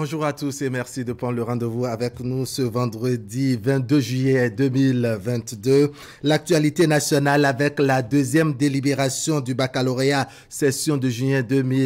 Bonjour à tous et merci de prendre le rendez-vous avec nous ce vendredi 22 juillet 2022. L'actualité nationale avec la deuxième délibération du baccalauréat session de juillet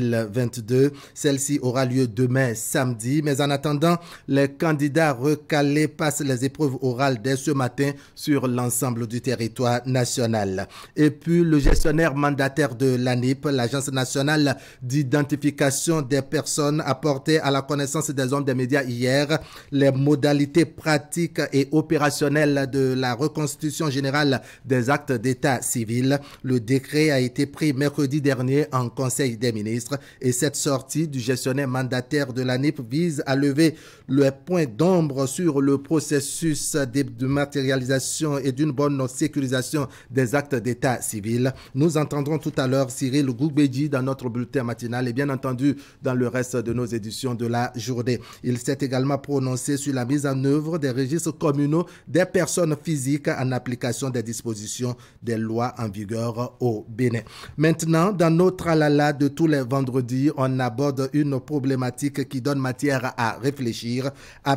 2022. Celle-ci aura lieu demain samedi. Mais en attendant, les candidats recalés passent les épreuves orales dès ce matin sur l'ensemble du territoire national. Et puis le gestionnaire mandataire de l'ANIP, l'Agence nationale d'identification des personnes, a porté à la connaissance des hommes des médias hier les modalités pratiques et opérationnelles de la reconstitution générale des actes d'état civil. Le décret a été pris mercredi dernier en Conseil des ministres et cette sortie du gestionnaire mandataire de l'ANIP vise à lever le point d'ombre sur le processus de matérialisation et d'une bonne sécurisation des actes d'état civil. Nous entendrons tout à l'heure Cyril Goubedji dans notre bulletin matinal et bien entendu dans le reste de nos éditions de la journée. Il s'est également prononcé sur la mise en œuvre des registres communaux des personnes physiques en application des dispositions des lois en vigueur au Bénin. Maintenant, dans notre tralala de tous les vendredis, on aborde une problématique qui donne matière à réfléchir.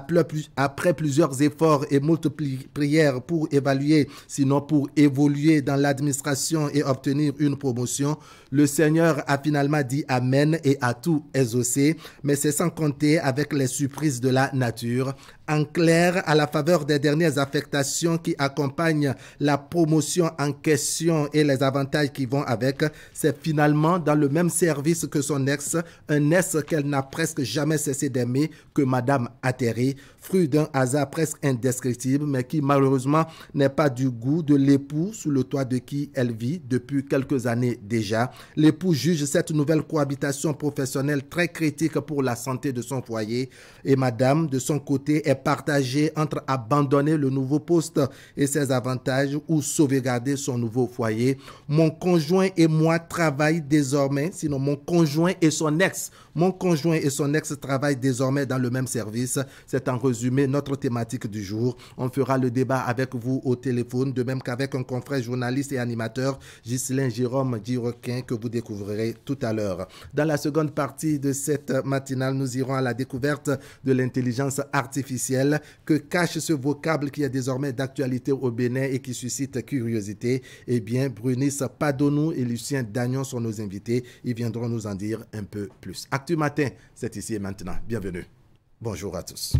Après plusieurs efforts et multiples prières pour évaluer, sinon pour évoluer dans l'administration et obtenir une promotion, le Seigneur a finalement dit Amen et a tout exaucé, mais c'est sans compter avec les surprises de la nature. En clair, à la faveur des dernières affectations qui accompagnent la promotion en question et les avantages qui vont avec, c'est finalement dans le même service que son ex, un ex qu'elle n'a presque jamais cessé d'aimer, que Madame atterrit, fruit d'un hasard presque indescriptible, mais qui malheureusement n'est pas du goût de l'époux sous le toit de qui elle vit depuis quelques années déjà. L'époux juge cette nouvelle cohabitation professionnelle très critique pour la santé de son foyer et Madame, de son côté, est partagée entre abandonner le nouveau poste et ses avantages ou sauvegarder son nouveau foyer. Mon conjoint et moi travaillent désormais, sinon mon conjoint et son ex travaillent désormais dans le même service. C'est en résumé notre thématique du jour. On fera le débat avec vous au téléphone, de même qu'avec un confrère journaliste et animateur, Ghislain Jérôme Direquin, que vous découvrirez tout à l'heure. Dans la seconde partie de cette matinale, nous irons à la découverte de l'intelligence artificielle. Que cache ce vocable qui est désormais d'actualité au Bénin et qui suscite curiosité? Eh bien, Brunis Padonou et Lucien Dagnon sont nos invités. Ils viendront nous en dire un peu plus. Actu Matin, c'est ici et maintenant. Bienvenue. Bonjour à tous.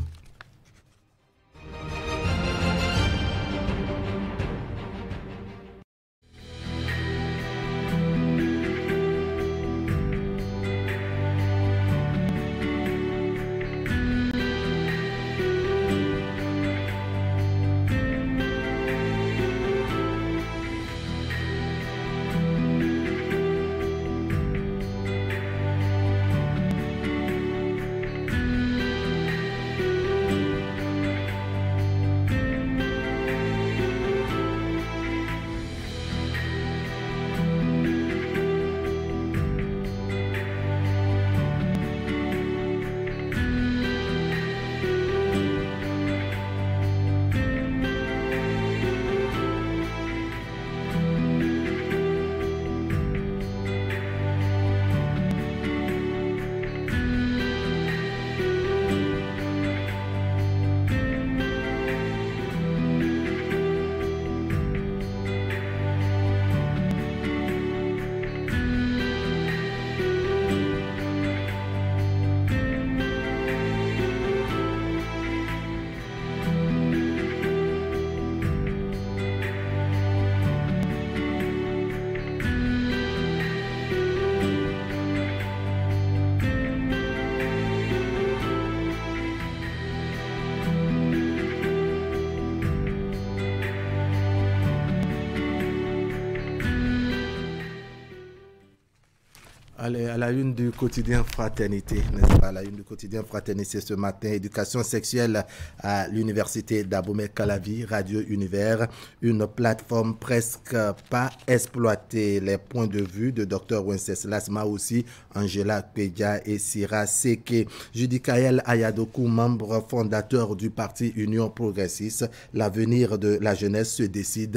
Allez, à la une du quotidien Fraternité, n'est-ce pas? À la une du quotidien Fraternité ce matin, éducation sexuelle à l'université d'Abomey-Calavi, Radio Univers, une plateforme presque pas exploitée. Les points de vue de Dr Wenceslas Maoussi, Angela Pedia et Sira Seke. Judikaël Ayadokou, membre fondateur du parti Union Progressiste, l'avenir de la jeunesse se décide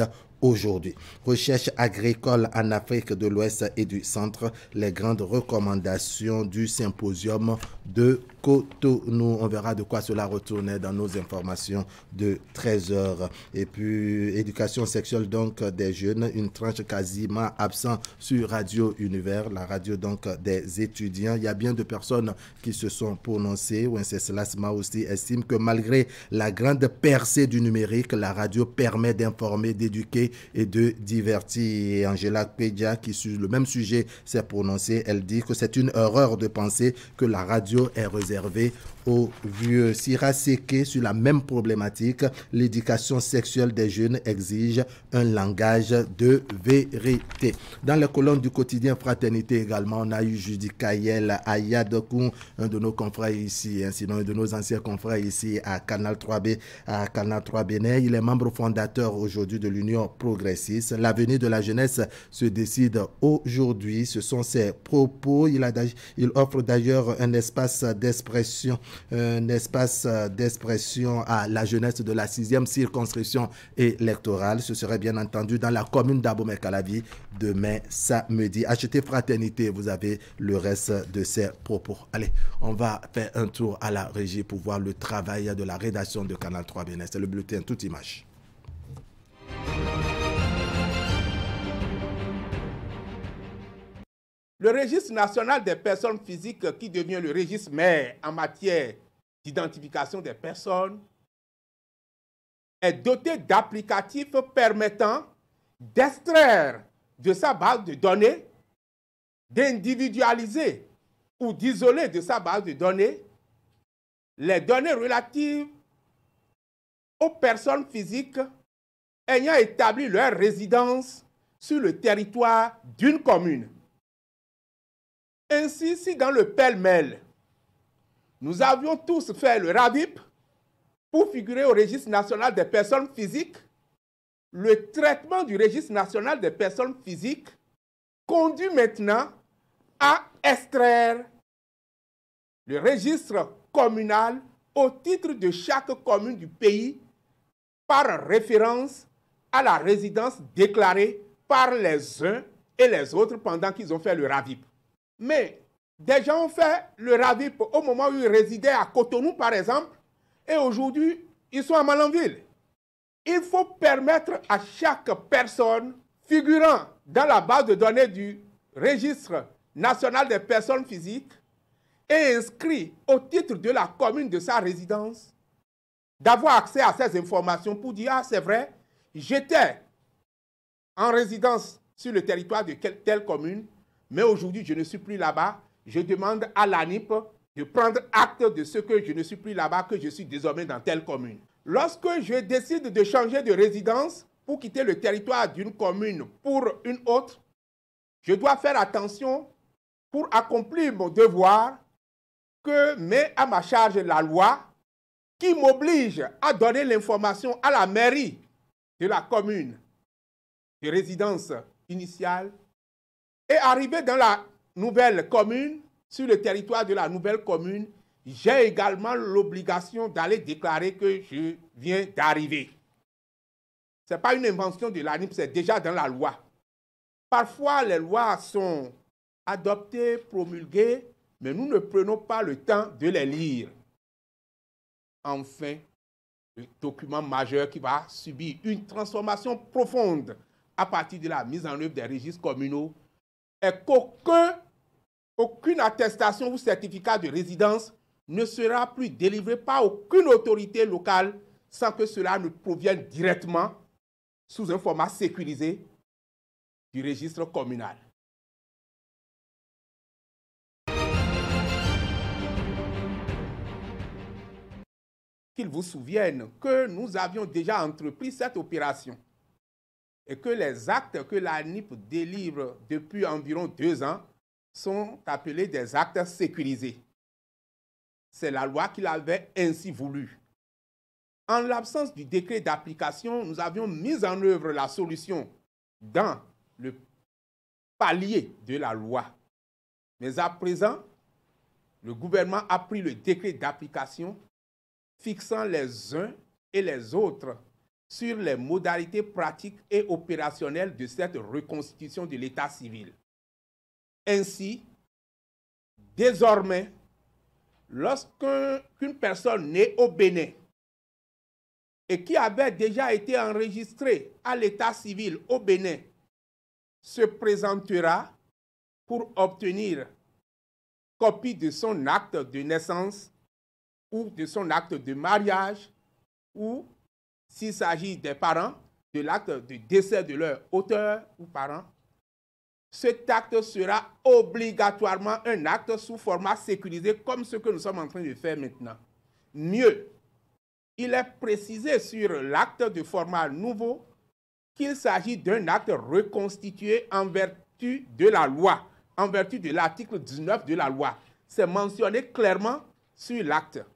aujourd'hui. Recherche agricole en Afrique de l'Ouest et du Centre, les grandes recommandations du symposium de Cotonou. On verra de quoi cela retournait dans nos informations de 13h. Et puis, éducation sexuelle donc des jeunes, une tranche quasiment absente sur Radio Univers, la radio donc des étudiants. Il y a bien de personnes qui se sont prononcées. Wenceslas aussi estime que malgré la grande percée du numérique, la radio permet d'informer, d'éduquer et de divertir. Et Angela Pédia, qui sur le même sujet s'est prononcée, elle dit que c'est une erreur de penser que la radio est réservée aux vieux. Sira Seke, sur la même problématique, l'éducation sexuelle des jeunes exige un langage de vérité. Dans les colonnes du quotidien Fraternité également, on a eu Judy Kayel Ayadokou, un de nos confrères ici, sinon un de nos anciens confrères ici à Canal 3B, à Canal 3 Bénin. Il est membre fondateur aujourd'hui de l'Union progressiste. L'avenir de la jeunesse se décide aujourd'hui. Ce sont ses propos. Il offre d'ailleurs un espace d'expression à la jeunesse de la 6e circonscription électorale. Ce serait bien entendu dans la commune d'Abomey-Calavi demain samedi. Achetez Fraternité, vous avez le reste de ses propos. Allez, on va faire un tour à la régie pour voir le travail de la rédaction de Canal 3 Bénin. C'est le bulletin toute image. Le registre national des personnes physiques qui devient le registre mère en matière d'identification des personnes est doté d'applicatifs permettant d'extraire de sa base de données, d'individualiser ou d'isoler de sa base de données les données relatives aux personnes physiques ayant établi leur résidence sur le territoire d'une commune. Ainsi, si dans le pêle-mêle, nous avions tous fait le RAVIP pour figurer au registre national des personnes physiques, le traitement du registre national des personnes physiques conduit maintenant à extraire le registre communal au titre de chaque commune du pays par référence à la résidence déclarée par les uns et les autres pendant qu'ils ont fait le RAVIP. Mais des gens ont fait le RAVIP au moment où ils résidaient à Cotonou, par exemple, et aujourd'hui, ils sont à Malanville. Il faut permettre à chaque personne figurant dans la base de données du registre national des personnes physiques et inscrit au titre de la commune de sa résidence d'avoir accès à ces informations pour dire « Ah, c'est vrai, j'étais en résidence sur le territoire de telle commune, mais aujourd'hui, je ne suis plus là-bas. Je demande à l'ANIP de prendre acte de ce que je ne suis plus là-bas, que je suis désormais dans telle commune. » Lorsque je décide de changer de résidence pour quitter le territoire d'une commune pour une autre, je dois faire attention pour accomplir mon devoir que met à ma charge la loi qui m'oblige à donner l'information à la mairie de la commune de résidence initiale et arrivé dans la nouvelle commune, sur le territoire de la nouvelle commune, j'ai également l'obligation d'aller déclarer que je viens d'arriver. Ce n'est pas une invention de l'ANIP, c'est déjà dans la loi. Parfois, les lois sont adoptées, promulguées, mais nous ne prenons pas le temps de les lire. Enfin, le document majeur qui va subir une transformation profonde à partir de la mise en œuvre des registres communaux est qu'aucune attestation ou certificat de résidence ne sera plus délivré par aucune autorité locale sans que cela ne provienne directement sous un format sécurisé du registre communal. Qu'ils vous souviennent que nous avions déjà entrepris cette opération et que les actes que l'ANIP délivre depuis environ 2 ans sont appelés des actes sécurisés. C'est la loi qu'il avait ainsi voulu. En l'absence du décret d'application, nous avions mis en œuvre la solution dans le palier de la loi. Mais à présent, le gouvernement a pris le décret d'application fixant les uns et les autres sur les modalités pratiques et opérationnelles de cette reconstitution de l'état civil. Ainsi, désormais, lorsqu'une personne née au Bénin et qui avait déjà été enregistrée à l'état civil au Bénin se présentera pour obtenir copie de son acte de naissance ou de son acte de mariage ou, s'il s'agit des parents, de l'acte de décès de leur auteur ou parent, cet acte sera obligatoirement un acte sous format sécurisé comme ce que nous sommes en train de faire maintenant. Mieux, il est précisé sur l'acte de format nouveau qu'il s'agit d'un acte reconstitué en vertu de la loi, en vertu de l'article 19 de la loi. C'est mentionné clairement sur l'acte.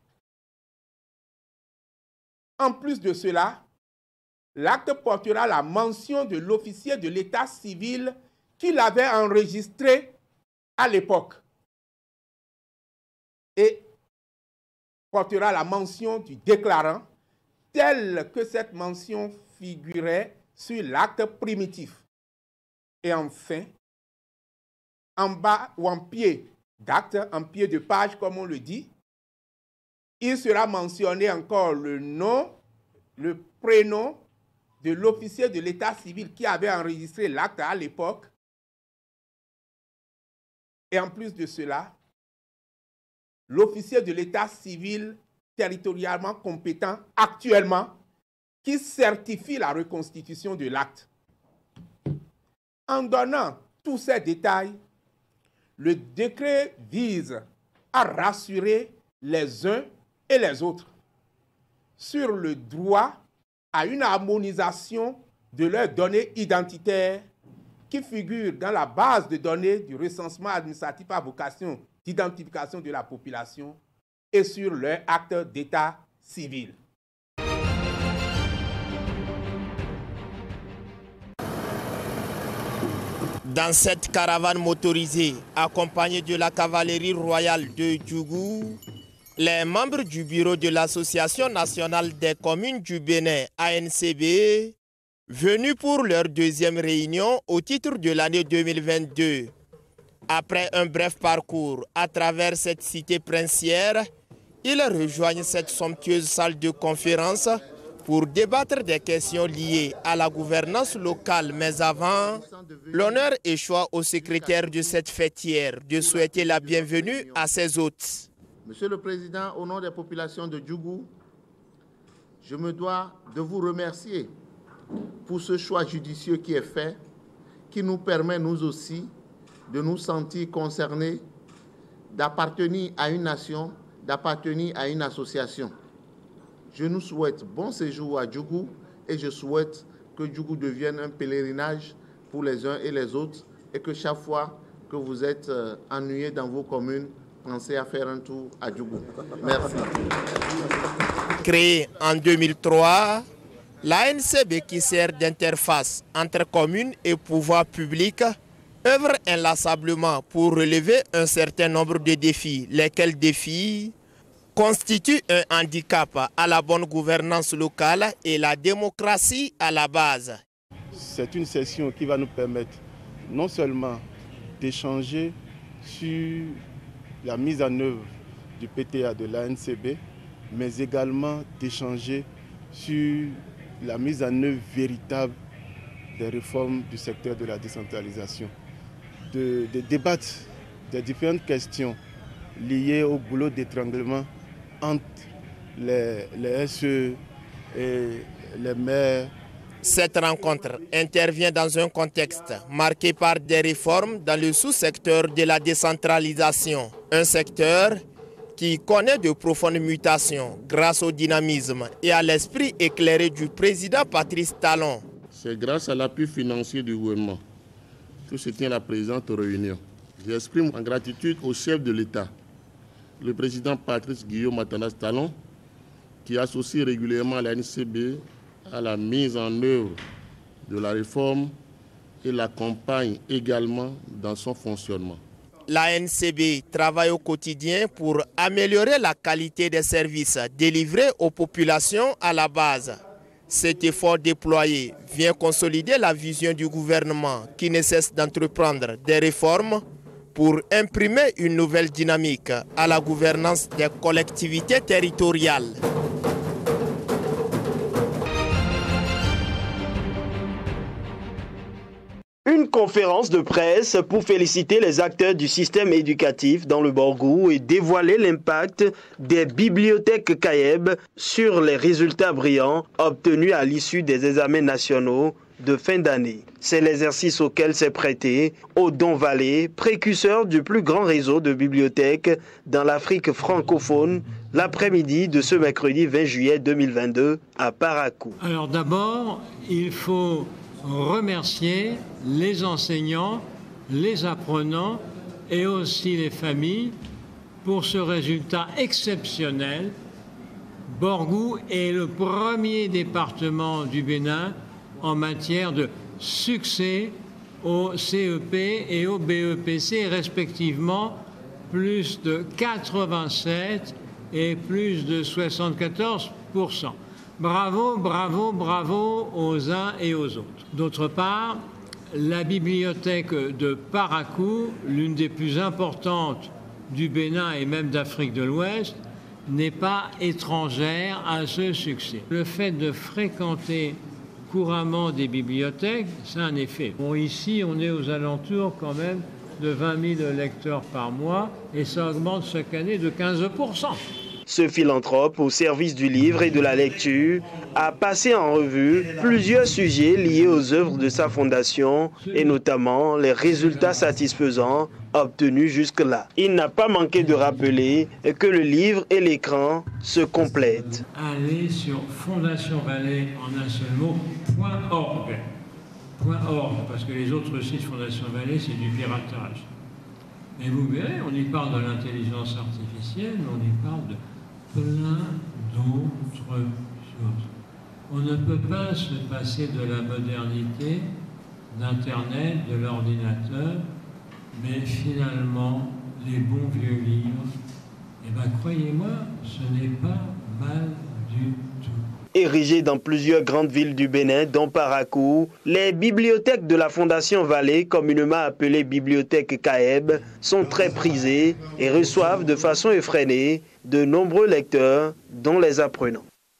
En plus de cela, l'acte portera la mention de l'officier de l'état civil qui l'avait enregistré à l'époque et portera la mention du déclarant telle que cette mention figurait sur l'acte primitif. Et enfin, en bas ou en pied d'acte, en pied de page comme on le dit, il sera mentionné encore le nom, le prénom de l'officier de l'état civil qui avait enregistré l'acte à l'époque. Et en plus de cela, l'officier de l'état civil territorialement compétent actuellement qui certifie la reconstitution de l'acte. En donnant tous ces détails, le décret vise à rassurer les uns et les autres sur le droit à une harmonisation de leurs données identitaires qui figurent dans la base de données du recensement administratif à vocation d'identification de la population et sur leur acte d'état civil. Dans cette caravane motorisée, accompagnée de la cavalerie royale de Djougou, les membres du bureau de l'Association nationale des communes du Bénin, ANCB, venus pour leur deuxième réunion au titre de l'année 2022. Après un bref parcours à travers cette cité princière, ils rejoignent cette somptueuse salle de conférence pour débattre des questions liées à la gouvernance locale. Mais avant, l'honneur échoit au secrétaire de cette fêtière de souhaiter la bienvenue à ses hôtes. Monsieur le Président, au nom des populations de Djougou, je me dois de vous remercier pour ce choix judicieux qui est fait, qui nous permet, nous aussi, de nous sentir concernés, d'appartenir à une nation, d'appartenir à une association. Je nous souhaite bon séjour à Djougou et je souhaite que Djougou devienne un pèlerinage pour les uns et les autres et que chaque fois que vous êtes ennuyés dans vos communes, pensez à faire un tour à Djougou. Merci. Créée en 2003, l'ANCB qui sert d'interface entre communes et pouvoirs publics œuvre inlassablement pour relever un certain nombre de défis, lesquels défis constituent un handicap à la bonne gouvernance locale et la démocratie à la base. C'est une session qui va nous permettre non seulement d'échanger sur la mise en œuvre du PTA de l'ANCB, mais également d'échanger sur la mise en œuvre véritable des réformes du secteur de la décentralisation, de débattre des différentes questions liées au boulot d'étranglement entre les SE et les maires. Cette rencontre intervient dans un contexte marqué par des réformes dans le sous-secteur de la décentralisation, un secteur qui connaît de profondes mutations grâce au dynamisme et à l'esprit éclairé du président Patrice Talon. C'est grâce à l'appui financier du gouvernement que se tient la présente réunion. J'exprime ma gratitude au chef de l'État, le président Patrice Guillaume Athanas Talon, qui associe régulièrement la NCB à la mise en œuvre de la réforme et l'accompagne également dans son fonctionnement. La NCB travaille au quotidien pour améliorer la qualité des services délivrés aux populations à la base. Cet effort déployé vient consolider la vision du gouvernement qui ne cesse d'entreprendre des réformes pour imprimer une nouvelle dynamique à la gouvernance des collectivités territoriales. Une conférence de presse pour féliciter les acteurs du système éducatif dans le Borgou et dévoiler l'impact des bibliothèques CAEB sur les résultats brillants obtenus à l'issue des examens nationaux de fin d'année. C'est l'exercice auquel s'est prêté Odon Vallée, précurseur du plus grand réseau de bibliothèques dans l'Afrique francophone, l'après-midi de ce mercredi 20 juillet 2022 à Parakou. Alors d'abord, il faut remercier les enseignants, les apprenants et aussi les familles pour ce résultat exceptionnel. Borgou est le premier département du Bénin en matière de succès au CEP et au BEPC, respectivement plus de 87 et plus de 74%. Bravo, bravo, bravo aux uns et aux autres. D'autre part, la bibliothèque de Parakou, l'une des plus importantes du Bénin et même d'Afrique de l'Ouest, n'est pas étrangère à ce succès. Le fait de fréquenter couramment des bibliothèques, c'est un effet. Bon, ici, on est aux alentours quand même de 20 000 lecteurs par mois et ça augmente chaque année de 15%. Ce philanthrope au service du livre et de la lecture a passé en revue plusieurs sujets liés aux œuvres de sa fondation et notamment les résultats satisfaisants obtenus jusque-là. Il n'a pas manqué de rappeler que le livre et l'écran se complètent. Allez sur Fondation Vallée en un seul mot, .org, parce que les autres sites Fondation Vallée, c'est du piratage. Et vous verrez, on y parle de l'intelligence artificielle, on y parle de plein d'autres choses. On ne peut pas se passer de la modernité, d'Internet, de l'ordinateur, mais finalement, les bons vieux livres, eh bien, croyez-moi, ce n'est pas mal du tout. Érigées dans plusieurs grandes villes du Bénin, dont Parakou, les bibliothèques de la Fondation Vallée, communément appelées bibliothèques CAEB, sont très prisées et reçoivent de façon effrénée de nombreux lecteurs, dont les apprenants.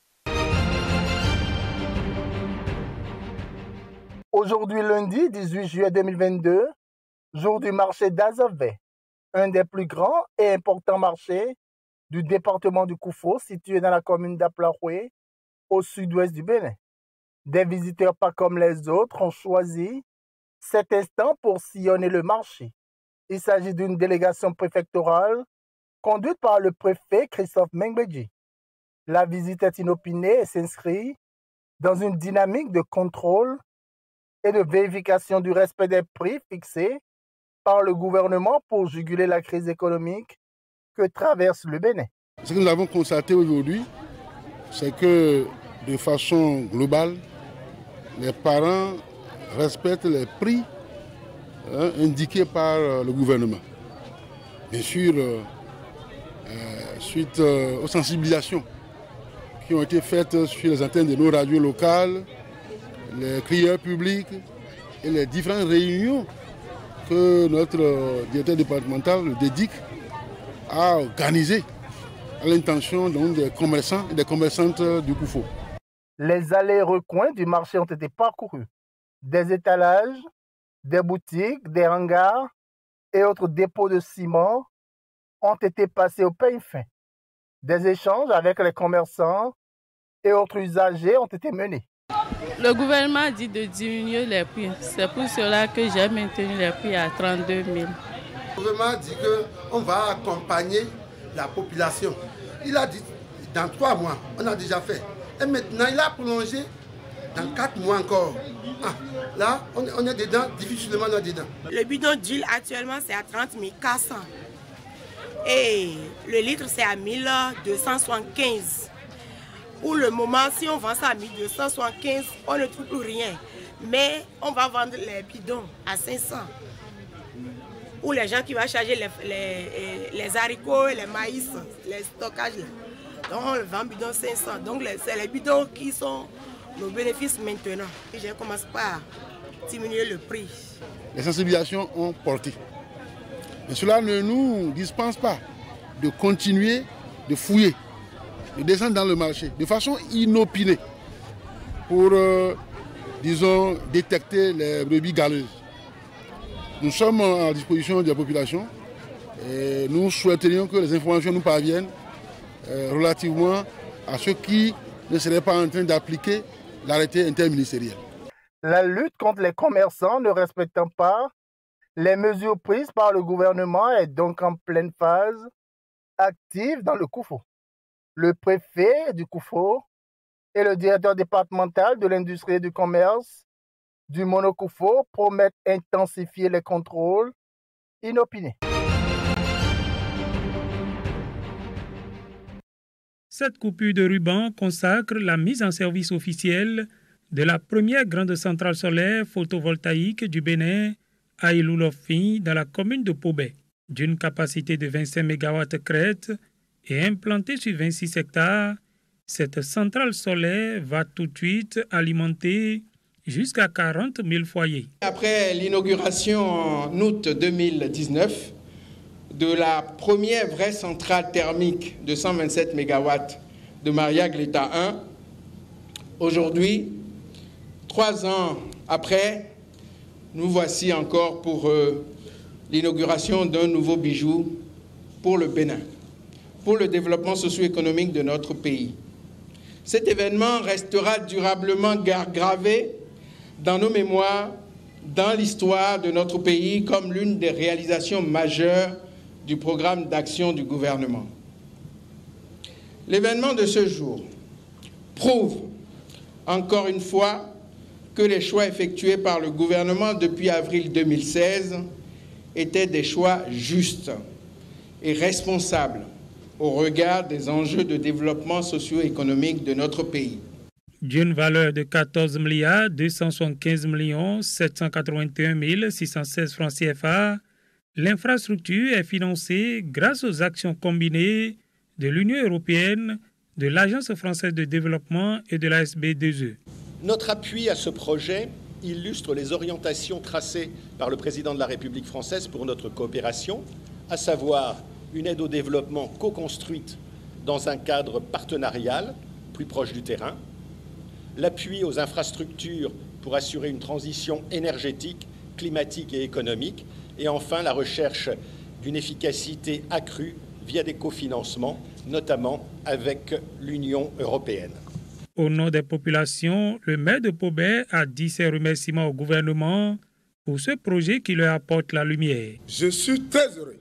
Aujourd'hui, lundi 18 juillet 2022, jour du marché d'Azové, un des plus grands et importants marchés du département du Koufo, situé dans la commune d'Aplaroué, au sud-ouest du Bénin. Des visiteurs pas comme les autres ont choisi cet instant pour sillonner le marché. Il s'agit d'une délégation préfectorale conduite par le préfet Christophe Mengbedji. La visite est inopinée et s'inscrit dans une dynamique de contrôle et de vérification du respect des prix fixés par le gouvernement pour juguler la crise économique que traverse le Bénin. Ce que nous avons constaté aujourd'hui, c'est que de façon globale, les parents respectent les prix indiqués par le gouvernement. Bien sûr, suite aux sensibilisations qui ont été faites sur les antennes de nos radios locales, les crieurs publics et les différentes réunions que notre directeur départemental, le DEDIC, a organisées à l'intention des commerçants et des commerçantes du Koufo. Les allées et recoins du marché ont été parcourus. Des étalages, des boutiques, des hangars et autres dépôts de ciment ont été passés au peigne fin. Des échanges avec les commerçants et autres usagers ont été menés. Le gouvernement dit de diminuer les prix. C'est pour cela que j'ai maintenu les prix à 32 000. Le gouvernement dit qu'on va accompagner la population. Il a dit dans 3 mois, on a déjà fait. Et maintenant, il a prolongé dans 4 mois encore. Ah, là, on est dedans, difficilement on est dedans. Le bidon d'huile actuellement, c'est à 30 400. Et le litre, c'est à 1275. Pour le moment, si on vend ça à 1275, on ne trouve plus rien. Mais on va vendre les bidons à 500. Pour les gens qui vont charger les haricots, les maïs, les stockages. Donc on le vend bidon 500. Donc c'est les bidons qui sont nos bénéfices maintenant. Et je commence par diminuer le prix. Les sensibilisations ont porté. Mais cela ne nous dispense pas de continuer de fouiller, de descendre dans le marché de façon inopinée pour, disons, détecter les brebis galeuses. Nous sommes à disposition de la population et nous souhaiterions que les informations nous parviennent relativement à ceux qui ne seraient pas en train d'appliquer l'arrêté interministériel. La lutte contre les commerçants ne respectant pas les mesures prises par le gouvernement est donc en pleine phase active dans le Koufo. Le préfet du Koufo et le directeur départemental de l'industrie et du commerce du Mono-Koufo promettent intensifier les contrôles inopinés. Cette coupure de ruban consacre la mise en service officielle de la première grande centrale solaire photovoltaïque du Bénin à Iloulofin dans la commune de Pobé, d'une capacité de 25 MW crête et implantée sur 26 hectares. Cette centrale solaire va tout de suite alimenter jusqu'à 40 000 foyers. Après l'inauguration en août 2019 de la première vraie centrale thermique de 127 MW de Mariag l'État 1, aujourd'hui, 3 ans après, nous voici encore pour l'inauguration d'un nouveau bijou pour le Bénin, pour le développement socio-économique de notre pays. Cet événement restera durablement gravé dans nos mémoires, dans l'histoire de notre pays, comme l'une des réalisations majeures du programme d'action du gouvernement. L'événement de ce jour prouve encore une fois que les choix effectués par le gouvernement depuis avril 2016 étaient des choix justes et responsables au regard des enjeux de développement socio-économique de notre pays. D'une valeur de 14 275 781 616 francs CFA, l'infrastructure est financée grâce aux actions combinées de l'Union européenne, de l'Agence française de développement et de la SB2E. Notre appui à ce projet illustre les orientations tracées par le président de la République française pour notre coopération, à savoir une aide au développement co-construite dans un cadre partenarial plus proche du terrain, l'appui aux infrastructures pour assurer une transition énergétique, climatique et économique, et enfin la recherche d'une efficacité accrue via des cofinancements, notamment avec l'Union européenne. Au nom des populations, le maire de Pobé a dit ses remerciements au gouvernement pour ce projet qui leur apporte la lumière. Je suis très heureux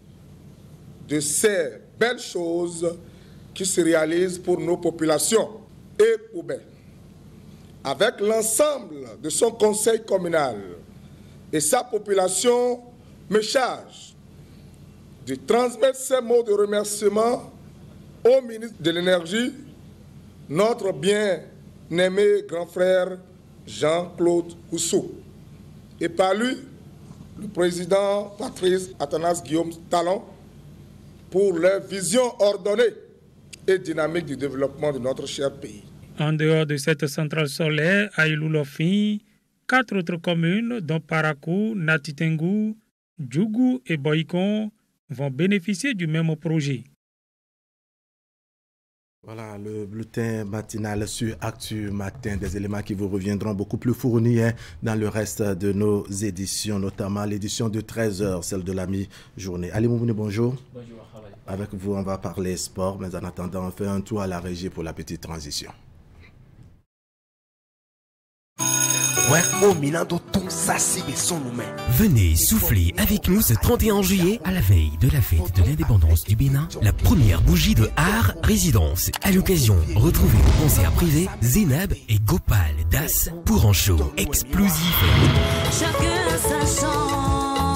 de ces belles choses qui se réalisent pour nos populations et Pobé. Avec l'ensemble de son conseil communal et sa population, me charge de transmettre ces mots de remerciement au ministre de l'Énergie, notre bien-aimé grand frère Jean-Claude Oussou, et par lui, le président Patrice Athanas Guillaume Talon, pour leur vision ordonnée et dynamique du développement de notre cher pays. En dehors de cette centrale solaire à Iloulofin, 4 autres communes, dont Parakou, Natitengu, Djougou et Boïkon, vont bénéficier du même projet. Voilà le bulletin matinal sur Actu Matin, des éléments qui vous reviendront beaucoup plus fournis dans le reste de nos éditions, notamment l'édition de 13h, celle de la mi-journée. Ali Moumouni, bonjour. Bonjour. Avec vous, on va parler sport, mais en attendant, on fait un tour à la régie pour la petite transition. Venez souffler avec nous ce 31 juillet à la veille de la fête de l'indépendance du Bénin, la première bougie de Art Résidence. À l'occasion, retrouvez au concert privé Zénab et Gopal Das pour un show explosif. Chacun sa chance.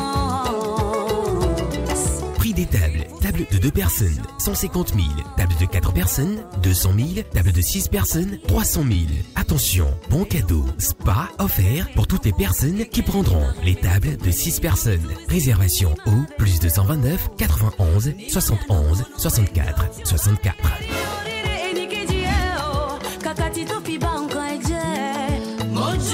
Prix des tables. Table de 2 personnes, 150 000. Table de 4 personnes, 200 000. Table de 6 personnes, 300 000. Attention, bon cadeau, spa offert pour toutes les personnes qui prendront les tables de 6 personnes. Réservation au +229 91 71 64 64.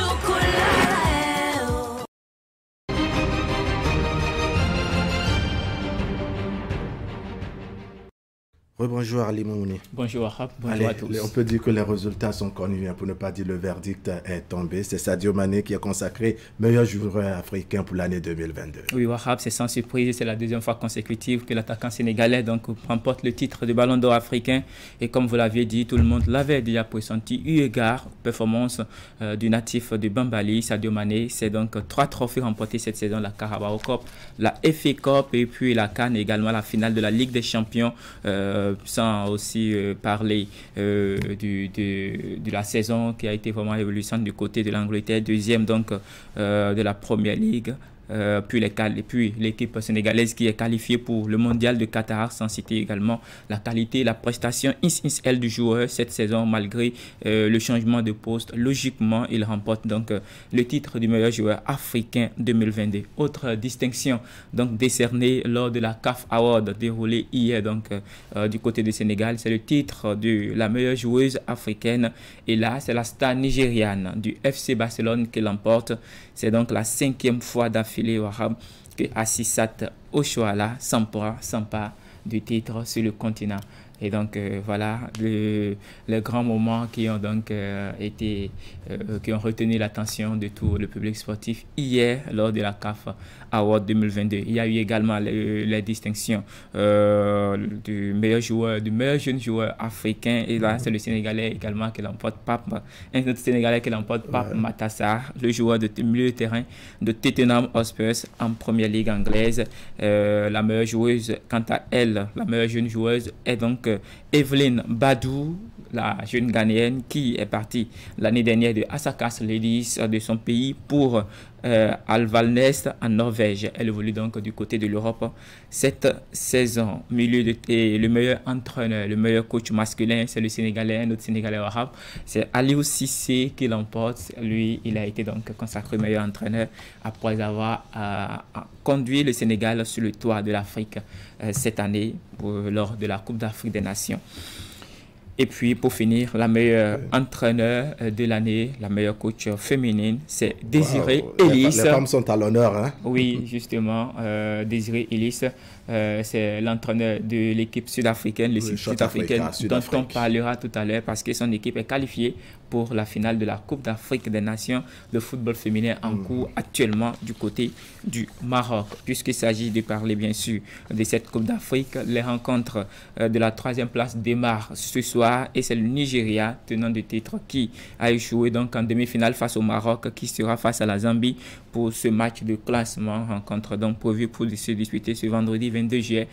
Bonjour Ali Mouni. Bonjour Wahab, bonjour à tous. On peut dire que les résultats sont connus, pour ne pas dire le verdict est tombé. C'est Sadio Mané qui est consacré meilleur joueur africain pour l'année 2022. Oui Wahab, c'est sans surprise, c'est la deuxième fois consécutive que l'attaquant sénégalais remporte le titre de Ballon d'Or africain. Et comme vous l'aviez dit, tout le monde l'avait déjà pressenti eu égard aux performances du natif de Bambali, Sadio Mané. C'est donc 3 trophées remportés cette saison, la Carabao Cup, la FA Cup et puis la CAN, également la finale de la Ligue des Champions. Sans aussi parler de la saison qui a été vraiment révolutionnaire du côté de l'Angleterre, deuxième donc de la Premier League. Puis l'équipe sénégalaise qui est qualifiée pour le mondial de Qatar, sans citer également la qualité et la prestation XXL du joueur cette saison malgré le changement de poste. Logiquement, il remporte donc le titre du meilleur joueur africain 2022. Autre distinction donc décernée lors de la CAF Award déroulée hier donc du côté du Sénégal, c'est le titre de la meilleure joueuse africaine. Et là, c'est la star nigériane du FC Barcelone qui l'emporte. C'est donc la 5e fois d'affilée Wahab que Assissat Oshoala s'empare du titre sur le continent. Et donc voilà les grands moments qui ont donc qui ont retenu l'attention de tout le public sportif hier lors de la CAF Award 2022. Il y a eu également les distinctions du meilleur jeune joueur africain. Et là, c'est le Sénégalais également qui l'emporte, un autre Sénégalais qui l'emporte, Pape Matar, le joueur de milieu de terrain de Tottenham Hotspur en première ligue anglaise. La meilleure joueuse, quant à elle, la meilleure jeune joueuse est donc Evelyne Badou, la jeune Ghanéenne qui est partie l'année dernière de Asakas Ladies de son pays pour Alvalnest en Norvège. Elle évolue donc du côté de l'Europe cette saison. Et le meilleur entraîneur, le meilleur coach masculin, c'est le Sénégalais, un autre Sénégalais arabe, c'est Aliou Cissé qui l'emporte. Lui, il a été donc consacré meilleur entraîneur après avoir conduit le Sénégal sur le toit de l'Afrique cette année lors de la Coupe d'Afrique des Nations. Et puis, pour finir, la meilleure entraîneur de l'année, la meilleure coach féminine, c'est Désiré Ellis. Les femmes sont à l'honneur, hein? Oui, justement, Désiré Ellis, c'est l'entraîneur de l'équipe sud-africaine, l'équipe sud-africaine dont on parlera tout à l'heure parce que son équipe est qualifiée pour la finale de la Coupe d'Afrique des Nations de football féminin en cours actuellement du côté du Maroc. Puisqu'il s'agit de parler bien sûr de cette Coupe d'Afrique, les rencontres de la 3e place démarrent ce soir et c'est le Nigeria, tenant du titre, qui a échoué donc en demi-finale face au Maroc, qui sera face à la Zambie pour ce match de classement. Rencontre donc prévue pour se disputer ce vendredi 22 juillet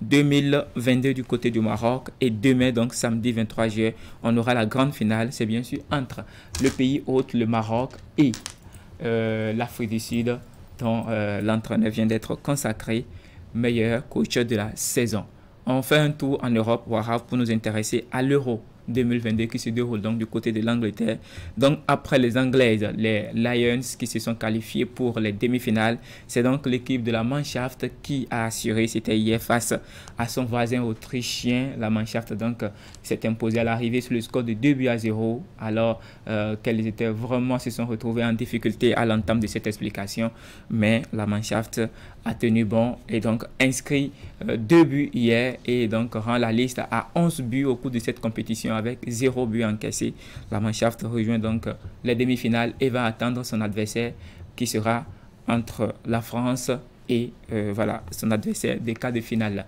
2022 du côté du Maroc, et demain donc samedi 23 juillet on aura la grande finale, c'est bien sûr entre le pays hôte, le Maroc, et l'Afrique du Sud, dont l'entraîneur vient d'être consacré meilleur coach de la saison. On fait un tour en Europe, pour nous intéresser à l'Euro 2022 qui se déroule donc du côté de l'Angleterre. Donc après les Anglaises, les Lions qui se sont qualifiés pour les demi-finales, c'est donc l'équipe de la Mannschaft qui a assuré, c'était hier face à son voisin autrichien. La Mannschaft donc s'est imposée à l'arrivée sur le score de 2-0 alors qu'elles étaient vraiment se sont retrouvées en difficulté à l'entame de cette explication, mais la Mannschaft a tenu bon et donc inscrit 2 buts hier et donc rend la liste à 11 buts au cours de cette compétition avec 0 but encaissé. La Mannschaft rejoint donc les demi-finales et va attendre son adversaire qui sera entre la France et son adversaire des quarts de finale.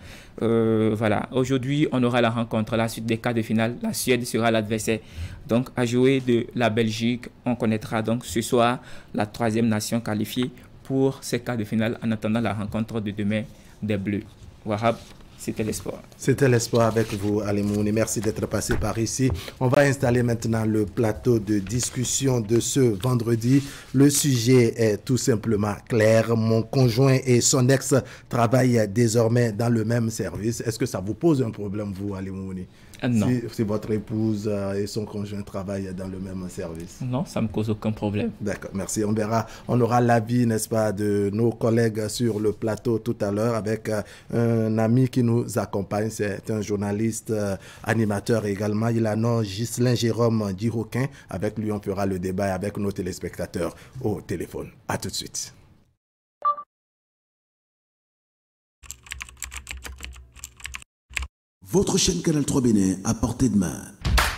Aujourd'hui on aura la rencontre, la suite des quarts de finale. La Suède sera l'adversaire donc à jouer de la Belgique. On connaîtra donc ce soir la 3e nation qualifiée pour ces quarts de finale en attendant la rencontre de demain des Bleus. Wahab, c'était l'espoir. C'était l'espoir avec vous, Ali Mouni. Merci d'être passé par ici. On va installer maintenant le plateau de discussion de ce vendredi. Le sujet est tout simplement clair. Mon conjoint et son ex travaillent désormais dans le même service. Est-ce que ça vous pose un problème, vous, Ali Mouni? Non. Si votre épouse et son conjoint travaillent dans le même service? Non, ça ne me cause aucun problème. D'accord, merci. On aura l'avis, n'est-ce pas, de nos collègues sur le plateau tout à l'heure avec un ami qui nous accompagne. C'est un journaliste, animateur également. Il a nom Ghislain Jérôme Diroquin. Avec lui, on fera le débat avec nos téléspectateurs au téléphone. À tout de suite. Votre chaîne Canal 3 Bénin à portée de main.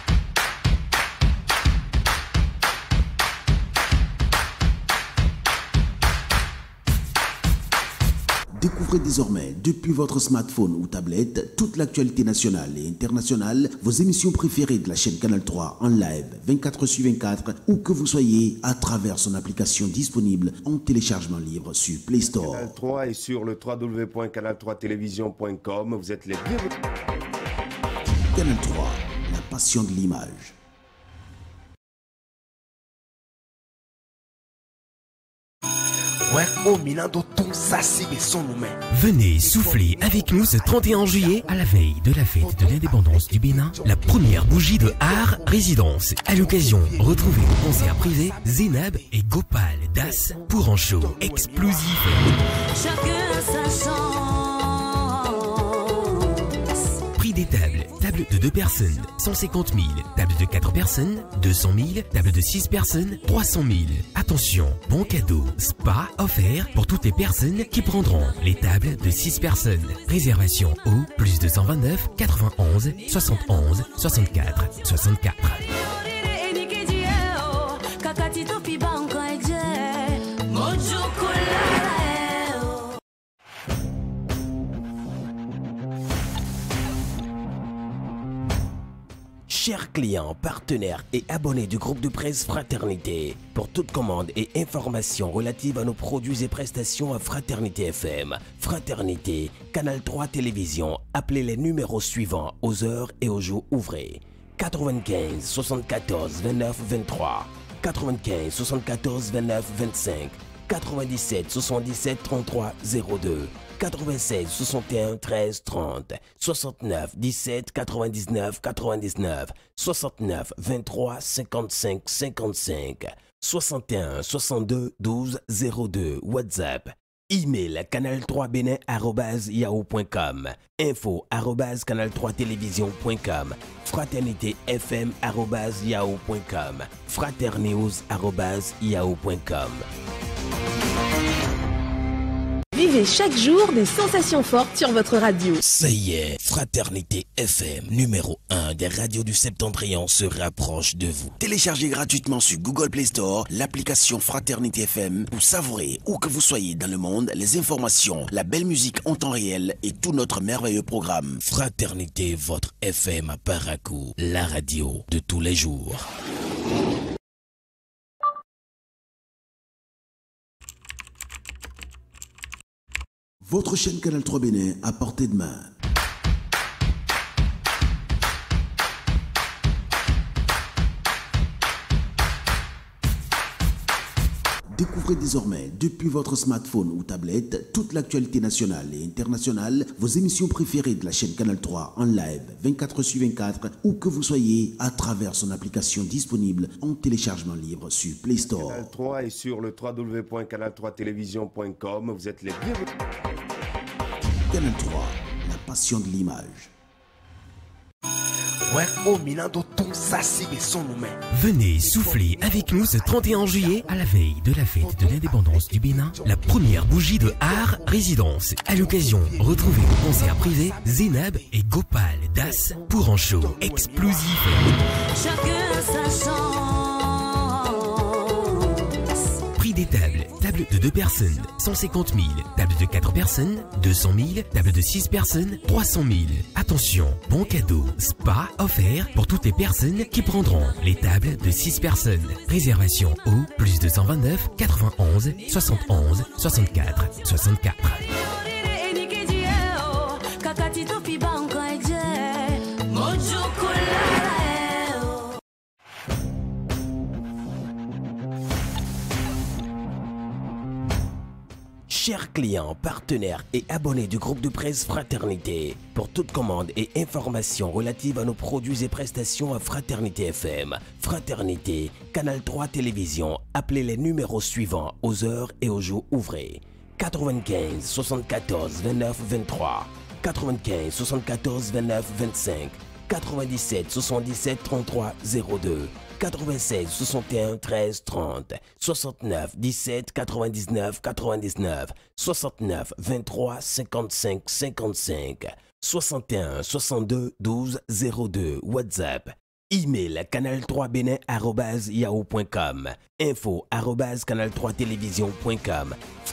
Découvrez désormais, depuis votre smartphone ou tablette, toute l'actualité nationale et internationale, vos émissions préférées de la chaîne Canal 3 en live 24/24, où que vous soyez, à travers son application disponible en téléchargement libre sur Play Store. Canal 3 est sur le www.canal3television.com. Vous êtes les bienvenus. Canal 3, la passion de l'image. Venez souffler avec nous ce 31 juillet à la veille de la fête de l'indépendance du Bénin, la première bougie de Art Résidence. À l'occasion, retrouvez au concert privé Zénab et Gopal Das pour un show explosif. Chacun sa chance. Prix des tables de 2 personnes, 150 000. Table de 4 personnes, 200 000. Table de 6 personnes, 300 000. Attention, bon cadeau, spa offert pour toutes les personnes qui prendront les tables de 6 personnes. Réservation au +229 91 71 64 64. Chers clients, partenaires et abonnés du groupe de presse Fraternité, pour toute commande et information relative à nos produits et prestations à Fraternité FM, Fraternité, Canal 3 Télévision, appelez les numéros suivants aux heures et aux jours ouvrés. 95 74 29 23, 95 74 29 25, 97 77 33 02, 96 61 13 30, 69 17 99 99, 69 23 55 55, 61 62 12 02, WhatsApp. Email canal3bénin@yahoo.com, info@canal3télévision.com, fraternitéfm@yahoo.com, fraternews@yahoo.com. Vivez chaque jour des sensations fortes sur votre radio. Ça y est, Fraternité FM, numéro 1 des radios du Septentrion, se rapproche de vous. Téléchargez gratuitement sur Google Play Store l'application Fraternité FM pour savourer, où que vous soyez dans le monde, les informations, la belle musique en temps réel et tout notre merveilleux programme. Fraternité, votre FM à Parakou, la radio de tous les jours. Votre chaîne Canal 3 Bénin à portée de main. Découvrez désormais, depuis votre smartphone ou tablette, toute l'actualité nationale et internationale, vos émissions préférées de la chaîne Canal 3 en live 24/24, où que vous soyez, à travers son application disponible en téléchargement libre sur Play Store. Canal 3 est sur le www.canal3television.com. Vous êtes les bienvenus. Canal 3, la passion de l'image. Venez souffler avec nous ce 31 juillet à la veille de la fête de l'indépendance du Bénin, la première bougie de Art Résidence. À l'occasion, retrouvez au concert privé Zénab et Gopal Das pour un show explosif. Chacun sa chance. Prix des tables de 2 personnes, 150 000. Table de 4 personnes, 200 000. Table de 6 personnes, 300 000. Attention, bon cadeau, spa offert pour toutes les personnes qui prendront les tables de 6 personnes. Réservation au +229 91 71 64 64. Chers clients, partenaires et abonnés du groupe de presse Fraternité, pour toute commande et information relative à nos produits et prestations à Fraternité FM, Fraternité, Canal 3 Télévision, appelez les numéros suivants aux heures et aux jours ouvrés. 95 74 29 23, 95 74 29 25, 97 77 33 02, 96 61 13 30, 69 17 99 99, 69 23 55 55, 61 62 12 02, WhatsApp. Email canal3benin@yahoo.com, info@canal3télévision.com,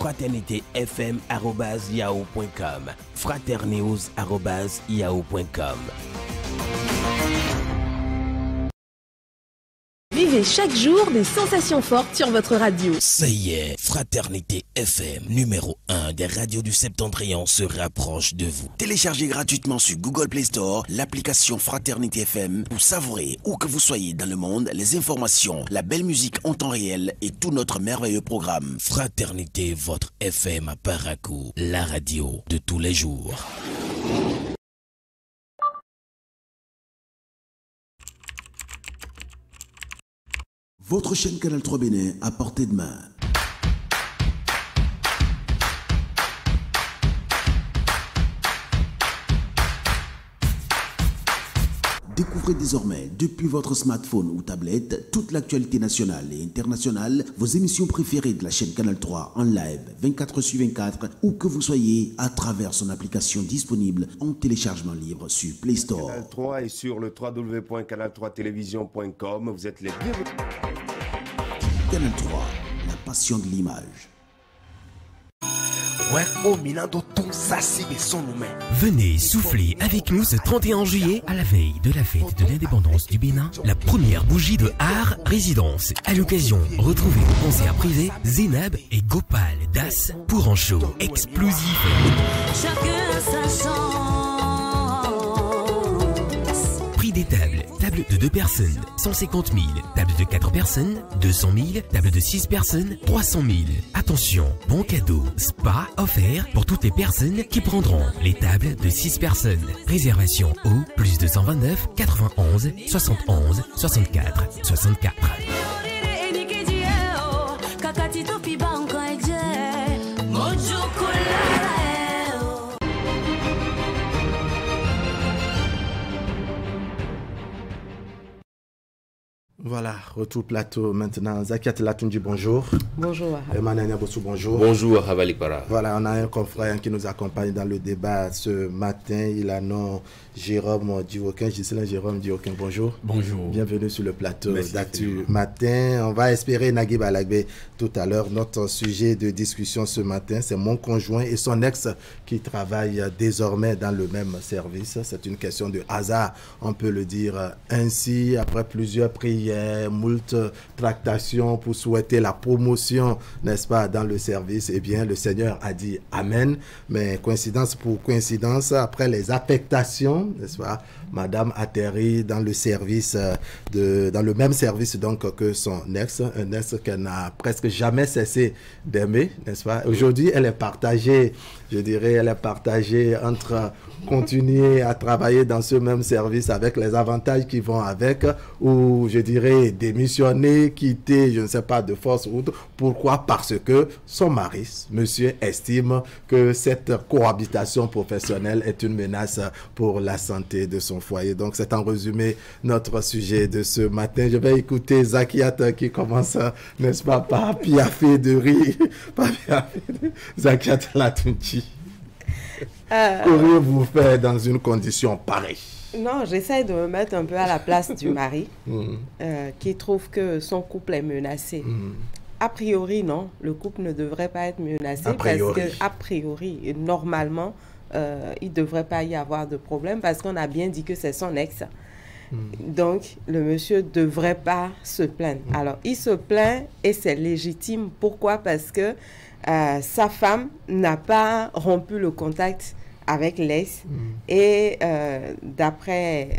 fraternitéfm@yahoo.com, fraternews@yahoo.com. Vivez chaque jour des sensations fortes sur votre radio. Ça y est, Fraternité FM, numéro 1 des radios du Septentrion se rapproche de vous. Téléchargez gratuitement sur Google Play Store l'application Fraternité FM pour savourer, où que vous soyez dans le monde, les informations, la belle musique en temps réel et tout notre merveilleux programme. Fraternité, votre FM à Parakou, la radio de tous les jours. Votre chaîne Canal 3 Bénin à portée de main. Découvrez désormais, depuis votre smartphone ou tablette, toute l'actualité nationale et internationale, vos émissions préférées de la chaîne Canal 3 en live 24/24, où que vous soyez, à travers son application disponible en téléchargement libre sur Play Store. Canal 3 et sur le www.canal3télévision.com, vous êtes les bienvenus. Canal 3, la passion de l'image. Venez souffler avec nous ce 31 juillet à la veille de la fête de l'indépendance du Bénin, la première bougie de Art Résidence. À l'occasion, retrouvez au concert privé Zénab et Gopal Das pour un show explosif. Chacun sa chance. Prix des tables de 2 personnes, 150 000. Table de 4 personnes, 200 000. Table de 6 personnes, 300 000. Attention, bon cadeau, spa offert pour toutes les personnes qui prendront les tables de 6 personnes. Réservation au +229 91 71 64 64. Voilà, retour plateau maintenant. Zakiat Latunji, bonjour. Bonjour. Emmanuel Bossou, bonjour. Bonjour, Havalikpara. Voilà, on a un confrère qui nous accompagne dans le débat ce matin. Il a nom Jérôme Divoquin, Gislain Jérôme Divoquin, bonjour. Bonjour. Bienvenue sur le plateau d'Actu Matin. On va espérer Nagui Balagbe tout à l'heure. Notre sujet de discussion ce matin, c'est mon conjoint et son ex qui travaillent désormais dans le même service. C'est une question de hasard, on peut le dire ainsi. Après plusieurs prières, moult tractations pour souhaiter la promotion, n'est-ce pas, dans le service, eh bien, le Seigneur a dit Amen. Mais coïncidence pour coïncidence, après les affectations, n'est-ce pas, Madame atterrit dans le service, dans le même service donc que son ex, un ex qu'elle n'a presque jamais cessé d'aimer, n'est-ce pas. Aujourd'hui, elle est partagée, je dirais, elle est partagée entre continuer à travailler dans ce même service avec les avantages qui vont avec, ou je dirais démissionner, quitter, je ne sais pas, de force ou autre. Pourquoi? Parce que son mari, monsieur, estime que cette cohabitation professionnelle est une menace pour la santé de son foyer. Donc c'est en résumé notre sujet de ce matin. Je vais écouter Zakiat qui commence, n'est-ce pas, par piaffer de rire. Zakiat Latunji. Qu'auriez-vous fait dans une condition pareille? Non, j'essaie de me mettre un peu à la place du mari qui trouve que son couple est menacé. A priori, non, le couple ne devrait pas être menacé parce que, a priori, normalement, il ne devrait pas y avoir de problème parce qu'on a bien dit que c'est son ex. Donc, le monsieur ne devrait pas se plaindre. Alors, il se plaint et c'est légitime. Pourquoi? Parce que sa femme n'a pas rompu le contact avec l'ex et d'après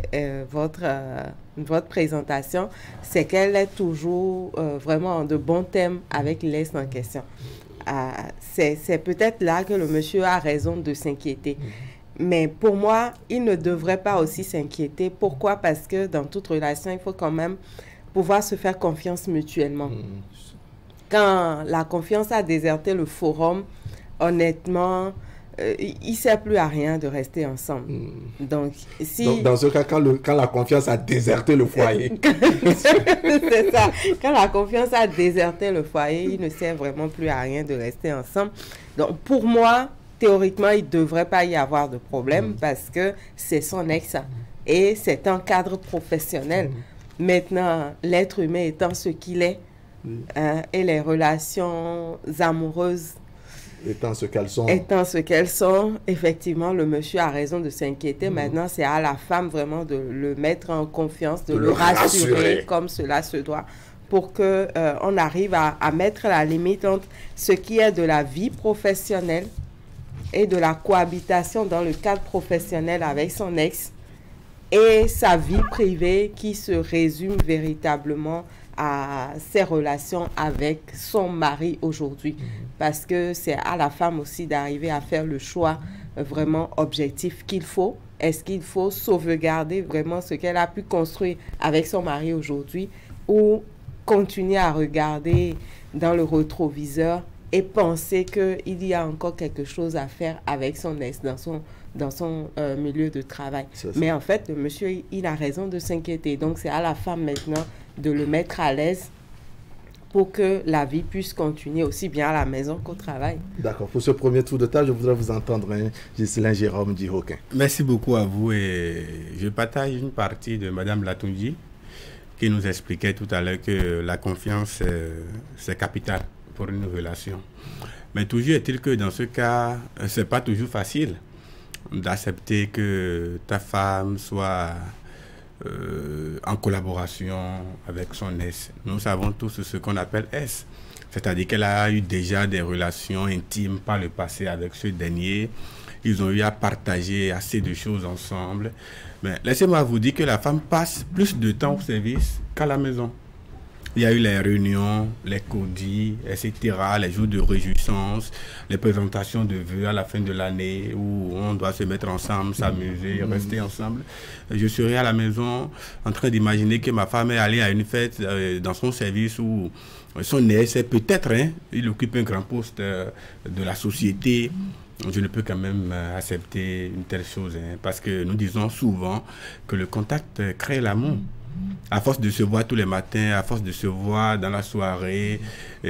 votre présentation, c'est qu'elle est toujours vraiment de bons thèmes avec l'ex en question. c'est peut-être là que le monsieur a raison de s'inquiéter. Mais pour moi, il ne devrait pas aussi s'inquiéter. Pourquoi? Parce que dans toute relation, il faut quand même pouvoir se faire confiance mutuellement. Quand la confiance a déserté le forum, honnêtement, il ne sert plus à rien de rester ensemble. Donc, dans ce cas, quand la confiance a déserté le foyer. C'est ça. Quand la confiance a déserté le foyer, il ne sert vraiment plus à rien de rester ensemble. Donc, pour moi, théoriquement, il ne devrait pas y avoir de problème parce que c'est son ex et c'est un cadre professionnel. Maintenant, l'être humain étant ce qu'il est et les relations amoureuses étant ce qu'elles sont, effectivement, le monsieur a raison de s'inquiéter. Maintenant, c'est à la femme vraiment de le mettre en confiance, de le rassurer comme cela se doit, pour que on arrive à mettre la limite entre ce qui est de la vie professionnelle et de la cohabitation dans le cadre professionnel avec son ex et sa vie privée qui se résume véritablement à ses relations avec son mari aujourd'hui. Parce que c'est à la femme aussi d'arriver à faire le choix vraiment objectif qu'il faut. Est-ce qu'il faut sauvegarder vraiment ce qu'elle a pu construire avec son mari aujourd'hui ou continuer à regarder dans le rétroviseur et penser qu'il y a encore quelque chose à faire avec son ex dans son milieu de travail. Mais en fait, le monsieur, il a raison de s'inquiéter. Donc, c'est à la femme maintenant de le mettre à l'aise pour que la vie puisse continuer aussi bien à la maison qu'au travail. D'accord. Pour ce premier tour de table, je voudrais vous entendre, Ghislain Jérôme Dihoquin. Merci beaucoup à vous et je partage une partie de Mme Latunji qui nous expliquait tout à l'heure que la confiance, c'est capital pour une relation. Mais toujours est-il que dans ce cas, c'est pas toujours facile d'accepter que ta femme soit en collaboration avec son ex. Nous savons tous ce qu'on appelle S, c'est-à-dire qu'elle a eu déjà des relations intimes par le passé avec ce dernier. Ils ont eu à partager assez de choses ensemble. Mais laissez-moi vous dire que la femme passe plus de temps au service qu'à la maison. Il y a eu les réunions, les codis, etc., les jours de réjouissance, les présentations de vœux à la fin de l'année où on doit se mettre ensemble, s'amuser, rester ensemble. Je serai à la maison en train d'imaginer que ma femme est allée à une fête dans son service où son ex, peut-être, il occupe un grand poste de la société. Je ne peux quand même accepter une telle chose parce que nous disons souvent que le contact crée l'amour. À force de se voir tous les matins, à force de se voir dans la soirée,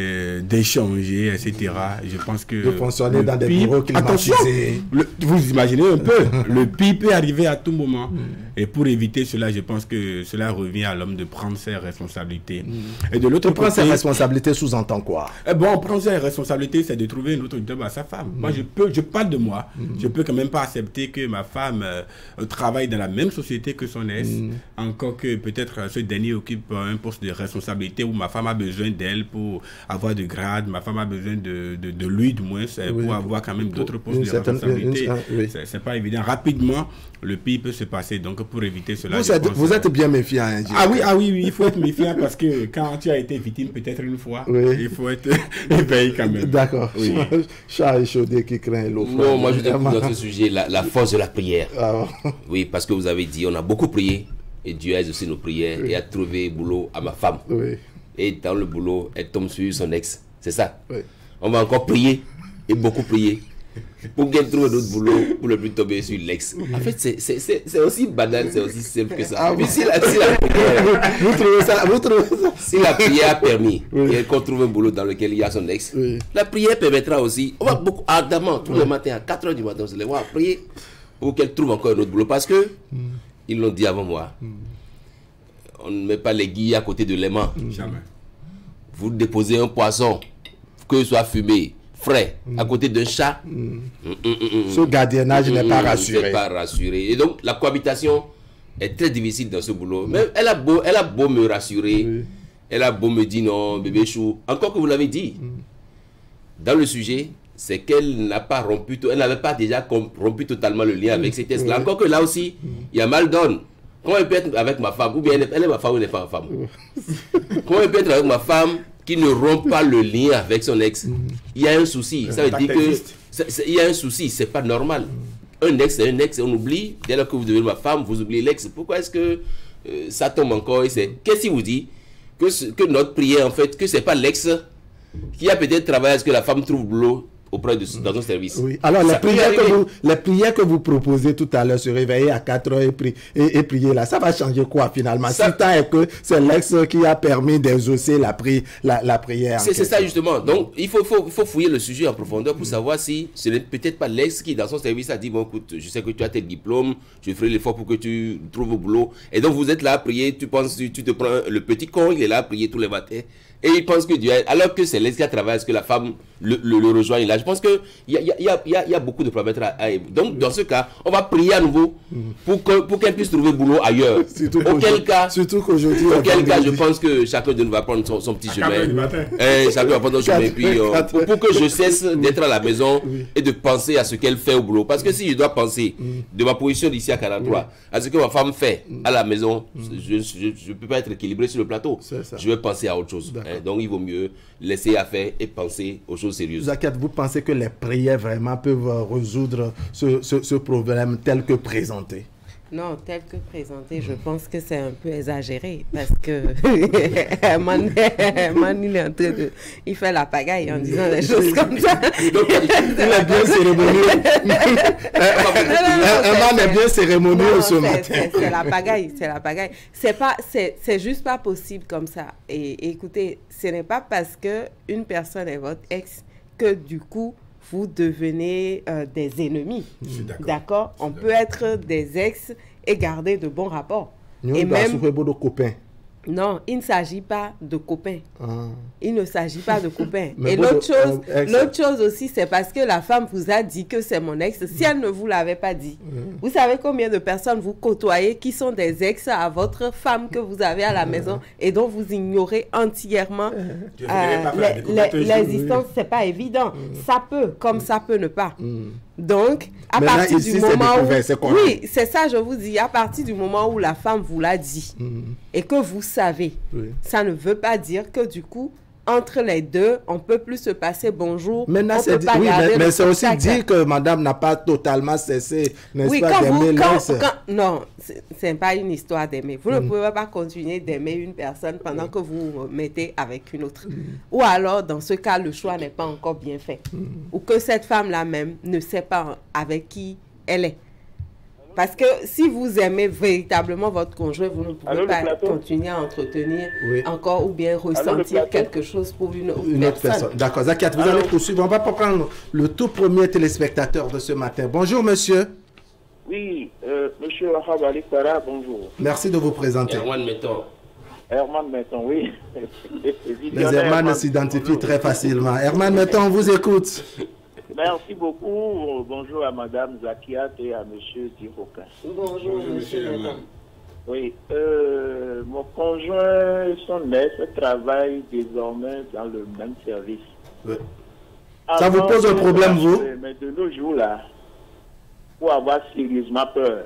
d'échanger, etc. Je pense que... De fonctionner dans des bureaux climatisés. Vous imaginez un peu, le pire peut arriver à tout moment. Et pour éviter cela, je pense que cela revient à l'homme de prendre ses responsabilités. Et de l'autre côté... Prendre ses responsabilités sous-entend quoi? Bon, prendre ses responsabilités, c'est de trouver un autre job à sa femme. Moi, je parle de moi. Je peux quand même pas accepter que ma femme travaille dans la même société que son ex, encore que peut-être ce dernier occupe un poste de responsabilité où ma femme a besoin d'elle pour avoir de grade, ma femme a besoin de lui du moins, pour avoir quand même d'autres postes de responsabilité. C'est pas évident. Rapidement, le pire peut se passer. Donc pour éviter cela... Vous êtes bien méfiant. Hein, ah oui, il faut être méfiant parce que quand tu as été victime peut-être une fois, il faut être éveillé quand même. D'accord. Oui. Chat échaudé qui craint l'eau. Non, moi je dis pour notre sujet, la force de la prière. Oui, parce que vous avez dit, on a beaucoup prié. Et Dieu a exaucé nos prières et a trouvé boulot à ma femme. Et dans le boulot, elle tombe sur son ex. C'est ça. On va encore prier et beaucoup prier pour qu'elle trouve d'autres boulots pour ne plus tomber sur l'ex. En fait, c'est aussi banal, c'est aussi simple que ça. Mais si la prière, vous trouvez ça si la prière a permis qu'on trouve un boulot dans lequel il y a son ex, la prière permettra aussi, on va beaucoup ardemment, tous les matins à 4h du matin, on va prier pour qu'elle trouve encore un autre boulot. Parce que ils l'ont dit avant moi. On ne met pas l'aiguille à côté de l'aimant. Jamais. Vous déposez un poisson, que ce soit fumé, frais, à côté d'un chat. Ce gardiennage n'est pas rassuré. N'est pas rassuré. Et donc, la cohabitation est très difficile dans ce boulot. Mais elle a beau me rassurer, elle a beau me dire non, bébé chou. Encore que vous l'avez dit, dans le sujet, c'est qu'elle n'a pas rompu, elle n'avait pas déjà rompu totalement le lien avec ces tests-là. Encore que là aussi, il y a mal donne. Comment elle peut être avec ma femme, ou bien elle est ma femme ou elle n'est pas ma femme? Comment elle peut être avec ma femme qui ne rompt pas le lien avec son ex? il y a un souci. Ça veut dire que il y a un souci, c'est pas normal. Un ex, c'est un ex, on oublie. Dès lors que vous devenez ma femme, vous oubliez l'ex. Pourquoi est-ce que ça tombe encore? Qu'est-ce qui vous dit que notre prière, en fait, que c'est pas l'ex qui a peut-être travaillé à ce que la femme trouve boulot auprès dans un service. Oui. Alors, les prières que vous proposez tout à l'heure, se réveiller à 4 heures et prier là, ça va changer quoi finalement? Si tant est que c'est l'ex qui a permis d'exaucer la prière. C'est ça justement. Donc, il faut fouiller le sujet en profondeur pour savoir si ce n'est peut-être pas l'ex qui, dans son service, a dit, bon, écoute, je sais que tu as tes diplômes, je ferai l'effort pour que tu trouves au boulot. Et donc, vous êtes là à prier, tu te prends le petit con, il est là à prier tous les matins. Et il pense que Dieu, alors que c'est l'ex qui a travaillé, est-ce que la femme le rejoigne là? Je pense qu'il y a beaucoup de paramètres donc, dans ce cas, on va prier à nouveau pour qu'elle puisse trouver boulot ailleurs. Auquel cas, je pense que chacun de nous va prendre son petit chemin. Chacun va prendre son chemin. Puis, pour que je cesse d'être à la maison et de penser à ce qu'elle fait au boulot. Parce que si je dois penser de ma position d'ici à 43 à ce que ma femme fait à la maison, je ne peux pas être équilibré sur le plateau. Je vais penser à autre chose. Donc, il vaut mieux laisser à faire et penser aux choses sérieuses. Zakat, vous pensez que les prières vraiment peuvent résoudre ce problème tel que présenté? Non, tel que présenté, je pense que c'est un peu exagéré parce que Man, il est en train de... Il fait la pagaille en disant des choses comme ça. Il est bien cérémonieux. Man est bien cérémonieux ce matin. C'est la pagaille, c'est la pagaille. C'est juste pas possible comme ça. Et écoutez, ce n'est pas parce que une personne est votre ex que du coup, vous devenez des ennemis. D'accord? On peut être des ex et garder de bons rapports. Et même... copains. Non, il ne s'agit pas de copains. Il ne s'agit pas de copains. Et l'autre chose aussi, c'est parce que la femme vous a dit que c'est mon ex. Si elle ne vous l'avait pas dit, vous savez combien de personnes vous côtoyez qui sont des ex à votre femme que vous avez à la maison et dont vous ignorez entièrement l'existence. C'est pas évident. Ça peut, comme ça peut ne pas. Donc, à partir du moment où... Oui, c'est ça, je vous dis. À partir du moment où la femme vous l'a dit et que vous savez, ça ne veut pas dire que du coup, entre les deux, on ne peut plus se passer bonjour. Maintenant, c'est mais c'est aussi dire que madame n'a pas totalement cessé, n'est-ce pas, d'aimer l'ex. Non, ce n'est pas une histoire d'aimer. Vous ne pouvez pas continuer d'aimer une personne pendant que vous vous mettez avec une autre. Ou alors, dans ce cas, le choix n'est pas encore bien fait. Ou que cette femme-là même ne sait pas avec qui elle est. Parce que si vous aimez véritablement votre conjoint, vous ne pouvez pas continuer à entretenir encore ou bien ressentir quelque chose pour une autre personne. D'accord. Zakat, vous allez poursuivre. On va prendre le tout premier téléspectateur de ce matin. Bonjour, monsieur. Oui, monsieur Wahab Ali Farah, bonjour. Merci de vous présenter. Herman Metton. Herman Metton, oui. Les Herman s'identifient très facilement. Herman Metton, on vous écoute. Merci beaucoup. Bonjour à Madame Zakiat et à Monsieur Diroka. Bonjour, Monsieur. Oui, mon conjoint et son ex travaillent désormais dans le même service. Oui. Ça vous pose un problème, vous? Mais de nos jours là, faut avoir sérieusement peur.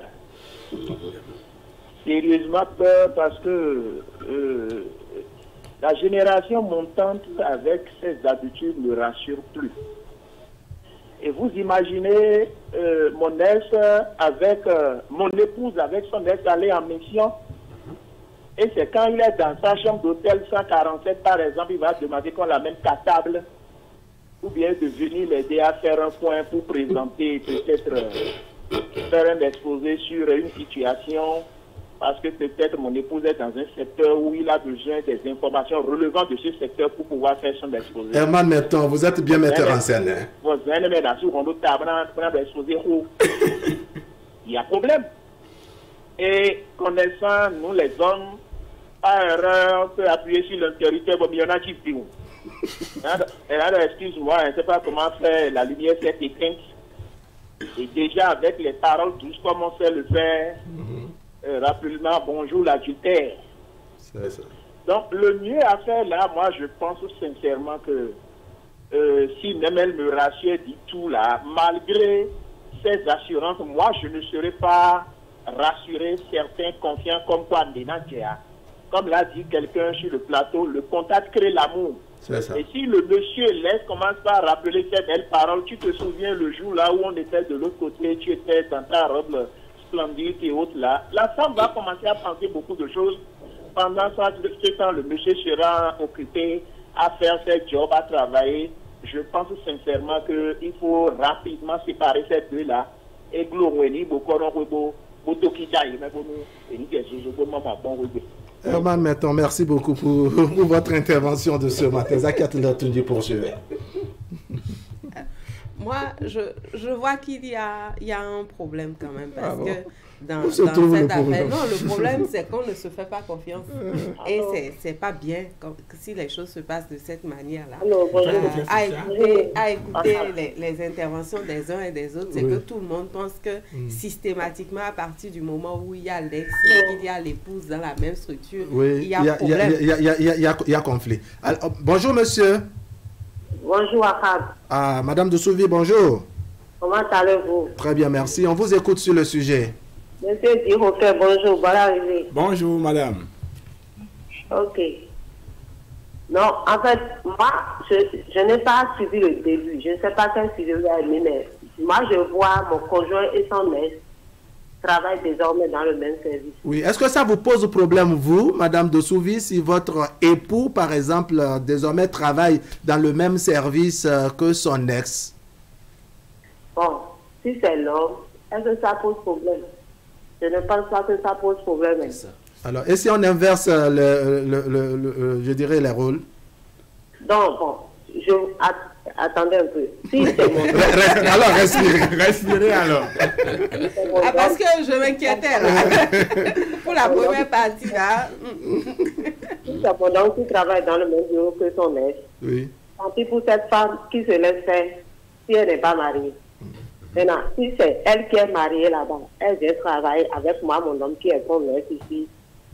Sérieusement peur parce que la génération montante avec ses habitudes ne rassure plus. Et vous imaginez mon ex avec mon épouse avec son ex aller en mission. Et c'est quand il est dans sa chambre d'hôtel 147 par exemple, il va demander qu'on l'amène qu'à table. Ou bien de venir l'aider à faire un point pour présenter, peut-être faire un exposé sur une situation. Parce que peut-être mon épouse est dans un secteur où il a besoin des informations relevant de ce secteur pour pouvoir faire son exposé. Herman Metton, vous êtes bien metteur en scène. Il y a problème. Et connaissant, nous les hommes, à erreur, on peut appuyer sur l'interrupteur, mais il y en a qui disent. Excuse-moi, je ne sais pas comment faire, la lumière s'est éteinte. Et déjà avec les paroles douces, comme on sait le faire, rapidement, bonjour l'adultère. Donc le mieux à faire là, moi je pense sincèrement que si même elle me rassure du tout là, malgré ces assurances, moi je ne serai pas rassuré, certain, confiant, comme quoi Nenantia. Comme l'a dit quelqu'un sur le plateau, le contact crée l'amour. Et si le monsieur laisse, commence par rappeler ces belles paroles, tu te souviens le jour là où on était de l'autre côté, tu étais dans ta robe splendide et autres là, la femme va commencer à penser beaucoup de choses. Pendant ce temps, le monsieur sera occupé à faire ses jobs, à travailler. Je pense sincèrement qu'il faut rapidement séparer ces deux-là. Et Herman Metton, merci beaucoup pour votre intervention de ce matin. Zakiat Latoundji poursuivre. Moi, je vois qu'il y a un problème quand même, parce que dans cette affaire, le problème c'est qu'on ne se fait pas confiance. Et c'est pas bien si les choses se passent de cette manière-là. À écouter les interventions des uns et des autres, c'est que tout le monde pense que systématiquement, à partir du moment où il y a l'ex, il y a l'épouse dans la même structure, il y a problème. Il y a conflit. Alors, bonjour monsieur. Bonjour Ahad. Ah, Madame de Souvi, bonjour. Comment allez-vous? Très bien, merci. On vous écoute sur le sujet. Monsieur Dirofer, bonjour, voilà arrivé. Bonjour madame. Ok. Non, en fait, moi, je n'ai pas suivi le début. Je ne sais pas quel sujet vous avez mis, mais moi, je vois mon conjoint et son ex travaillent désormais dans le même service. Oui, est-ce que ça vous pose problème, vous, Madame de Souvi, si votre époux, par exemple, désormais travaille dans le même service que son ex? Bon, si c'est l'homme, est-ce que ça pose problème? Je ne pense pas que ça pose problème. Alors, et si on inverse, je dirais, les rôles? Donc, bon, attendez un peu. Si c'est mon... Alors, respirez. Respirez alors. Parce que je m'inquiétais là. Pour la première partie là. Si c'est mon homme qui travaille dans le même bureau que son ex, oui. Tant pis pour cette femme qui se laisse faire si elle n'est pas mariée. Maintenant, si c'est elle qui est mariée là-bas, elle vient travailler avec moi, mon homme qui est son ex ici.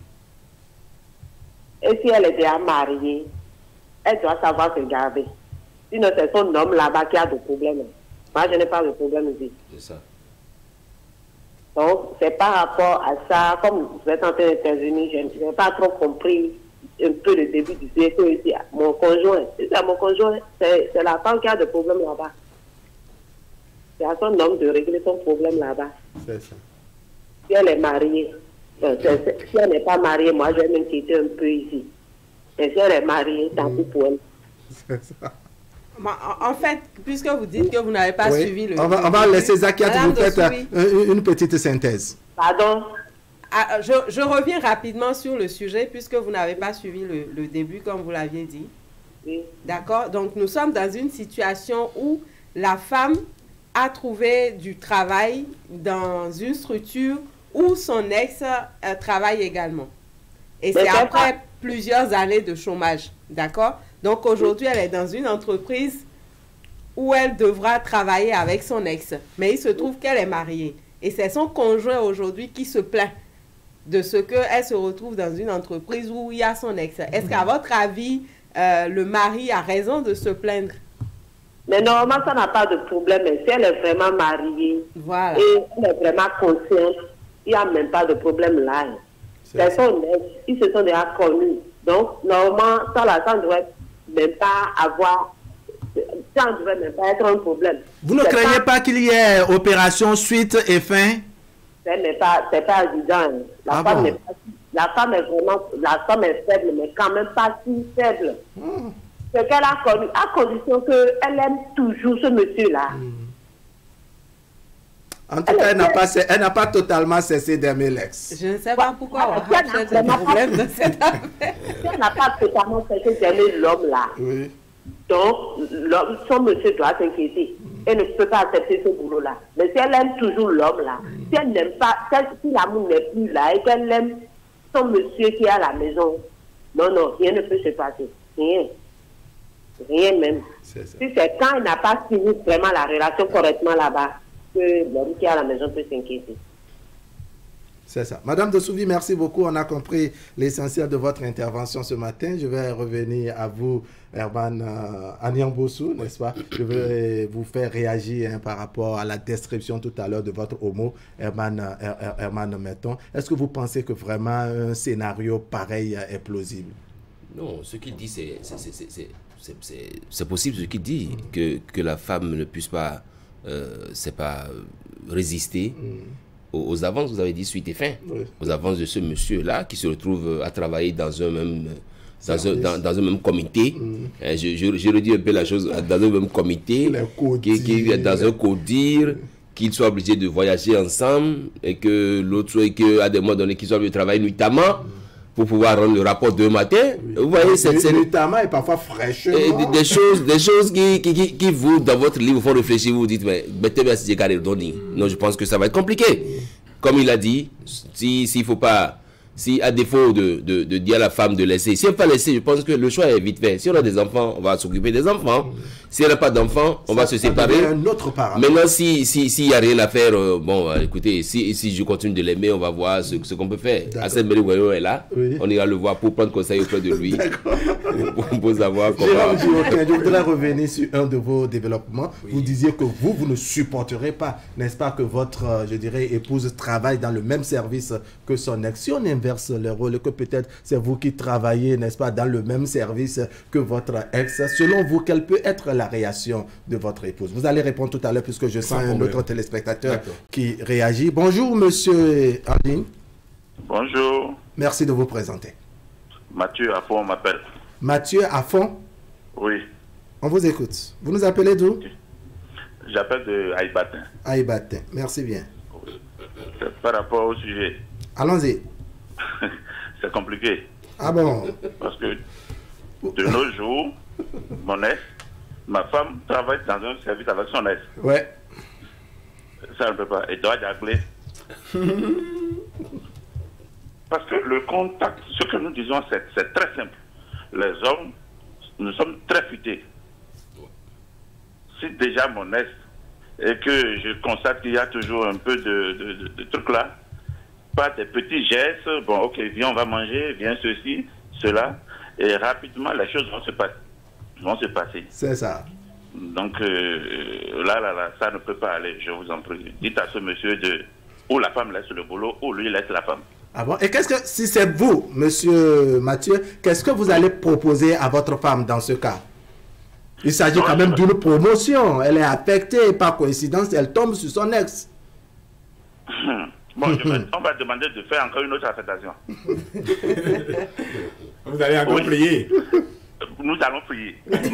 Et si elle est déjà mariée, elle doit savoir se garder. Sinon, c'est son homme là-bas qui a des problèmes. Moi, je n'ai pas de problème ici. C'est ça. Donc, c'est par rapport à ça, comme vous êtes en train d'intervenir, je n'ai pas trop compris un peu le début du sujet. Mon conjoint, c'est mon conjoint, c'est la femme qui a des problèmes là-bas. C'est à son homme de régler son problème là-bas. C'est ça. Si elle est mariée, si elle n'est pas mariée, moi, je vais m'inquiéter un peu ici. Et si elle est mariée, tant pis pour elle. C'est ça. En fait, puisque vous dites que vous n'avez pas suivi le... On va laisser Zakiat vous faire une petite synthèse. Pardon? Je reviens rapidement sur le sujet, puisque vous n'avez pas suivi le début, comme vous l'aviez dit. Oui. D'accord? Donc, nous sommes dans une situation où la femme a trouvé du travail dans une structure où son ex travaille également. Et c'est après plusieurs années de chômage. D'accord? Donc aujourd'hui, elle est dans une entreprise où elle devra travailler avec son ex. Mais il se trouve qu'elle est mariée. Et c'est son conjoint aujourd'hui qui se plaint de ce qu'elle se retrouve dans une entreprise où il y a son ex. Est-ce qu'à votre avis, le mari a raison de se plaindre? Mais normalement, ça n'a pas de problème. Mais si elle est vraiment mariée et elle est vraiment consciente, il n'y a même pas de problème là. C'est son ex. Ils se sont déjà connus. Donc, normalement, ça ne devrait même pas avoir... Ça ne devrait même pas être un problème. Vous ne craignez pas qu'il y ait opération suite et fin? C'est pas évident. La femme est vraiment... La femme est faible, mais quand même pas si faible. Ce qu'elle a connu, à condition qu'elle aime toujours ce monsieur-là. En tout cas, elle n'a pas totalement cessé d'aimer l'ex. Je ne sais pas pourquoi on a des problèmes de cette affaire. Elle n'a pas totalement cessé d'aimer l'homme-là. Oui. Donc, son monsieur doit s'inquiéter. Elle ne peut pas accepter ce boulot-là. Mais si elle aime toujours l'homme-là, si elle n'aime pas, si l'amour n'est plus là et qu'elle aime son monsieur qui est à la maison, non, rien ne peut se passer. Rien même. Si c'est quand il n'a pas fini vraiment la relation correctement là-bas, que l'homme qui est à la maison peut s'inquiéter. C'est ça. Madame de Souvi, merci beaucoup. On a compris l'essentiel de votre intervention ce matin. Je vais revenir à vous, Herman Anyangbossou, n'est-ce pas? Je vais vous faire réagir par rapport à la description tout à l'heure de votre homo, Herman Metton. Est-ce que vous pensez que vraiment un scénario pareil est plausible? Non, ce qu'il dit, c'est c'est possible ce qu'il dit, que la femme ne puisse pas, résister aux avances, vous avez dit, suite et fin, aux avances de ce monsieur-là qui se retrouve à travailler dans un même... Dans un même comité, je redis un peu la chose, dans un même comité, qui est dans un codir, qu'ils soient obligés de voyager ensemble et que l'autre soit qu'à des moments donnés qu'ils soient obligés de travailler nuitamment pour pouvoir rendre le rapport demain matin. Vous voyez, c'est nuitamment et parfois fraîchement. Des choses qui vous, dans votre livre, font réfléchir. Vous dites, mais mettez bien si j'ai donné. Non, je pense que ça va être compliqué. Comme il a dit, s'il faut pas... Si à défaut de dire à la femme de laisser, si elle n'a pas laissé, je pense que le choix est vite fait. Si on a des enfants, on va s'occuper des enfants. Si elle n'a pas d'enfants, on va se séparer. Un autre paramètre. Maintenant, s'il n'y a rien à faire, bon, écoutez, si je continue de l'aimer, on va voir ce qu'on peut faire. Assez Meri Wayo est là, on ira le voir pour prendre conseil auprès de lui. pour savoir comment... Je voudrais revenir sur un de vos développements. Vous disiez que vous ne supporterez pas, n'est-ce pas, que votre, je dirais, épouse travaille dans le même service que son ex. Si on inverse le rôle, que peut-être c'est vous qui travaillez, n'est-ce pas, dans le même service que votre ex, selon vous, quelle peut être la réaction de votre épouse? Vous allez répondre tout à l'heure puisque je sens un autre téléspectateur qui réagit. Bonjour, monsieur Andine. Bonjour. Merci de vous présenter. Mathieu Affon m'appelle. Mathieu Affon? Oui. On vous écoute. Vous nous appelez d'où? J'appelle de Aïbatin. Aïbatin, merci bien. Oui. Par rapport au sujet. Allons-y. C'est compliqué. Ah bon? Parce que de nos jours, mon ex, ma femme travaille dans un service avec son ex. Ouais. Ça ne peut pas. Elle doit jongler. Parce que le contact, ce que nous disons, c'est très simple. Les hommes, nous sommes très futés. Si déjà mon ex, et que je constate qu'il y a toujours un peu de trucs là, pas des petits gestes, bon ok, viens on va manger, viens ceci, cela, et rapidement les choses vont se passer. C'est ça. Donc là, ça ne peut pas aller, je vous en prie. Dites à ce monsieur ou la femme laisse le boulot, ou lui laisse la femme. Ah bon? Et qu'est-ce que, si c'est vous, monsieur Mathieu, qu'est-ce que vous allez proposer à votre femme dans ce cas? Il s'agit quand même d'une promotion. Elle est affectée, par coïncidence, elle tombe sur son ex. Bon, on va demander de faire encore une autre affectation. Vous allez encore prier. Nous allons prier.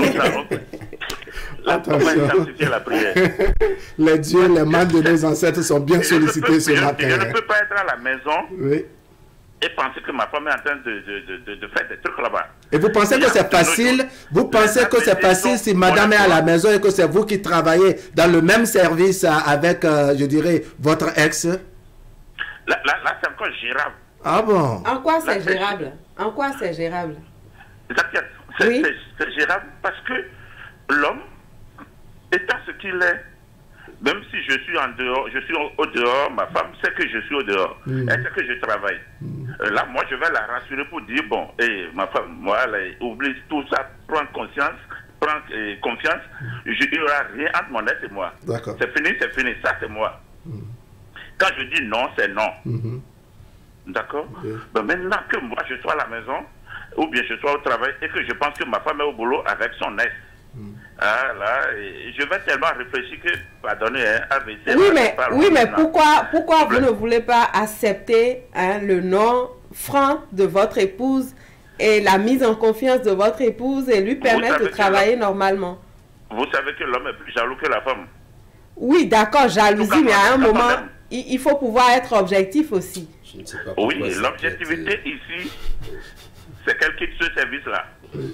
On va intensifier la prière. Les dieux, les mains de nos ancêtres sont bien sollicités ce matin. Je ne peux pas être à la maison et penser que ma femme est en train de faire des trucs là-bas. Et vous pensez que c'est facile? Vous pensez que c'est facile si madame est à la maison et que c'est vous qui travaillez dans le même service avec, je dirais, votre ex? Là c'est encore gérable. Ah bon? En quoi c'est gérable? En quoi c'est gérable? C'est gérable parce que l'homme, étant ce qu'il est, même si je suis en dehors, je suis au dehors, ma femme sait que je suis au dehors, elle sait que je travaille. Là, moi, je vais la rassurer pour dire, bon, ma femme, moi, elle oublie tout ça, prends conscience, prends confiance, il n'y aura rien entre mon ex et moi. C'est fini, ça c'est moi. Quand je dis non, c'est non. D'accord? Ben, maintenant que moi, je sois à la maison, ou bien je sois au travail, et que je pense que ma femme est au boulot avec son ex, ah, là, je vais tellement réfléchir que, pardonnez, AVC... Oui, mais pourquoi vous ne voulez pas accepter le nom franc de votre épouse et la mise en confiance de votre épouse et lui permettre de travailler normalement? Vous savez que l'homme est plus jaloux que la femme. Oui, d'accord, jalousie, mais à un moment, il faut pouvoir être objectif aussi. Je ne sais pas pourquoi l'objectivité ici, c'est qu'elle quitte ce service-là.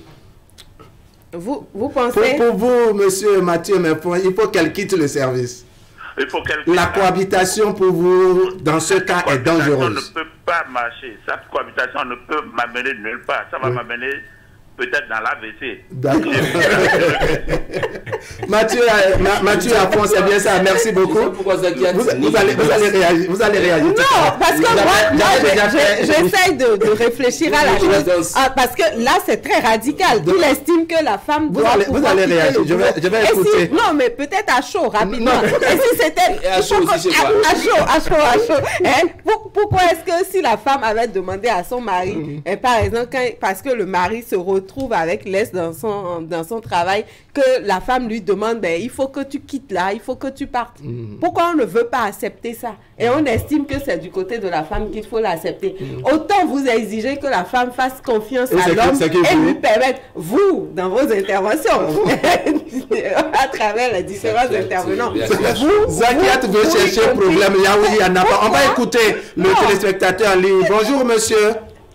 Vous pensez... Pour vous, monsieur Mathieu, mais il faut qu'elle quitte le service. La cohabitation pour vous, dans ce cas, est dangereuse. Ça ne peut pas marcher. Cette cohabitation ne peut m'amener nulle part. Ça va m'amener peut-être dans l'AVC. D'accord. Mathieu Afon, c'est bien ça. Merci beaucoup. Vous allez réagir. Non, parce que moi j'essaye de réfléchir à la chose. Parce que là, c'est très radical. Il estime que la femme doit vous allez réagir. Je vais écouter. Non, mais peut-être à chaud, rapidement. Et si c'était... À chaud aussi, c'est quoi? À chaud. Pourquoi est-ce que si la femme avait demandé à son mari, par exemple, parce que le mari se retrouve avec l'aise dans son travail, que la femme lui demande, il faut que tu quittes là, il faut que tu partes. Pourquoi on ne veut pas accepter ça? Et on estime que c'est du côté de la femme qu'il faut l'accepter. Autant vous exigez que la femme fasse confiance à l'homme et lui permettre, vous, dans vos interventions, à travers les différents intervenants, Zakiat veut chercher un problème. Il y en a pas. On va écouter le téléspectateur en ligne. Bonjour, monsieur.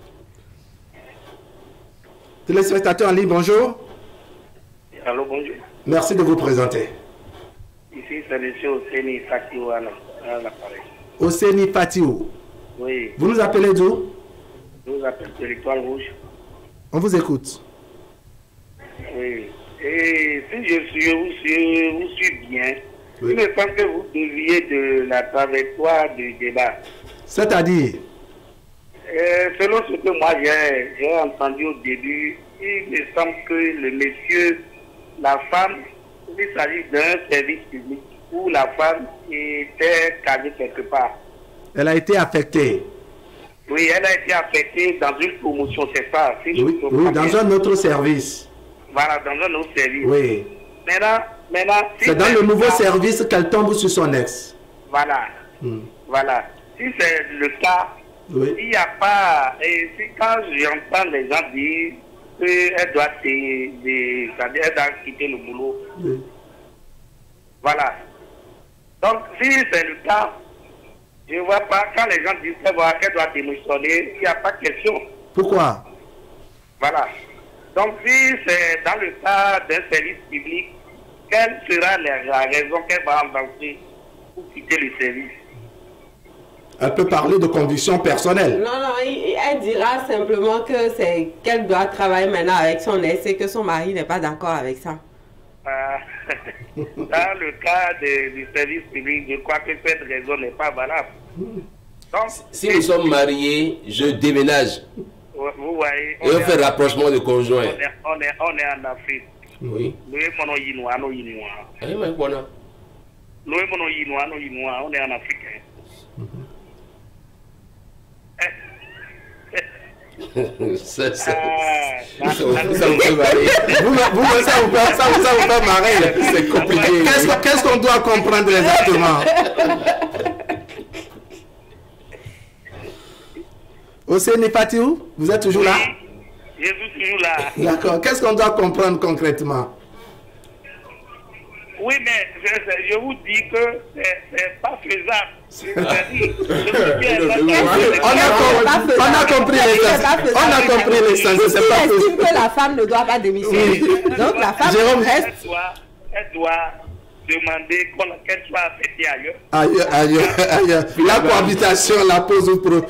Téléspectateur en ligne, bonjour. Allô, bonjour. Merci de vous présenter. Ici, c'est M. Oseni Fatiou à l'appareil. Oseni Fatiou. Oui. Vous nous appelez d'où? Je vous appelle de l'Étoile Rouge. On vous écoute. Oui. Et si vous suis bien, il me semble que vous deviez de la trajectoire du débat. C'est-à-dire? Selon ce que moi j'ai entendu au début, il me semble que le monsieur, la femme, il s'agit d'un service public où la femme était calée quelque part. Elle a été affectée. Oui, elle a été affectée dans une promotion, c'est ça. Si oui, dans un autre service. Voilà, dans un autre service. Oui. Maintenant, si c'est dans le nouveau service qu'elle tombe sur son ex. Voilà. Voilà. Si c'est le cas, il n'y a pas... Et quand j'entends les gens dire qu'elle doit quitter le boulot. Oui. Voilà. Donc, si c'est le cas, je ne vois pas, quand les gens disent qu'elle doit démissionner, il n'y a pas de question. Pourquoi? Voilà. Donc, si c'est dans le cas d'un service public, quelle sera la raison qu'elle va avancer pour quitter le service? Elle peut parler de convictions personnelles. Non, elle dira simplement qu'elle doit travailler maintenant avec son ex et que son mari n'est pas d'accord avec ça. Dans le cas du service public, je crois que cette raison n'est pas valable. Donc, si nous sommes mariés, je déménage. Vous voyez, et on fait rapprochement de conjoints. On est en Afrique. Oui. Nous sommes en Afrique. Ça vous fait marrer. Ça vous fait marrer. C'est compliqué. Qu'est-ce qu'on doit comprendre exactement? Oseni Fatiou, vous êtes toujours là? Je suis toujours là. D'accord. Qu'est-ce qu'on doit comprendre concrètement? Oui, mais je vous dis que c'est pas faisable. On a compris l'essence. C'est pas faisable. Estime que la femme ne doit pas démissionner. Donc la femme reste. Elle doit demander qu'elle soit affectée ailleurs. La cohabitation la pose problème.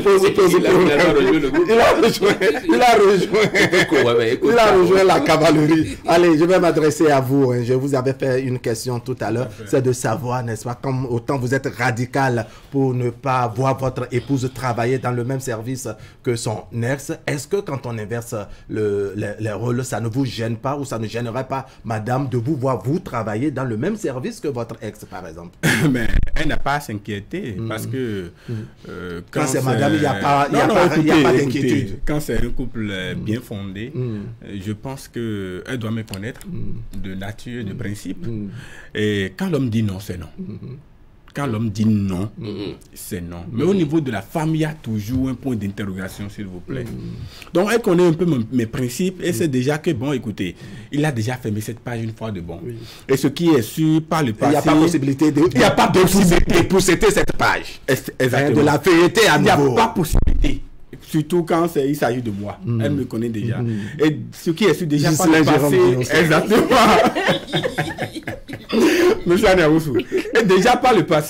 Il a rejoint la cavalerie. Allez, je vais m'adresser à vous. Je vous avais fait une question tout à l'heure. C'est de savoir, n'est-ce pas, comme autant vous êtes radical pour ne pas voir votre épouse travailler dans le même service que son ex. Est-ce que quand on inverse les rôles, ça ne vous gêne pas ou ça ne gênerait pas, madame, de vous voir vous travailler dans le même service que votre ex, par exemple? Mais elle n'a pas à s'inquiéter parce que quand c'est madame, il n'y a pas d'inquiétude. Quand c'est un couple bien fondé, je pense qu'elle doit me connaître de nature, de principe. Et quand l'homme dit non, c'est non. Quand l'homme dit non, c'est non. Mais au niveau de la femme, il y a toujours un point d'interrogation, s'il vous plaît. Donc, elle connaît un peu mes principes et c'est déjà que, bon, écoutez, il a déjà fermé cette page une fois de bon. Et ce qui est sûr, par le passé... Il n'y a pas possibilité de posséder cette page. Exactement. De la vérité à nouveau. Il n'y a pas possibilité. Surtout quand il s'agit de moi. Elle me connaît déjà. Et ce qui est sûr déjà par le passé... Exactement. Monsieur Aniaoussou. Et déjà par le passé,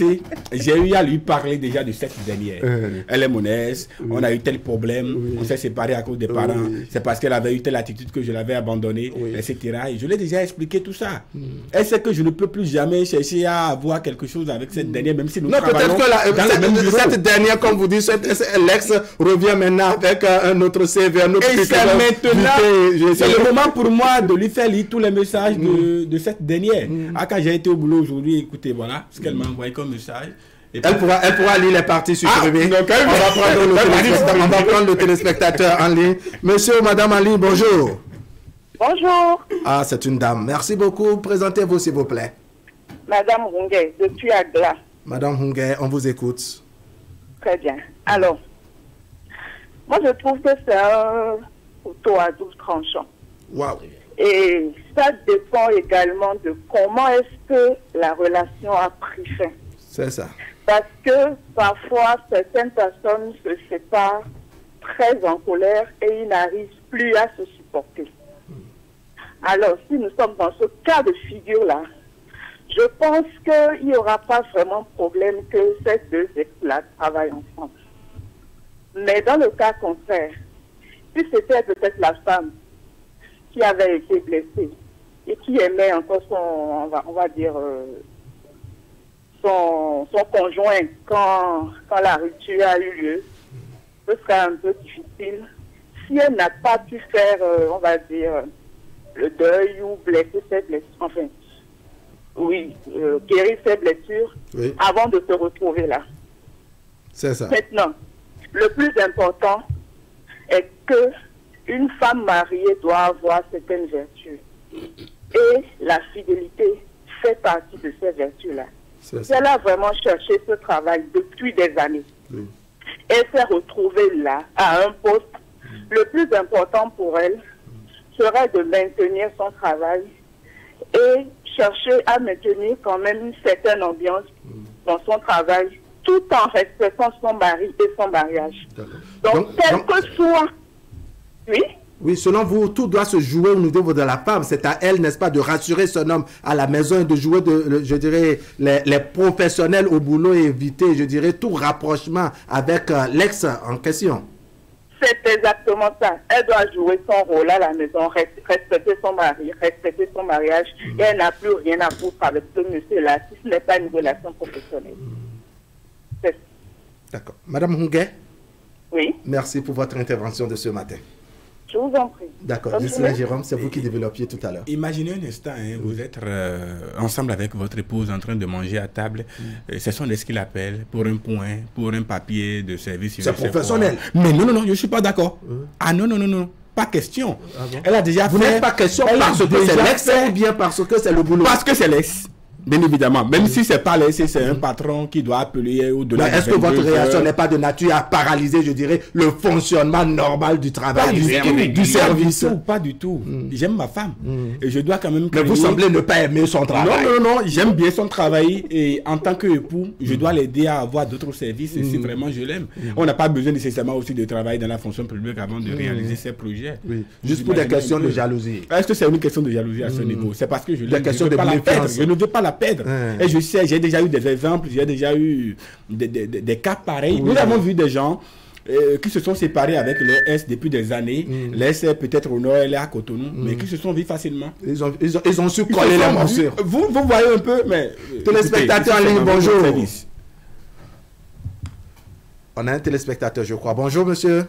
j'ai eu à lui parler déjà de cette dernière. Elle est monnaise, on a eu tel problème, on s'est séparés à cause des parents, c'est parce qu'elle avait eu telle attitude que je l'avais abandonnée, etc. Et je lui ai déjà expliqué tout ça. Elle sait que je ne peux plus jamais chercher à avoir quelque chose avec cette dernière, même si nous travaillons peut-être que cette dernière, comme vous dites, l'ex revient maintenant avec un autre CV, un autre et c'est maintenant, c'est le moment pour moi de lui faire lire tous les messages de cette dernière. Quand j'ai été au boulot aujourd'hui, écoutez, voilà ce qu'elle m'a envoyé comme message. Elle pourra lire les parties supprimées. On va prendre le téléspectateur en ligne. Monsieur ou madame en ligne, bonjour. Bonjour. Ah, c'est une dame. Merci beaucoup. Présentez-vous, s'il vous plaît. Madame Hungé, depuis Agla. Madame Hungé, on vous écoute. Très bien. Alors, moi je trouve que c'est un couteau à double tranchant. Wow. Et ça dépend également de comment est-ce que la relation a pris fin. C'est ça. Parce que parfois, certaines personnes se séparent très en colère et ils n'arrivent plus à se supporter. Alors, si nous sommes dans ce cas de figure-là, je pense qu'il n'y aura pas vraiment de problème que ces deux ex-là travaillent ensemble. Mais dans le cas contraire, si c'était peut-être la femme qui avait été blessée et qui aimait encore son, on va dire, son conjoint quand la rupture a eu lieu, ce sera un peu difficile. Si elle n'a pas pu faire, on va dire, le deuil ou blesser ses blessures, enfin, oui, guérir ses blessures avant de se retrouver là. C'est ça. Maintenant, le plus important est que une femme mariée doit avoir certaines vertus. Et la fidélité fait partie de ces vertus-là. Si elle a vraiment cherché ce travail depuis des années et s'est retrouvée là, à un poste, le plus important pour elle serait de maintenir son travail et chercher à maintenir quand même une certaine ambiance dans son travail, tout en respectant son mari et son mariage. Donc, quel que soit... Oui. Oui, selon vous, tout doit se jouer au niveau de la femme. C'est à elle, n'est-ce pas, de rassurer son homme à la maison et de jouer, je dirais, les professionnels au boulot et éviter, je dirais, tout rapprochement avec l'ex en question. C'est exactement ça. Elle doit jouer son rôle à la maison, respecter son mari, respecter son mariage. Et elle n'a plus rien à foutre avec ce monsieur-là, si ce n'est pas une relation professionnelle. D'accord. Madame Hungé? Oui. Merci pour votre intervention de ce matin. Je vous en prie. D'accord. Gisela Jérôme, c'est vous qui développiez tout à l'heure. Imaginez un instant, vous êtes ensemble avec votre épouse en train de manger à table. Ce sont ce qu'il appelle pour un point, pour un papier de service. C'est professionnel. Mais non, je ne suis pas d'accord. Ah non. Pas question. Ah bon? Elle a déjà Vous n'êtes pas question parce que c'est l'ex ou bien parce que c'est le boulot? Parce que c'est l'ex. Bien évidemment, même si c'est pas laissé, c'est un patron qui doit appeler au-delà. Est-ce que votre réaction n'est pas de nature à paralyser, je dirais, le fonctionnement normal du travail, du service? Pas du tout. J'aime ma femme et je dois quand même. Mais vous semblez ne pas aimer son travail. Non, j'aime bien son travail et en tant qu'époux, je dois l'aider à avoir d'autres services si vraiment je l'aime. On n'a pas besoin nécessairement aussi de travailler dans la fonction publique avant de réaliser ses projets. Juste pour des questions de jalousie. Est-ce que c'est une question de jalousie à ce niveau? C'est parce que je l'aime. Je ne veux pas la perdre. Et je sais, j'ai déjà eu des exemples, j'ai déjà eu des cas pareils. Nous avons vu des gens qui se sont séparés avec leur S depuis des années. L'S est peut-être au nord, elle est à Cotonou, mais qui se sont vus facilement. Ils ont su coller les morceaux. Vous voyez un peu, mais... Téléspectateur en ligne, bonjour. On a un téléspectateur, je crois. Bonjour, monsieur.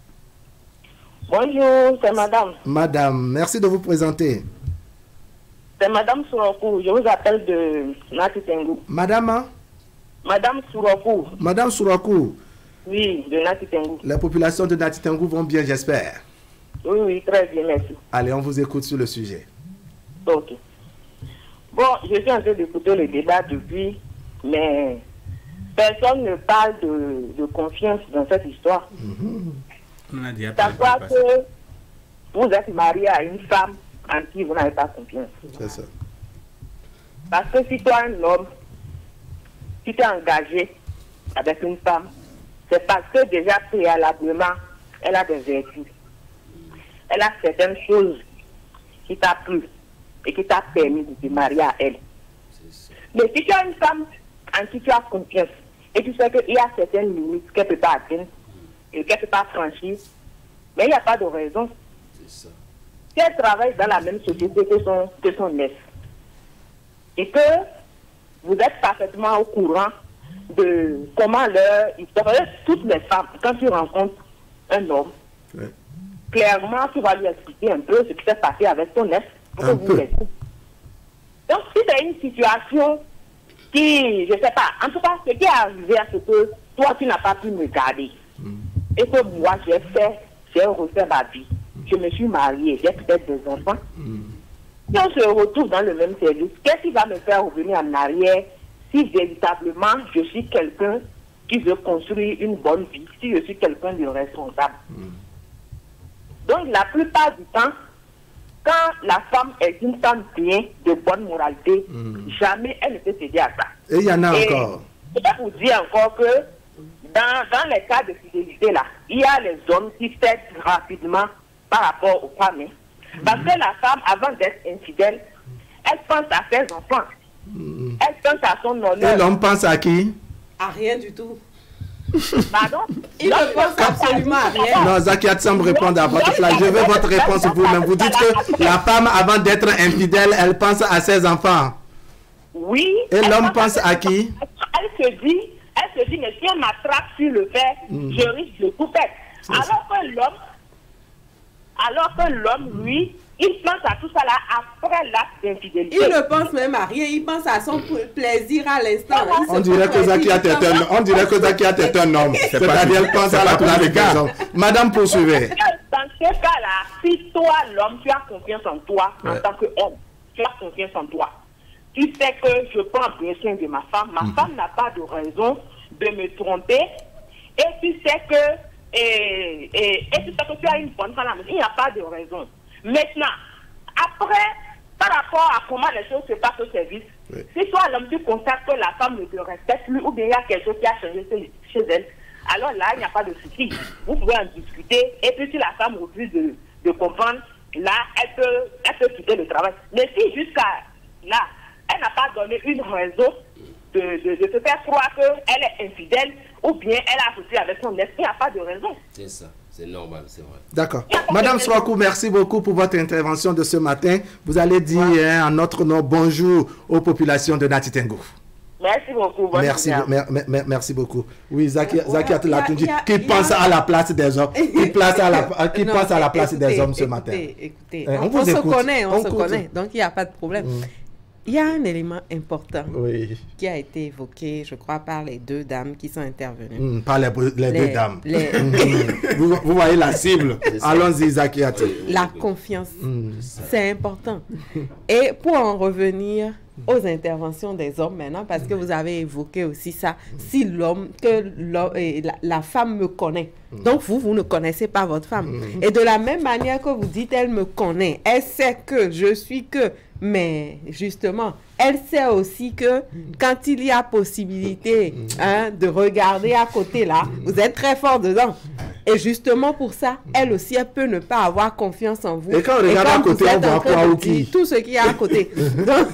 Bonjour, c'est madame. Madame, merci de vous présenter. C'est Madame Sourakou, je vous appelle de Nati Tengu. Madame? Madame Sourakou. Madame Sourakou. Oui, de Nati Tengu. Les populations de Nati Tengu vont bien, j'espère. Oui, très bien, merci. Allez, on vous écoute sur le sujet. Ok. Bon, je suis en train d'écouter le débat depuis, mais personne ne parle de confiance dans cette histoire. Savoir que vous êtes marié à une femme en qui vous n'avez pas confiance. C'est ça. Parce que si toi, un homme, tu t'es engagé avec une femme, c'est parce que déjà préalablement, elle a des vertus. Elle a certaines choses qui t'a plu et qui t'a permis de te marier à elle. Mais si tu as une femme en qui tu as confiance, et tu sais qu'il y a certaines limites qu'elle ne peut pas atteindre, et qu'elle ne peut pas franchir, mais il n'y a pas de raison. Si elle travaille dans la même société que son ex, et que vous êtes parfaitement au courant de comment toutes les femmes, quand tu rencontres un homme, clairement, tu vas lui expliquer un peu ce qui s'est passé avec ton ex pour que vous l'aidez. Donc, si c'est une situation qui, je ne sais pas, en tout cas, ce qui est arrivé à ce que toi, tu n'as pas pu me garder, et que moi, j'ai refait ma vie. Je me suis mariée, j'ai peut-être des enfants. Si on se retrouve dans le même service, qu'est-ce qui va me faire revenir en arrière si véritablement je suis quelqu'un qui veut construire une bonne vie, si je suis quelqu'un de responsable? Donc, la plupart du temps, quand la femme est une femme bien, de bonne moralité, jamais elle ne peut céder à ça. Et il y en a encore. Je vais vous dire encore que dans les cas de fidélité, là, il y a les hommes qui cèdent rapidement par rapport aux femmes. Parce que la femme, avant d'être infidèle, elle pense à ses enfants. Elle pense à son honneur. Et l'homme pense à qui? À rien du tout. Pardon? Il ne pense absolument à rien. Non, Zakiat semble répondre à votre place. Je veux votre réponse vous-même. Vous dites que la femme, avant d'être infidèle, elle pense à ses enfants. Oui. Et l'homme pense à qui? Elle se dit, mais si on m'attrape sur le fait, je risque de tout perdre. Alors que l'homme, lui, il pense à tout ça là après l'acte d'infidélité. Il ne pense même à rien, il pense à son plaisir à l'instant. On dirait que Zakiat est un homme. C'est-à-dire qu'elle pense à la place des garçons. Madame, poursuivez. Dans ce cas-là, si toi, l'homme, tu as confiance en toi, en tant qu'homme, tu as confiance en toi. Tu sais que je prends bien soin de ma femme. Ma femme n'a pas de raison de me tromper. Et tu sais que, tu as une bonne femme. Il n'y a pas de raison. Maintenant, après, par rapport à comment les choses se passent au service, si toi, l'homme, tu constates que la femme ne te respecte plus, ou bien il y a quelque chose qui a changé chez elle, alors là, il n'y a pas de souci. Vous pouvez en discuter. Et puis, si la femme refuse de comprendre, là, elle peut quitter le travail. Mais si jusqu'à là, elle n'a pas donné une raison de se faire croire qu'elle est infidèle, ou bien elle a associé avec son ex, il n'y a pas de raison. C'est ça. C'est normal, c'est vrai. D'accord. Madame Swakou, merci beaucoup pour votre intervention de ce matin. Vous allez dire en notre nom bonjour aux populations de Nati Tengo. Merci beaucoup. Merci beaucoup. Oui, Zakiat Latunji, qui pense à la place des hommes, qui pense à la place des hommes ce matin. Écoutez, on se connaît, donc il n'y a pas de problème. Il y a un élément important qui a été évoqué, je crois, par les deux dames qui sont intervenues. Par les deux dames. Vous voyez la cible. Allons-y, Zakiat. La confiance, c'est important. Et pour en revenir aux interventions des hommes maintenant, parce que vous avez évoqué aussi ça, si la femme me connaît, donc vous ne connaissez pas votre femme. Et de la même manière que vous dites, elle me connaît, elle sait que je suis que, mais justement, elle sait aussi que quand il y a possibilité de regarder à côté là, vous êtes très fort dedans. Et justement pour ça, elle aussi, elle peut ne pas avoir confiance en vous. Et quand on regarde à côté, on voit quoi ou qui? Tout ce qu'il y a à côté. Donc,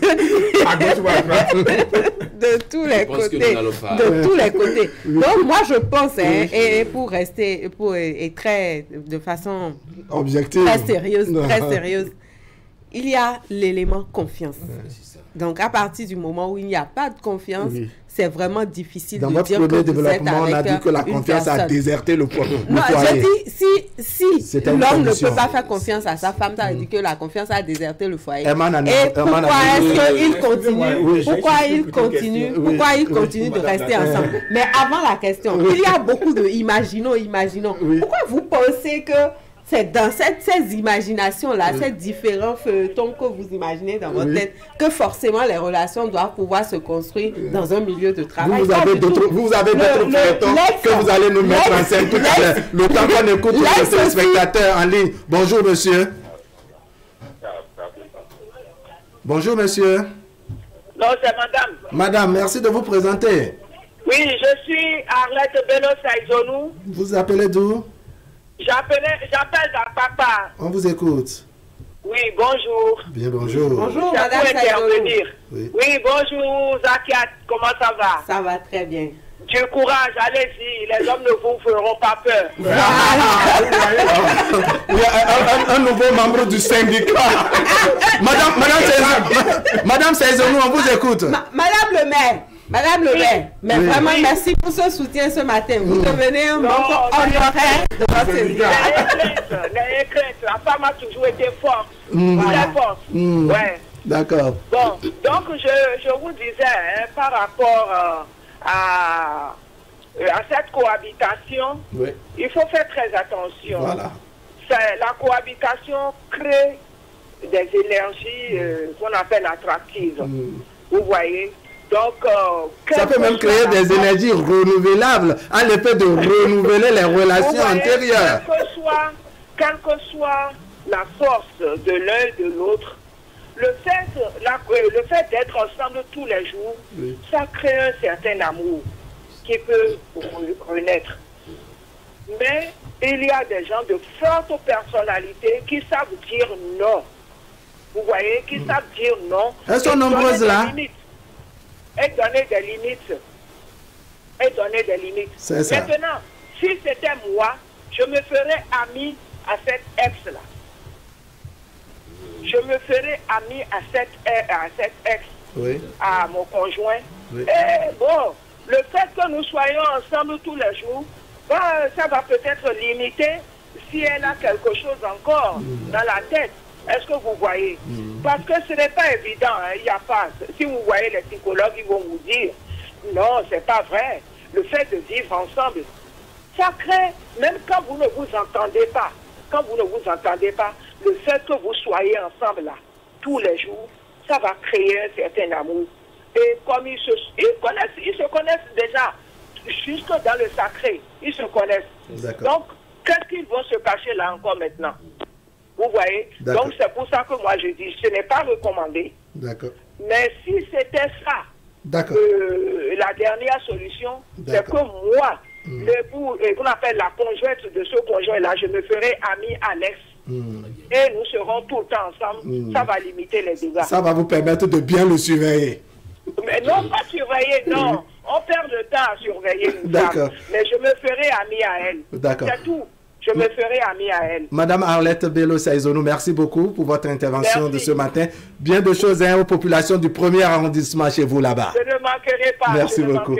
de tous les côtés. De tous les côtés. Donc moi je pense, et pour rester, de façon objective, très sérieuse, il y a l'élément confiance. Donc, à partir du moment où il n'y a pas de confiance, c'est vraiment difficile de dire que vous êtes avec une personne. Dans votre premier développement, on a dit que la confiance a déserté le foyer. Non, je dis, si l'homme ne peut pas faire confiance à sa femme, ça veut dire que la confiance a déserté le foyer. Et pourquoi est-ce qu'il continue pourquoi il continue de rester ensemble? Mais avant la question, il y a beaucoup de imaginons. Pourquoi vous pensez que c'est dans ces imaginations-là, ces différents feuilletons que vous imaginez dans votre tête, que forcément les relations doivent pouvoir se construire dans un milieu de travail. Vous avez d'autres feuilletons que vous allez nous mettre en scène tout à l'heure. Le temps qu'on écoute les téléspectateurs en ligne. Bonjour, monsieur. Bonjour, monsieur. Non, c'est madame. Madame, merci de vous présenter. Oui, je suis Arlette Beno-Saïzonou. Vous appelez d'où? J'appelle d'un papa. On vous écoute. Oui, bonjour. Bien, bonjour. Bonjour, Madame intervenir. Oui. Bonjour, Zakiat. Comment ça va? Ça va très bien. Du courage, allez-y. Les hommes ne vous feront pas peur. Un nouveau membre du syndicat. Madame Saizonou, on vous écoute. Madame le maire, mais oui. Vraiment merci pour ce soutien ce matin. Vous devenez un membre honoraire de votre syndicat. N'ayez crainte, la femme a toujours été forte. Très forte. Ouais. D'accord. Bon, donc je vous disais, par rapport à cette cohabitation, oui. Il faut faire très attention. Voilà. La cohabitation crée des énergies qu'on appelle attractives. Vous voyez? Donc, ça peut même créer des énergies renouvelables à l'effet de renouveler les relations antérieures. Quelle que soit la force de l'un et de l'autre, le fait d'être ensemble tous les jours, oui. Ça crée un certain amour qui peut renaître. Mais il y a des gens de fortes personnalités qui savent dire non. Vous voyez, qui savent dire non. Elles sont nombreuses là. Et donner des limites. C'est ça. Maintenant, si c'était moi, je me ferais ami à cette ex-là. Je me ferais ami à cette ex, oui. À mon conjoint. Oui. Et bon, le fait que nous soyons ensemble tous les jours, ça va peut-être limiter si elle a quelque chose encore dans la tête. Est-ce que vous voyez? Parce que ce n'est pas évident, hein, il n'y a pas. Si vous voyez les psychologues, ils vont vous dire, non, c'est pas vrai. Le fait de vivre ensemble, ça crée, même quand vous ne vous entendez pas, le fait que vous soyez ensemble là, tous les jours, ça va créer un certain amour. Et comme ils se connaissent déjà, jusque dans le sacré, ils se connaissent. Donc, qu'est-ce qu'ils vont se cacher là encore maintenant? Vous voyez? Donc, c'est pour ça que moi je dis, ce n'est pas recommandé. D'accord. Mais si c'était ça, la dernière solution, c'est que moi, l'époux, qu'on appelle la conjointe de ce conjoint-là, je me ferai ami à l'ex. Et nous serons tout le temps ensemble. Ça va limiter les dégâts. Ça va vous permettre de bien le surveiller. Mais non, pas surveiller, non. On perd le temps à surveiller une femme. Mais je me ferai ami à elle. D'accord. C'est tout. Je me ferai ami à elle. Madame Arlette Bello Saizonou, merci beaucoup pour votre intervention de ce matin. Bien de choses aux populations du 1er arrondissement chez vous là-bas. Je ne manquerai pas. Merci beaucoup.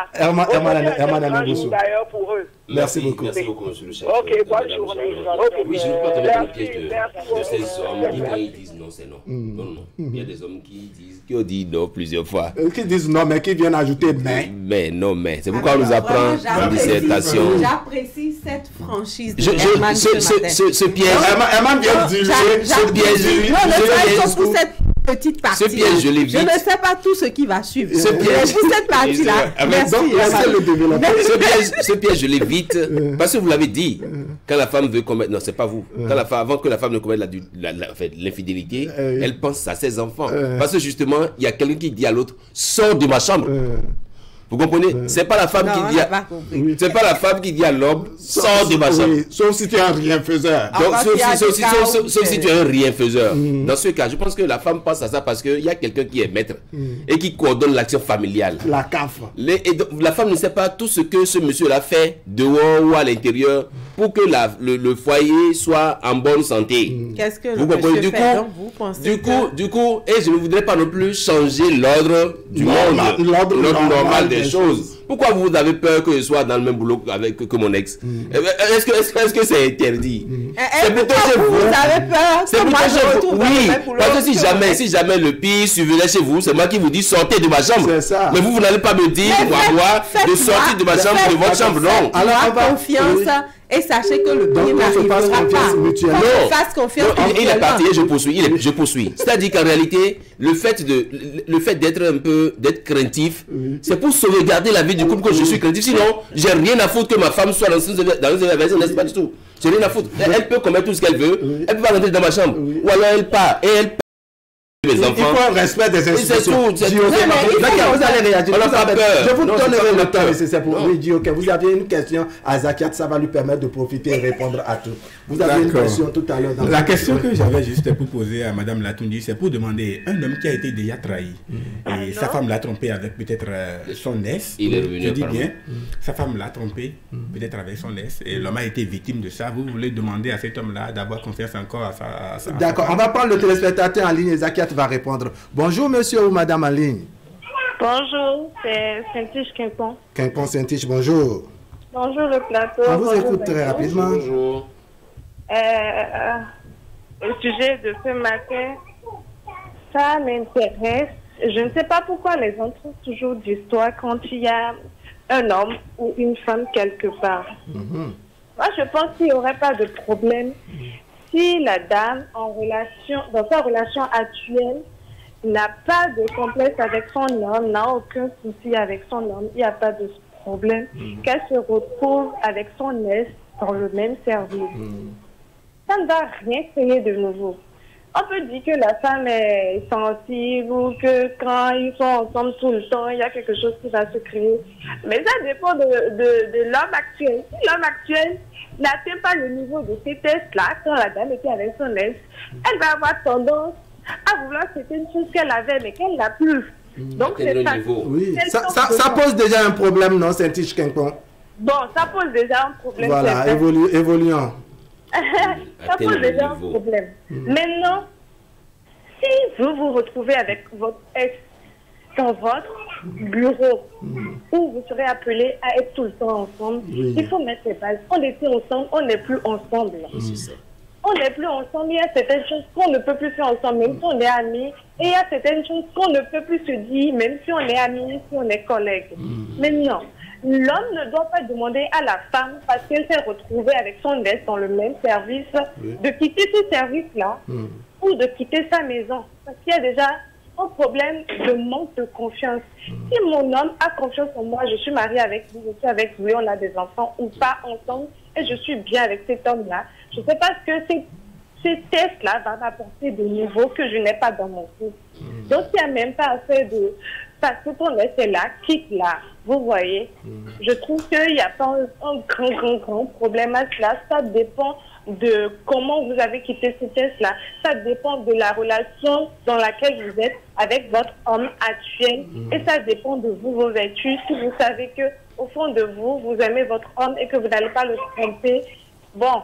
Herman Boussou. D'ailleurs pour eux. Merci beaucoup. Merci beaucoup, monsieur le chef. Ok, bonne journée. Oui, je ne veux pas tomber dans le piège de ces hommes qui, quand ils disent non, c'est non. Non. Il y a des hommes qui ont dit non plusieurs fois. Qui disent non, mais qui viennent ajouter mais. Mais non, mais. C'est pourquoi on nous apprend en dissertation. J'apprécie cette franchise. Ce piège. Herman vient de dire ce piège. Pour cette petite partie. Ce piège, je l'évite. Je ne sais pas tout ce qui va suivre. Ce piège. Pour cette partie-là. Merci. Ce piège, je l'évite. Parce que vous l'avez dit. Quand la femme veut commettre. Non, c'est pas vous. Avant que la femme ne commette l'infidélité, elle pense à ses enfants. Parce que justement, il y a quelqu'un qui dit à l'autre, sors de ma chambre. Vous comprenez? C'est pas la femme c'est pas la femme qui dit à l'homme, sors de ma chambre. Sauf si tu es un rien faiseur. Donc, sauf si tu es un rien faiseur. Dans ce cas, je pense que la femme pense à ça parce qu'il y a quelqu'un qui est maître et qui coordonne l'action familiale. La CAF. La femme ne sait pas tout ce que ce monsieur-là fait dehors ou à l'intérieur pour que le foyer soit en bonne santé. Qu'est-ce que vous comprenez? Du coup, et je ne voudrais pas non plus changer l'ordre du monde, l'ordre normal des choses. Pourquoi vous avez peur que je sois dans le même boulot que mon ex? Est-ce que c'est interdit? C'est plutôt chez vous. Vous avez peur? C'est plutôt chez vous. Oui, parce que si jamais le pire survenait chez vous, c'est moi qui vous dis sortez de ma chambre. Mais vous n'allez pas me dire de sortir de ma chambre, de votre chambre, non. Alors, confiance. Et sachez que le pire n'arrivera pas. Fasse confiance. Il est parti et je poursuis. C'est-à-dire qu'en réalité, le fait d'être craintif, c'est pour sauvegarder la vie du couple que je suis craintif. Sinon, j'ai rien à foutre que ma femme soit dans une évasion, n'est-ce pas du tout? J'ai rien à foutre. Elle peut commettre tout ce qu'elle veut. Elle peut pas rentrer dans ma chambre. Ou alors elle part. Et elle les enfants. Il faut un respect des institutions. C'est tout. Vous allez réagir. Je vous donnerai le temps nécessaire pour lui dire que vous aviez une question à Zakiat, ça va lui permettre de profiter et répondre à tout. Vous avez une question tout à l'heure. La question que j'avais juste pour poser à Madame Latundi, c'est pour demander un homme qui a été déjà trahi et sa femme l'a trompé avec peut-être son ex. Il est revenu. Je dis bien, sa femme l'a trompé peut-être avec son ex et l'homme a été victime de ça. Vous voulez demander à cet homme-là d'avoir confiance encore à sa D'accord, on va prendre le téléspectateur en ligne et Zakiat va répondre. Bonjour monsieur ou madame en ligne. Bonjour, c'est Saint-Tiche Quimpon. Quimpon Saint-Tiche, bonjour. Bonjour le plateau. On vous écoute très rapidement. Bonjour. Au sujet de ce matin, ça m'intéresse. Je ne sais pas pourquoi les gens trouvent toujours d'histoire quand il y a un homme ou une femme quelque part. Moi, je pense qu'il n'y aurait pas de problème si la dame, dans sa relation actuelle, n'a pas de complexe avec son homme, n'a aucun souci avec son homme, il n'y a pas de problème, qu'elle se retrouve avec son ex dans le même service. Ça ne va rien créer de nouveau. On peut dire que la femme est sensible ou que quand ils sont ensemble tout le temps, il y a quelque chose qui va se créer. Mais ça dépend de l'homme actuel. Si l'homme actuel n'atteint pas le niveau de ces tests-là, quand la dame était avec son ex, elle va avoir tendance à vouloir c'était une chose qu'elle avait, mais qu'elle n'a plus. Donc, c'est ça. Oui. Ça pose déjà un problème, non, Saint-Tiche Quimpon? Bon, ça pose déjà un problème. Voilà, évoluons. Ça pose déjà un problème. Maintenant, si vous vous retrouvez avec votre ex dans votre bureau, où vous serez appelé à être tout le temps ensemble, il faut mettre les bases. On était ensemble, on n'est plus ensemble. On n'est plus ensemble, il y a certaines choses qu'on ne peut plus faire ensemble, même si on est amis. Et il y a certaines choses qu'on ne peut plus se dire, même si on est amis, si on est collègues. Maintenant, l'homme ne doit pas demander à la femme, parce qu'elle s'est retrouvée avec son ex dans le même service, de quitter ce service-là ou de quitter sa maison. Parce qu'il y a déjà un problème de manque de confiance. Si mon homme a confiance en moi, je suis mariée avec lui, je suis avec lui, on a des enfants ou pas ensemble, et je suis bien avec cet homme-là, je ne sais pas ce que ces tests-là vont m'apporter de niveau que je n'ai pas dans mon couple. Donc, il n'y a même pas assez de... Parce que ton ex est là, quitte là. Vous voyez, je trouve qu'il n'y a pas un grand problème à cela. Ça dépend de comment vous avez quitté ce test-là. Ça dépend de la relation dans laquelle vous êtes avec votre homme actuel. Et ça dépend de vous, vos vertus. Si vous savez que au fond de vous, vous aimez votre homme et que vous n'allez pas le tromper, bon,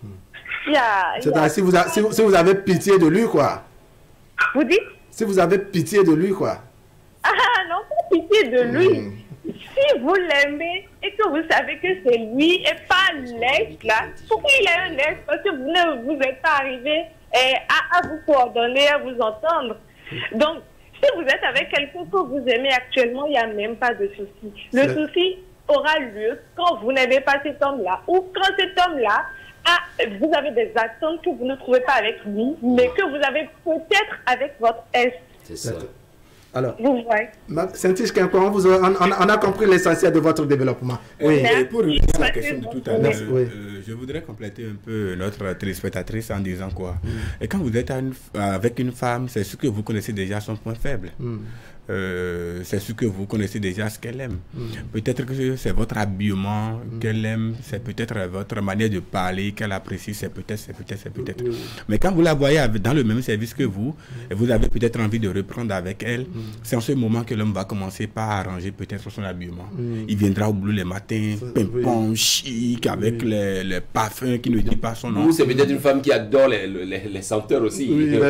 si vous avez pitié de lui, quoi. Vous dites? Si vous avez pitié de lui, quoi. Ah non, pas pitié de lui. Si vous l'aimez et que vous savez que c'est lui et pas l'ex, là, pourquoi il a un ex? Parce que vous ne vous êtes pas arrivé à vous coordonner, à vous entendre. Donc, si vous êtes avec quelqu'un que vous aimez actuellement, il n'y a même pas de souci. Le souci aura lieu quand vous n'aimez pas cet homme-là ou quand cet homme-là, vous avez des attentes que vous ne trouvez pas avec lui, mais que vous avez peut-être avec votre ex. C'est ça. Alors, Saint-Tiche Quimpon, on a compris l'essentiel de votre développement. Oui. Pour revenir à la question de tout à l'heure, je voudrais compléter un peu notre téléspectatrice en disant quoi. Et quand vous êtes avec une femme, c'est ce que vous connaissez déjà son point faible. C'est ce que vous connaissez déjà ce qu'elle aime. Peut-être que c'est votre habillement qu'elle aime, c'est peut-être votre manière de parler qu'elle apprécie, c'est peut-être. Mais quand vous la voyez dans le même service que vous, et vous avez peut-être envie de reprendre avec elle, c'est en ce moment que l'homme va commencer par arranger peut-être son habillement. Il viendra au boulot les matins, pimpon, chic, avec les parfums qui ne disent pas son nom. Ou c'est peut-être une femme qui adore les senteurs aussi.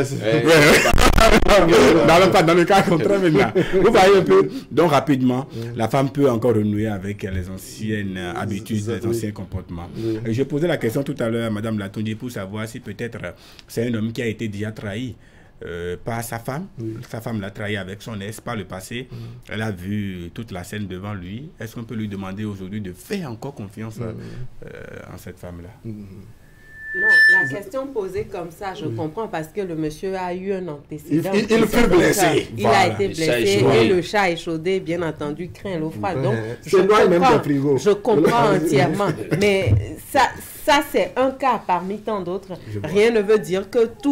Dans le cas contraire maintenant. Vous voyez un peu. Donc rapidement, la femme peut encore renouer avec les anciennes habitudes, les anciens comportements. Et je posais la question tout à l'heure à Mme Latundi pour savoir si peut-être c'est un homme qui a été déjà trahi par sa femme. Sa femme l'a trahi avec son ex par le passé. Elle a vu toute la scène devant lui. Est-ce qu'on peut lui demander aujourd'hui de faire encore confiance en cette femme-là? Non, la question posée comme ça, je comprends parce que le monsieur a eu un antécédent. Il fut blessé. Il a été blessé et le chat échaudé, bien entendu, craint l'eau froide. Donc, je comprends entièrement. Mais ça c'est un cas parmi tant d'autres. Rien ne veut dire que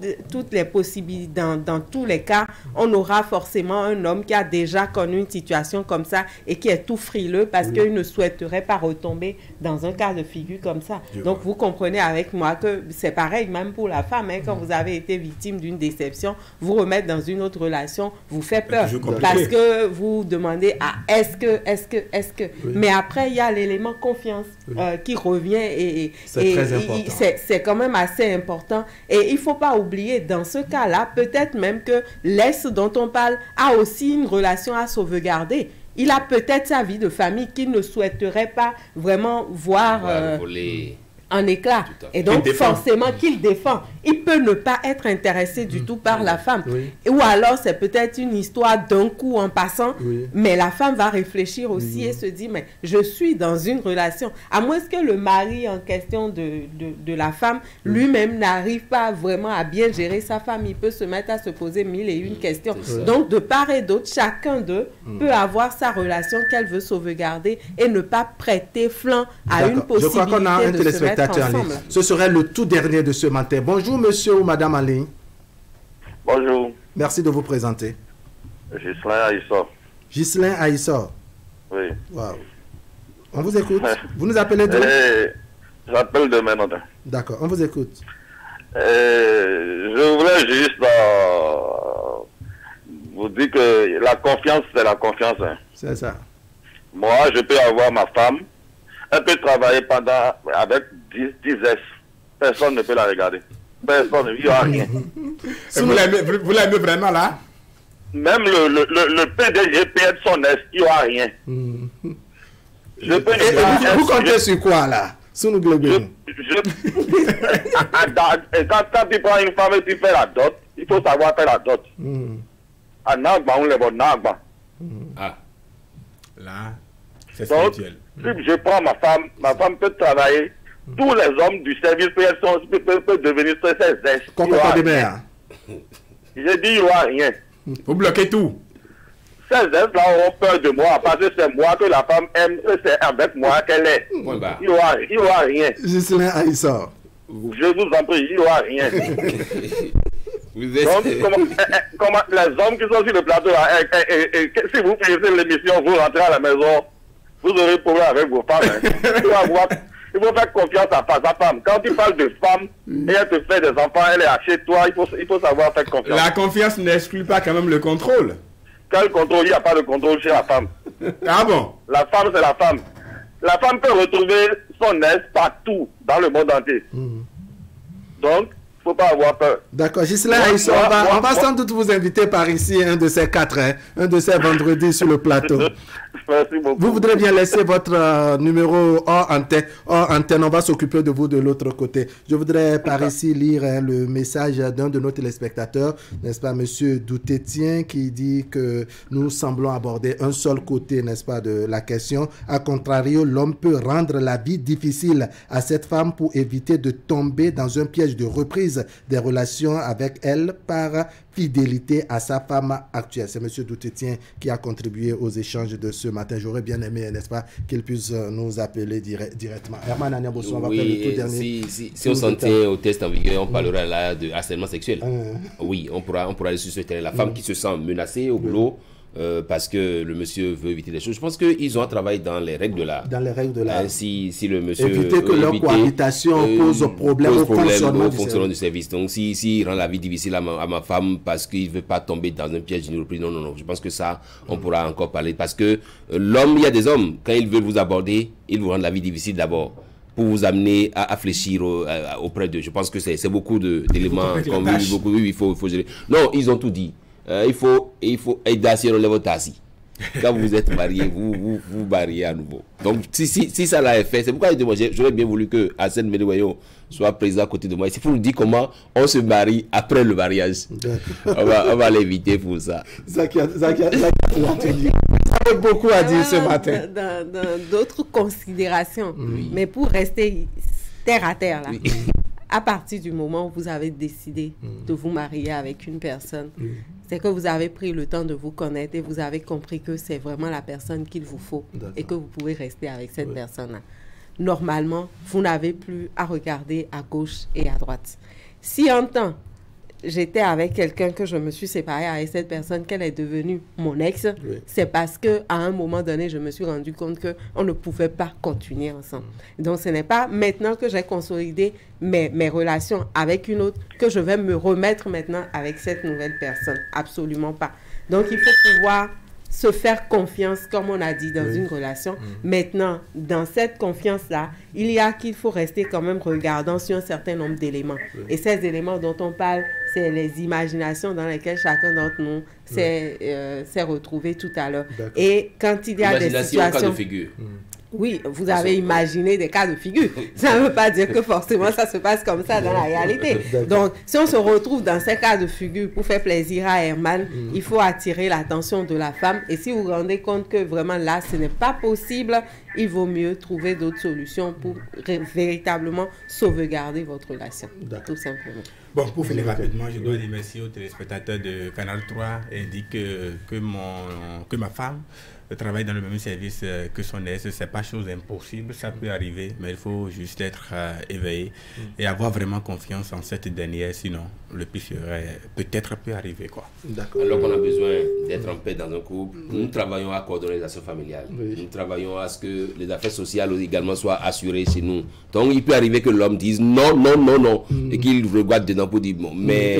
toutes les possibilités, dans tous les cas, on aura forcément un homme qui a déjà connu une situation comme ça et qui est tout frileux parce qu'il ne souhaiterait pas retomber dans un cas de figure comme ça. Donc, vous comprenez avec moi que c'est pareil, même pour la femme, quand vous avez été victime d'une déception, vous remettre dans une autre relation vous fait peur parce que vous demandez est-ce que. Mais après, il y a l'élément confiance qui revient et c'est quand même assez important. Et il ne faut pas oublier, dans ce cas-là, peut-être même que l'ex dont on parle a aussi une relation à sauvegarder. Il a peut-être sa vie de famille qu'il ne souhaiterait pas vraiment voir en éclat. Et donc, forcément, qu'il défend. Il peut ne pas être intéressé du tout par la femme. Ou alors, c'est peut-être une histoire d'un coup en passant, mais la femme va réfléchir aussi et se dire, mais je suis dans une relation. À moins que le mari en question de la femme, lui-même n'arrive pas vraiment à bien gérer sa femme, il peut se mettre à se poser 1001 questions. Donc, de part et d'autre, chacun d'eux peut avoir sa relation qu'elle veut sauvegarder et ne pas prêter flanc à une possibilité. Je crois qu'on a un téléspectateur. Ce serait le tout dernier de ce matin. Bonjour monsieur ou madame en ligne. Bonjour. Merci de vous présenter. Ghislain Aïssa. Ghislain Aïssa. Oui. Wow. On vous écoute. Vous nous appelez d'où? J'appelle de Ménodin. D'accord, on vous écoute. Je voulais juste vous dire que la confiance, c'est la confiance. Hein. C'est ça. Moi, je peux avoir ma femme. Elle peut travailler avec 10 S. Personne ne peut la regarder. Personne, il n'y a rien. Vous l'aimez vraiment là? Même le PDG perd son S, il n'y a rien. Je peux vous comptez sur quoi là? Sur nous globaux. Quand tu prends une femme et tu fais la dot, il faut savoir faire la dot. Là, c'est spirituel. Si je prends ma femme peut travailler. Tous les hommes du service peuvent devenir 16 S. J'ai dit, il n'y aura rien. Vous bloquez tout. 16 S là auront peur de moi parce que c'est moi que la femme aime, c'est avec moi qu'elle est. Il n'y aura rien. Ghislain Aïssa. Je vous en prie, il n'y aura rien. Donc, comment les hommes qui sont sur le plateau, si vous finissez l'émission, vous rentrez à la maison, vous aurez problème avec vos femmes. Hein. Il faut faire confiance à sa femme. Quand tu parles de femme et elle te fait des enfants, elle est chez toi, il faut savoir faire confiance. La confiance n'exclut pas quand même le contrôle. Quel contrôle? Il n'y a pas de contrôle chez la femme. Ah bon? La femme, c'est la femme. La femme peut retrouver son aise partout dans le monde entier. Donc, il ne faut pas avoir peur. D'accord, Ghislain, on va sans doute vous inviter par ici un de ces 4, un de ces vendredis sur le plateau. Merci beaucoup. Vous voudrez bien laisser votre numéro hors antenne. On va s'occuper de vous de l'autre côté. Je voudrais par ici lire le message d'un de nos téléspectateurs, n'est-ce pas, monsieur Doutetien, qui dit que nous semblons aborder un seul côté, n'est-ce pas, de la question. A contrario, l'homme peut rendre la vie difficile à cette femme pour éviter de tomber dans un piège de reprise des relations avec elle par fidélité à sa femme actuelle. C'est monsieur Doutetien qui a contribué aux échanges de ce matin. J'aurais bien aimé, n'est-ce pas, qu'il puisse nous appeler directement. Herman Aniabosso, on va faire le tout dernier. Si on s'en tient au test en vigueur, on parlera là de harcèlement sexuel. Oui, on pourra aller sur ce terrain. La femme qui se sent menacée au boulot, parce que le monsieur veut éviter les choses. Je pense qu'ils ont un travail dans les règles de l'art. Dans les règles de l'art. Si le monsieur éviter que leur cohabitation cause problème au fonctionnement du service. Donc, si rend la vie difficile à ma femme parce qu'il ne veut pas tomber dans un piège d'une reprise, non. Je pense que ça, on pourra encore parler. Parce que l'homme, il y a des hommes, quand ils veulent vous aborder, ils vous rendent la vie difficile d'abord, pour vous amener à fléchir auprès d'eux. Je pense que c'est beaucoup d'éléments. Il faut gérer. Non, ils ont tout dit. Il faut aider sur le votasi. Quand vous êtes marié, vous mariez à nouveau. Donc, si ça l'a fait, c'est pourquoi j'aurais bien voulu que Hassan Médouayo soit présent à côté de moi. Il faut nous dire comment on se marie après le mariage. On va l'éviter pour ça. Zaki a beaucoup à dire ce matin. Dans d'autres considérations, mais pour rester terre à terre, là. À partir du moment où vous avez décidé de vous marier avec une personne, c'est que vous avez pris le temps de vous connaître et vous avez compris que c'est vraiment la personne qu'il vous faut et que vous pouvez rester avec cette personne-là. Normalement, vous n'avez plus à regarder à gauche et à droite. Si un temps, j'étais avec quelqu'un, que je me suis séparée avec cette personne, qu'elle est devenue mon ex, c'est parce qu'à un moment donné, je me suis rendu compte qu'on ne pouvait pas continuer ensemble. Donc, ce n'est pas maintenant que j'ai consolidé mes relations avec une autre que je vais me remettre maintenant avec cette nouvelle personne. Absolument pas. Donc, il faut pouvoir se faire confiance, comme on a dit, dans une relation. Maintenant, dans cette confiance-là, qu'il faut rester quand même regardant sur un certain nombre d'éléments. Et ces éléments dont on parle, c'est les imaginations dans lesquelles chacun d'entre nous s'est retrouvé tout à l'heure. Et quand il y a des situations... Cas de figure. Oui, vous avez imaginé des cas de figure. Ça ne veut pas dire que forcément ça se passe comme ça dans la réalité. Donc, si on se retrouve dans ces cas de figure pour faire plaisir à Herman, il faut attirer l'attention de la femme. Et si vous vous rendez compte que vraiment là, ce n'est pas possible, il vaut mieux trouver d'autres solutions pour véritablement sauvegarder votre relation. Tout simplement. Bon, pour finir rapidement, je dois dire merci aux téléspectateurs de Canal 3 et dire que ma femme travaille dans le même service que son ex. C'est pas chose impossible, ça peut arriver, mais il faut juste être éveillé et avoir vraiment confiance en cette dernière, sinon le pire peut-être peut arriver, quoi. Alors qu'on a besoin d'être en paix dans un couple, nous travaillons à coordination familiale, nous travaillons à ce que les affaires sociales également soient assurées chez nous. Donc il peut arriver que l'homme dise non, non, non, non, et qu'il regarde dedans pour dire bon, mais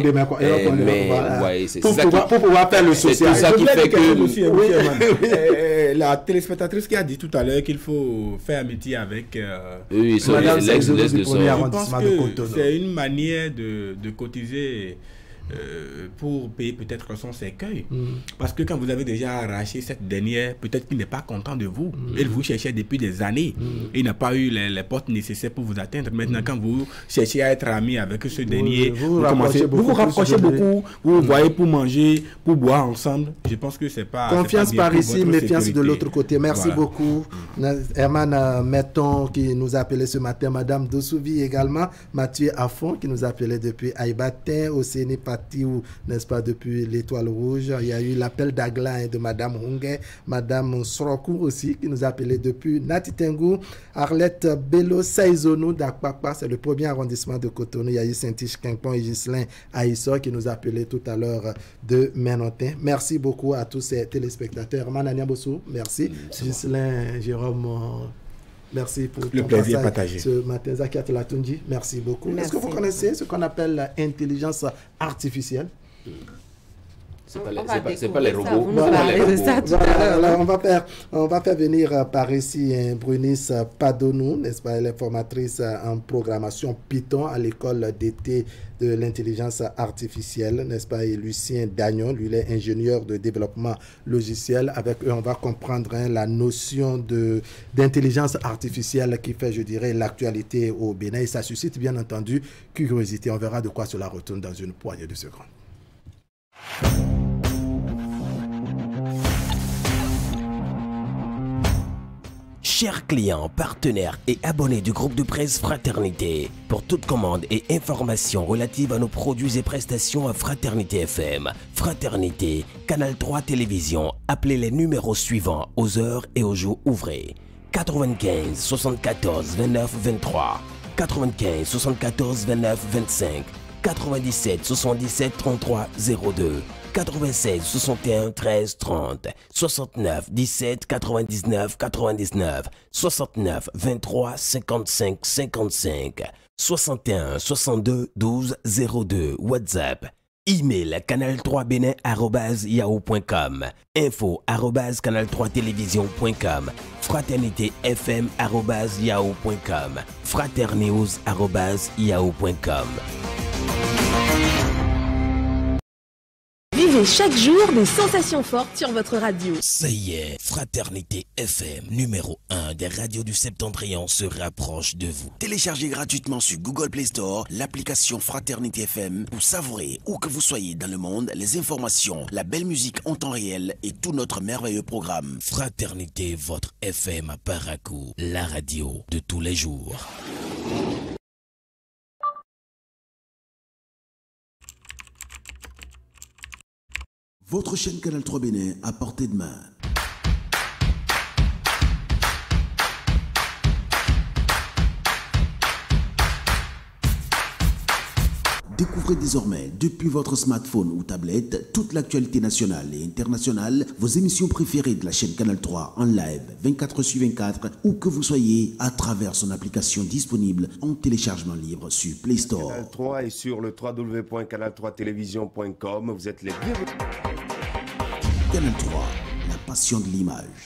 pour pouvoir faire le social. C'est tout ça qui fait que la téléspectatrice qui a dit tout à l'heure qu'il faut faire amitié avec l'ex de son. Je pense que c'est une manière de cotiser pour payer peut-être son cercueil. Parce que quand vous avez déjà arraché cette dernière, peut-être qu'il n'est pas content de vous. Il vous cherchait depuis des années. Il n'a pas eu les portes nécessaires pour vous atteindre. Maintenant, quand vous cherchez à être ami avec ce dernier, vous vous rapprochez beaucoup, vous voyez pour manger, pour boire ensemble. Je pense que c'est pas... Confiance par ici, méfiance de l'autre côté. Merci beaucoup. Herman Metton qui nous a appelé ce matin, Madame Dosouvi également, Mathieu Affon qui nous a appelé depuis Aïbatin, Océanie ou n'est-ce pas, depuis l'Étoile Rouge. Il y a eu l'appel d'Agla de Madame Hongé, Madame Sorokou aussi qui nous a appelé depuis Natitengu, Arlette Bello Saizonou d'Akpakpa, c'est le premier arrondissement de Cotonou. Il y a eu Saint-Tiche Quimpon et Ghislain Aïssa qui nous a appelé tout à l'heure de Ménotin. Merci beaucoup à tous ces téléspectateurs. Manania Bossou, merci. Ghislain, Jérôme, merci pour le plaisir partagé ce matin. Zakiat Latunji, merci beaucoup. Est-ce que vous connaissez ce qu'on appelle l'intelligence artificielle? C'est pas les robots. On va faire venir par ici Brunis Padonou, n'est-ce pas? Elle est formatrice en programmation Python à l'école d'été de l'intelligence artificielle, n'est-ce pas? Et Lucien Dagnon, lui, il est ingénieur de développement logiciel. Avec eux, on va comprendre la notion d'intelligence artificielle qui fait, je dirais, l'actualité au Bénin. Et ça suscite, bien entendu, curiosité. On verra de quoi cela retourne dans une poignée de secondes. Chers clients, partenaires et abonnés du groupe de presse Fraternité, pour toute commande et information relative à nos produits et prestations à Fraternité FM, Fraternité, Canal 3 Télévision, appelez les numéros suivants aux heures et aux jours ouvrés. 95 74 29 23, 95 74 29 25, 97 77 33 02, 96 61 13 30, 69 17 99 99, 69 23 55 55, 61 62 12 02, WhatsApp. Email canal3benin@yahoo.com, info@canal3télévision.com, fraternitéfm@yahoo.com, fraternews@yahoo.com. Vivez chaque jour des sensations fortes sur votre radio. Ça y est, Fraternité FM, numéro 1 des radios du Septentrion se rapproche de vous. Téléchargez gratuitement sur Google Play Store l'application Fraternité FM pour savourer, où que vous soyez dans le monde, les informations, la belle musique en temps réel et tout notre merveilleux programme. Fraternité, votre FM à Parakou, la radio de tous les jours. Votre chaîne Canal 3 Bénin à portée de main. Découvrez désormais, depuis votre smartphone ou tablette, toute l'actualité nationale et internationale, vos émissions préférées de la chaîne Canal 3 en live 24/24, où que vous soyez, à travers son application disponible en téléchargement libre sur Play Store. Canal 3 et sur le www.canal3television.com, vous êtes les bienvenus. Canal 3, la passion de l'image.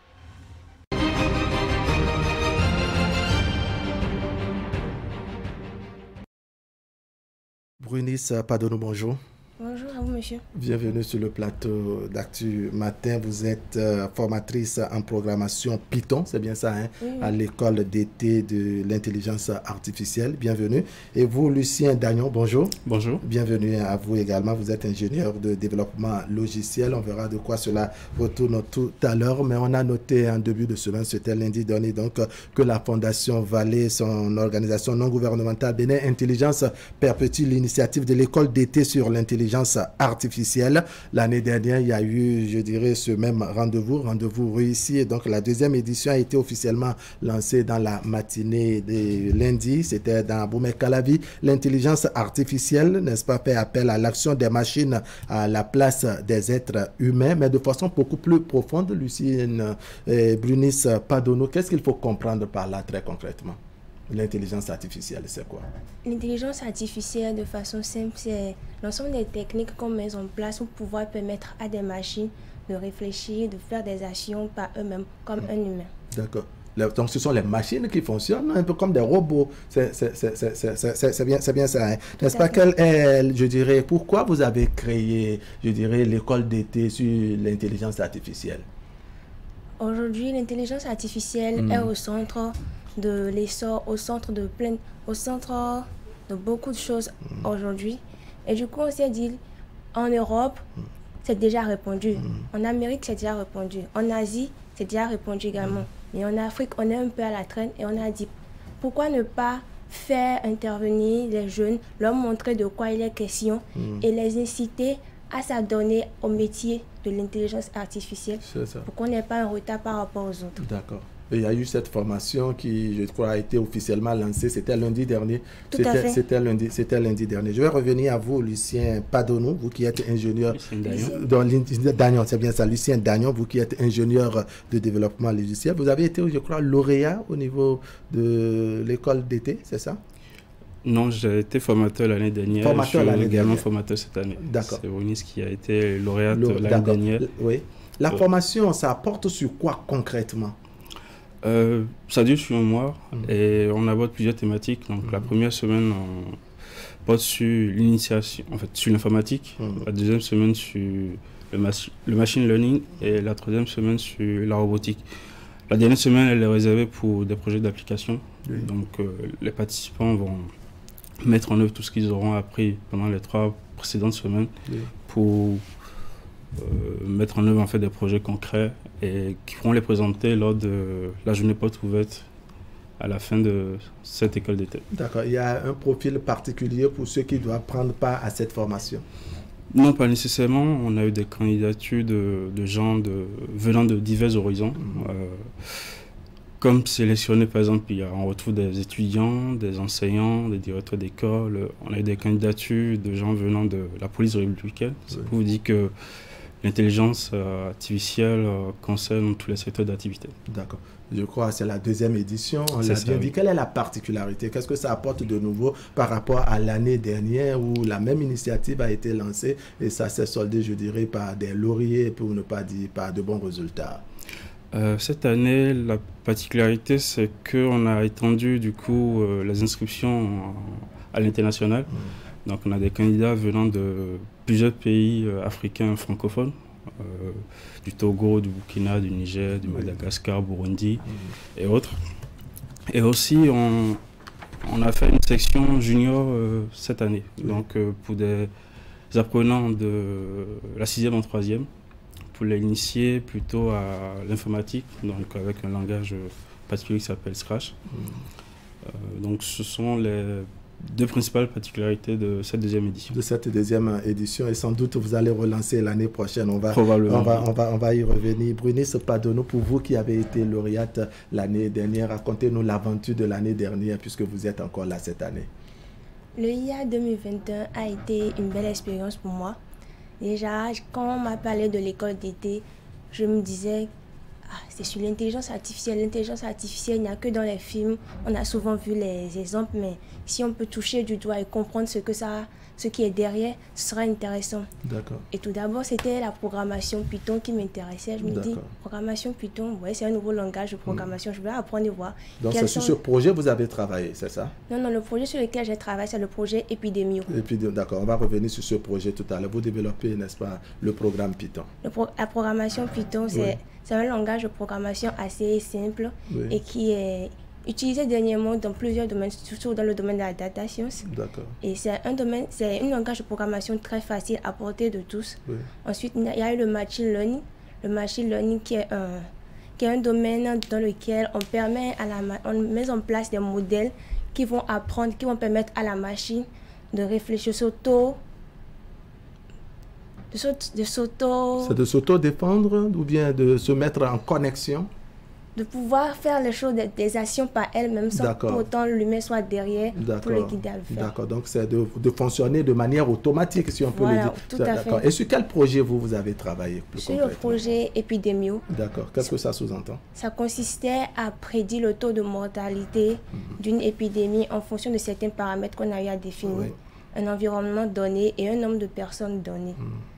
Brunis Padono, bonjour. Bonjour à vous, monsieur. Bienvenue sur le plateau d'Actu Matin. Vous êtes formatrice en programmation Python, c'est bien ça, hein, oui. À l'école d'été de l'intelligence artificielle. Bienvenue. Et vous, Lucien Dagnon, bonjour. Bonjour. Bienvenue à vous également. Vous êtes ingénieur de développement logiciel. On verra de quoi cela retourne tout à l'heure. Mais on a noté en début de semaine, c'était lundi dernier, donc, que la Fondation Vallée, son organisation non gouvernementale Bénin Intelligence, perpétue l'initiative de l'école d'été sur l'intelligence artificielle. L'année dernière, il y a eu, je dirais, ce même rendez-vous réussi. Et donc, la deuxième édition a été officiellement lancée dans la matinée de lundi. C'était dans Boumé-Calavi. L'intelligence artificielle, n'est-ce pas, fait appel à l'action des machines à la place des êtres humains, mais de façon beaucoup plus profonde. Lucienne Brunis Padono, qu'est-ce qu'il faut comprendre par là très concrètement? L'intelligence artificielle, c'est quoi? L'intelligence artificielle, de façon simple, c'est l'ensemble des techniques qu'on met en place pour pouvoir permettre à des machines de réfléchir, de faire des actions par eux-mêmes, comme un humain. D'accord. Donc, ce sont les machines qui fonctionnent un peu comme des robots. C'est bien ça. Hein? N'est-ce pas? Quelle est, je dirais, pourquoi vous avez créé, je dirais, l'école d'été sur l'intelligence artificielle? Aujourd'hui, l'intelligence artificielle est au centre de l'essor, au centre de beaucoup de choses aujourd'hui. Et du coup, on s'est dit, en Europe, c'est déjà répandu. En Amérique, c'est déjà répandu. En Asie, c'est déjà répandu également. Mais en Afrique, on est un peu à la traîne et on a dit, pourquoi ne pas faire intervenir les jeunes, leur montrer de quoi il est question et les inciter à s'adonner au métier de l'intelligence artificielle pour qu'on n'ait pas un retard par rapport aux autres. D'accord. Il y a eu cette formation qui, je crois, a été officiellement lancée. C'était lundi dernier. C'était lundi dernier. Je vais revenir à vous, Lucien Padono, vous qui êtes ingénieur... Dagnon, c'est bien ça. Lucien Dagnon, vous qui êtes ingénieur de développement logiciel. Vous avez été, je crois, lauréat au niveau de l'école d'été, c'est ça? Non, j'ai été formateur l'année dernière. Formateur l'année dernière. Également formateur cette année. D'accord. C'est Brunis qui a été lauréate l'année dernière. Oui. La formation, ça porte sur quoi concrètement? Ça dure sur un mois et on aborde plusieurs thématiques. Donc la première semaine, on porte sur l'initiation, en fait sur l'informatique. La deuxième semaine sur le machine learning et la troisième semaine sur la robotique. La dernière semaine, elle est réservée pour des projets d'application. Donc les participants vont mettre en œuvre tout ce qu'ils auront appris pendant les 3 précédentes semaines pour mettre en œuvre en fait des projets concrets et qui pourront les présenter lors de la journée porte ouverte à la fin de cette école d'été. D'accord. Il y a un profil particulier pour ceux qui doivent prendre part à cette formation? Non, pas nécessairement. On a eu des candidatures de gens venant de divers horizons. Comme sélectionné, par exemple, on retrouve des étudiants, des enseignants, des directeurs d'école. On a eu des candidatures de gens venant de la police républicaine. Ça vous dit que l'intelligence artificielle concerne tous les secteurs d'activité. D'accord. Je crois que c'est la deuxième édition. On l'a bien dit. Quelle est la particularité? Qu'est-ce que ça apporte de nouveau par rapport à l'année dernière où la même initiative a été lancée et ça s'est soldé, je dirais, par des lauriers, pour ne pas dire par de bons résultats? Cette année, la particularité, c'est qu'on a étendu du coup les inscriptions à l'international. Donc on a des candidats venant de plusieurs pays africains francophones, du Togo, du Burkina, du Niger, du Madagascar, Burundi et autres. Et aussi on a fait une section junior cette année, donc pour des apprenants de la 6e en 3e, pour les initier plutôt à l'informatique, donc avec un langage particulier qui s'appelle Scratch. Donc ce sont les 2 principales particularités de cette deuxième édition. De cette deuxième édition, et sans doute vous allez relancer l'année prochaine. On va y revenir. Brunis Padono, pour vous qui avez été lauréate l'année dernière, racontez-nous l'aventure de l'année dernière puisque vous êtes encore là cette année. Le IA 2021 a été une belle expérience pour moi. Déjà, quand on m'a parlé de l'école d'été, je me disais, c'est sur l'intelligence artificielle. L'intelligence artificielle, il n'y a que dans les films. On a souvent vu les exemples, mais si on peut toucher du doigt et comprendre ce qui est derrière, ce sera intéressant. D'accord. Et tout d'abord, c'était la programmation Python qui m'intéressait. Je me dis, programmation Python, ouais, c'est un nouveau langage de programmation. Je vais apprendre et voir. Donc, c'est sur ce projet que vous avez travaillé, c'est ça? Non, le projet sur lequel j'ai travaillé, c'est le projet Epidemio. D'accord, on va revenir sur ce projet tout à l'heure. Vous développez, n'est-ce pas, le programme Python? La programmation Python, c'est un langage de programmation assez simple et qui est utilisé dernièrement dans plusieurs domaines, surtout dans le domaine de la data science. D'accord. Et c'est un langage de programmation très facile à portée de tous. Oui. Ensuite, il y a eu le machine learning. Le machine learning qui est un domaine dans lequel on met en place des modèles qui vont apprendre, qui vont permettre à la machine de réfléchir C'est de s'auto-défendre ou bien de se mettre en connexion? De pouvoir faire les choses, des actions par elle-même sans pour autant l'humain soit derrière pour le guider à le faire. D'accord, donc c'est de fonctionner de manière automatique, si on peut le dire. Tout à fait. Et sur quel projet vous avez travaillé plus concrètement? Sur le projet Epidemio. D'accord, qu'est-ce que ça sous-entend? Ça consistait à prédire le taux de mortalité d'une épidémie en fonction de certains paramètres qu'on a eu à définir, un environnement donné et un nombre de personnes données.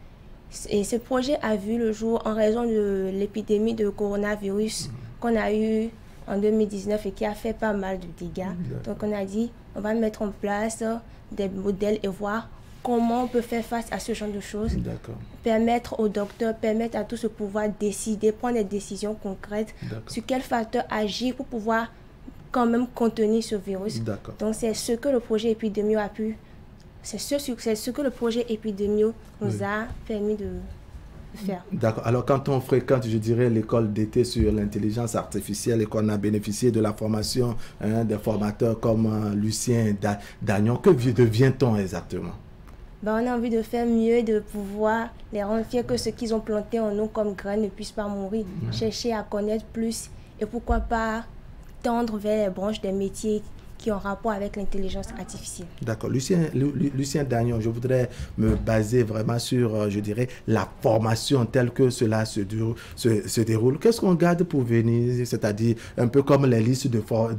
Et ce projet a vu le jour en raison de l'épidémie de coronavirus qu'on a eu en 2019 et qui a fait pas mal de dégâts. Donc on a dit, on va mettre en place des modèles et voir comment on peut faire face à ce genre de choses. Permettre aux docteurs, permettre à tous de pouvoir décider, prendre des décisions concrètes sur quels facteurs agir pour pouvoir quand même contenir ce virus. Donc c'est ce que le projet Epidemio a pu... C'est ce que le projet Epidemio nous a permis de faire. D'accord. Alors, quand on fréquente, je dirais, l'école d'été sur l'intelligence artificielle et qu'on a bénéficié de la formation des formateurs comme Lucien Dagnon, que devient-on exactement? On a envie de faire mieux, de pouvoir les rendre fiers que ce qu'ils ont planté en nous comme graines ne puissent pas mourir. Chercher à connaître plus et pourquoi pas tendre vers les branches des métiers qui ont rapport avec l'intelligence artificielle. D'accord. Lucien Dagnon, je voudrais me baser vraiment sur, je dirais, la formation telle que cela se déroule. Qu'est-ce qu'on garde pour venir? C'est-à-dire un peu comme les listes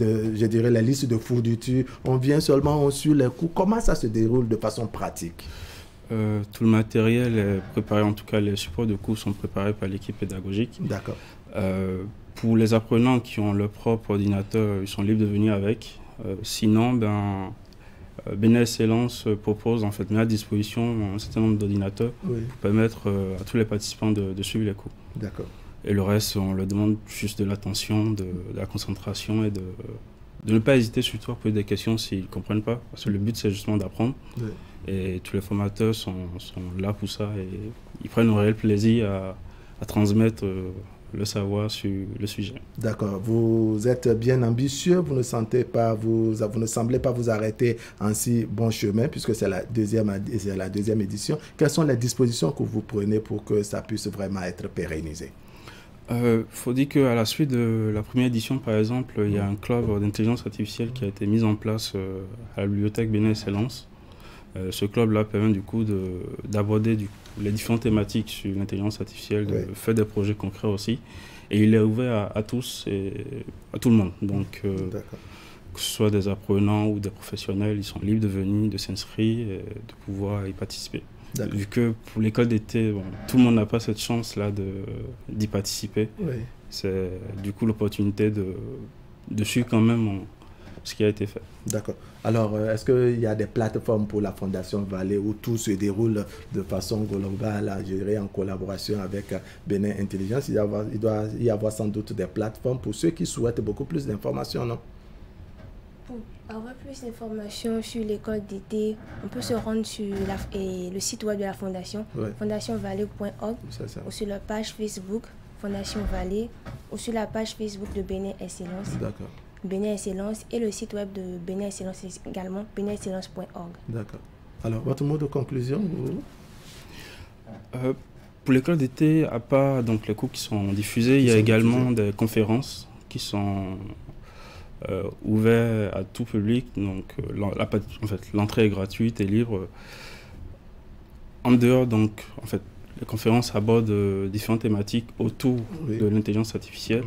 les listes de fournitures. On vient seulement, on suit les cours. Comment ça se déroule de façon pratique? Tout le matériel est préparé, en tout cas les supports de cours sont préparés par l'équipe pédagogique. D'accord. Pour les apprenants qui ont leur propre ordinateur, ils sont libres de venir avec. Sinon, Bénin Excellence propose en fait, met à disposition un certain nombre d'ordinateurs pour permettre à tous les participants de suivre les cours. D'accord. Et le reste, on leur demande juste de l'attention, de la concentration et de ne pas hésiter surtout à poser des questions s'ils ne comprennent pas. Parce que le but, c'est justement d'apprendre. Et tous les formateurs sont là pour ça et ils prennent un réel plaisir à transmettre le savoir sur le sujet. D'accord. Vous êtes bien ambitieux, vous ne semblez pas vous arrêter en si bon chemin puisque c'est la deuxième édition. Quelles sont les dispositions que vous prenez pour que ça puisse vraiment être pérennisé? Faut dire qu'à la suite de la première édition, par exemple, il y a un club d'intelligence artificielle qui a été mis en place à la bibliothèque Bénin Excellence. Ce club-là permet du coup d'aborder les différentes thématiques sur l'intelligence artificielle, de faire des projets concrets aussi. Et il est ouvert à tous et à tout le monde. Donc, que ce soit des apprenants ou des professionnels, ils sont libres de venir, de s'inscrire et de pouvoir y participer. Vu que pour l'école d'été, tout le monde n'a pas cette chance-là d'y participer. C'est du coup l'opportunité de suivre quand même ce qui a été fait. D'accord. Alors, est-ce qu'il y a des plateformes pour la Fondation Vallée où tout se déroule de façon globale, je dirais, en collaboration avec Bénin Intelligence? Il doit y avoir sans doute des plateformes pour ceux qui souhaitent beaucoup plus d'informations, non? Pour avoir plus d'informations sur l'école d'été, on peut se rendre sur le site web de la Fondation, fondationvallée.org, ou sur la page Facebook Fondation Vallée, ou sur la page Facebook de Bénin Excellence. D'accord. Bénin Excellence et le site web de Bénin Excellence également, béninexcellence.org. D'accord. Alors, votre mot de conclusion pour l'école d'été, à part donc, les cours qui sont diffusés, il y a également des conférences qui sont ouvert à tout public. Donc, l'entrée est gratuite et libre. En dehors, donc, en fait, les conférences abordent différentes thématiques autour de l'intelligence artificielle.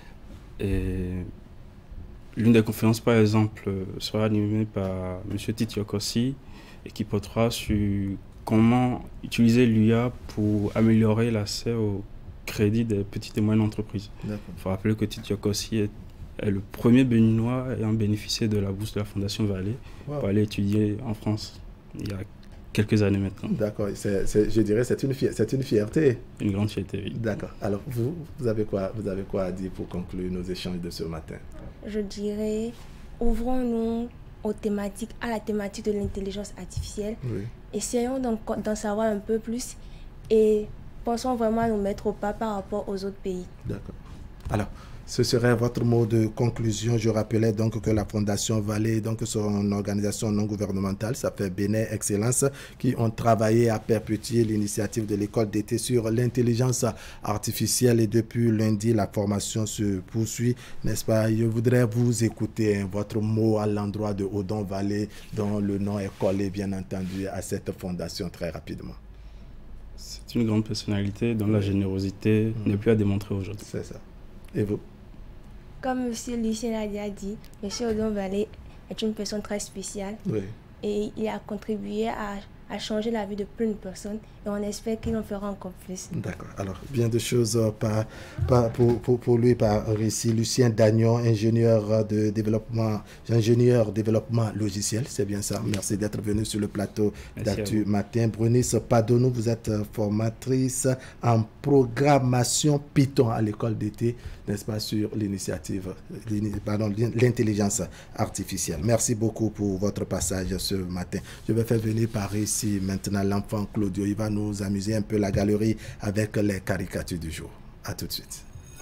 Et l'une des conférences, par exemple, sera animée par M. Titi Okossi et qui portera sur comment utiliser l'IA pour améliorer l'accès au crédit des petites et moyennes entreprises. Il faut rappeler que Titi Okossi est le premier Béninois ayant bénéficié de la bourse de la Fondation Vallée pour aller étudier en France il y a quelques années maintenant. D'accord, je dirais c'est une fierté. Une grande fierté, oui. D'accord. Alors vous avez quoi à dire pour conclure nos échanges de ce matin? Je dirais, ouvrons-nous à la thématique de l'intelligence artificielle. Essayons d'en savoir un peu plus et pensons vraiment à nous mettre au pas par rapport aux autres pays. D'accord. Alors, ce serait votre mot de conclusion. Je rappelais donc que la Fondation Vallée, donc son organisation non gouvernementale, ça fait Bénin Excellence, qui ont travaillé à perpétuer l'initiative de l'école d'été sur l'intelligence artificielle et depuis lundi, la formation se poursuit, n'est-ce pas? Je voudrais vous écouter votre mot à l'endroit de Odon Vallée, dont le nom est collé, bien entendu, à cette fondation très rapidement. C'est une grande personnalité dont la générosité n'est plus à démontrer aujourd'hui. C'est ça. Et vous? Comme M. Lucien l'a déjà dit, M. Odon Vallée est une personne très spéciale et il a contribué à changer la vie de plein de personnes et on espère qu'il en fera encore plus. D'accord. Alors, bien de choses pour lui par ici. Lucien Dagnon, ingénieur développement logiciel, c'est bien ça. Merci d'être venu sur le plateau d'Actu Matin. Brunice Padonou, vous êtes formatrice en programmation Python à l'école d'été, n'est-ce pas, sur l'intelligence artificielle. Merci beaucoup pour votre passage ce matin. Je vais faire venir par ici maintenant l'enfant Claudio. Il va nous amuser un peu la galerie avec les caricatures du jour. À tout de suite.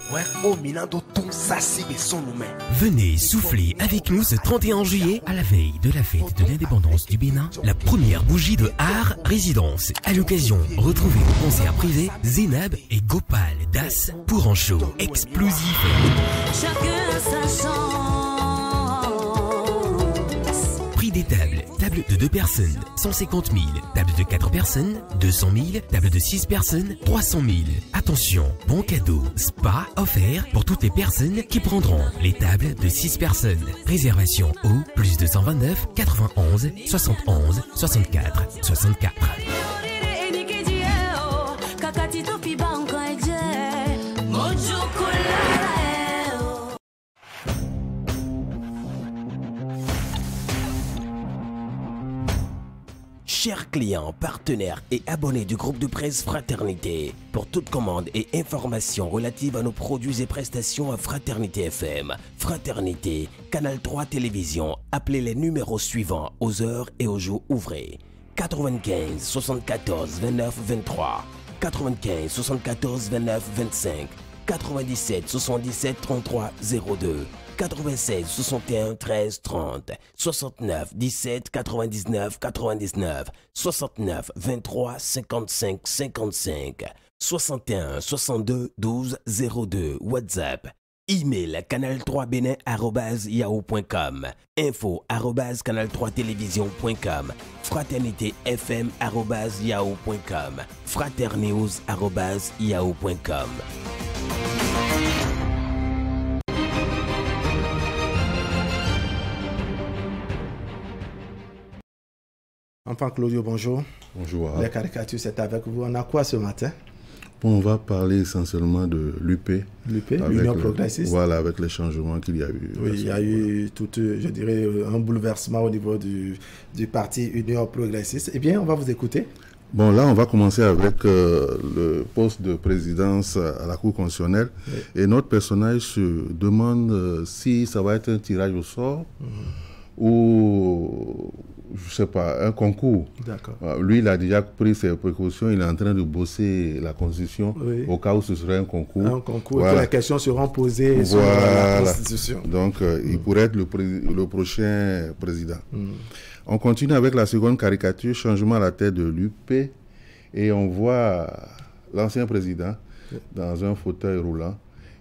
Venez souffler avec nous ce 31 juillet à la veille de la fête de l'indépendance du Bénin, la première bougie de Art Résidence. À l'occasion, retrouvez au concert privé Zénab et Gopal Das pour un show explosif. Chacun sa chance. Prix des tables de 2 personnes, 150 000. Table de 4 personnes, 200 000. Table de 6 personnes, 300 000. Attention, bon cadeau, spa offert pour toutes les personnes qui prendront les tables de 6 personnes. Réservation au +229 91 71 64 64. Chers clients, partenaires et abonnés du groupe de presse Fraternité, pour toute commande et information relative à nos produits et prestations à Fraternité FM, Fraternité, Canal 3 Télévision, appelez les numéros suivants aux heures et aux jours ouvrés. 95 74 29 23, 95 74 29 25, 97 77 33 02, 96 61 13 30, 69 17 99 99, 69 23 55 55, 61 62 12 02, WhatsApp. Email canal3bénin@yahoo.com, info@canal3télévision.com, fraternitéfm@yahoo.com, fraternews@yahoo.com. Enfant Claudio, bonjour. Bonjour. Les caricatures, c'est avec vous. On a quoi ce matin? Bon, on va parler essentiellement de l'UP. L'UP, l'Union progressiste. Voilà, avec les changements qu'il y a eu. Oui, il y a eu tout, je dirais, un bouleversement au niveau du parti Union progressiste. Eh bien, on va vous écouter. Bon, là, on va commencer avec le poste de présidence à la Cour constitutionnelle. Oui. Et notre personnage se demande si ça va être un tirage au sort ou, je ne sais pas, un concours. D'accord. Lui, il a déjà pris ses précautions. Il est en train de bosser la Constitution au cas où ce serait un concours. Un concours, voilà. Que les questions seront posées sur la Constitution. Donc, il pourrait être le prochain président. On continue avec la seconde caricature, changement à la tête de l'UP. Et on voit l'ancien président dans un fauteuil roulant.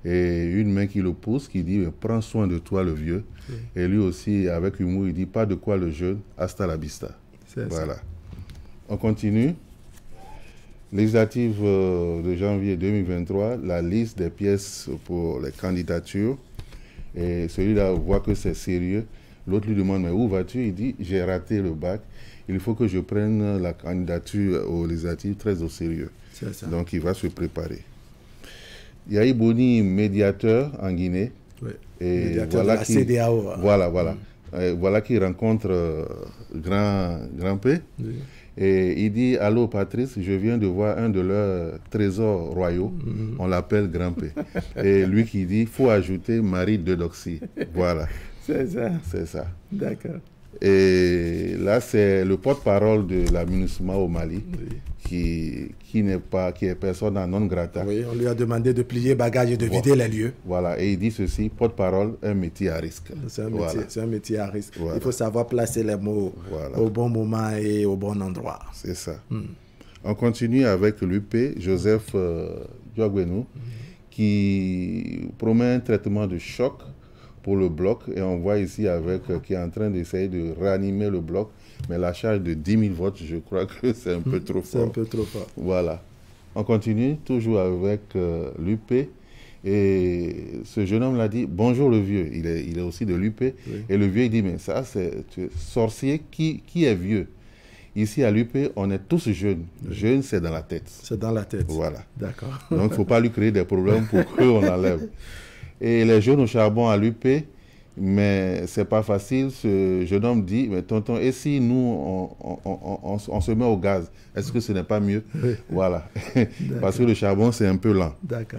Et une main qui le pousse, qui dit « Prends soin de toi, le vieux ». Et lui aussi, avec humour, il dit « Pas de quoi le jeune, hasta la vista ». Voilà. On continue. Législative de janvier 2023, la liste des pièces pour les candidatures. Et celui-là voit que c'est sérieux. L'autre lui demande « Mais où vas-tu » Il dit « J'ai raté le bac. Il faut que je prenne la candidature aux législatives très au sérieux. » Donc, il va se préparer. Yahi Boni, médiateur en Guinée. Oui. Et médiateur voilà de la CEDEAO. Voilà. Voilà qui rencontre Grand P. Oui. Et il dit « Allô Patrice, je viens de voir un de leurs trésors royaux. On l'appelle Grand P. » Et lui qui dit « Faut ajouter Marie Dedoxy. » Voilà. C'est ça. C'est ça. D'accord. Et là, c'est le porte-parole de la MINUSMA au Mali, qui est persona non grata. Oui, on lui a demandé de plier bagages et de vider les lieux. Voilà, et il dit ceci, porte-parole, un métier à risque. C'est un métier à risque. Voilà. Il faut savoir placer les mots au bon moment et au bon endroit. C'est ça. On continue avec l'UP, Joseph Diogbenou, qui promet un traitement de choc pour le bloc, et on voit ici qui est en train d'essayer de réanimer le bloc, mais la charge de 10 000 votes, je crois que c'est un peu trop fort. C'est un peu trop fort. Voilà. On continue, toujours avec l'UP, et ce jeune homme l'a dit, bonjour le vieux, il est aussi de l'UP, et le vieux il dit, mais ça c'est sorcier, qui est vieux? Ici à l'UP, on est tous jeunes. Jeune, c'est dans la tête. C'est dans la tête. Voilà. D'accord. Donc, il ne faut pas lui créer des problèmes pour qu'on enlève. Et les jeunes au charbon à l'UP, mais c'est pas facile. Ce jeune homme dit, mais tonton, et si nous, on se met au gaz, est-ce que ce n'est pas mieux? Voilà. Parce que le charbon, c'est un peu lent. D'accord.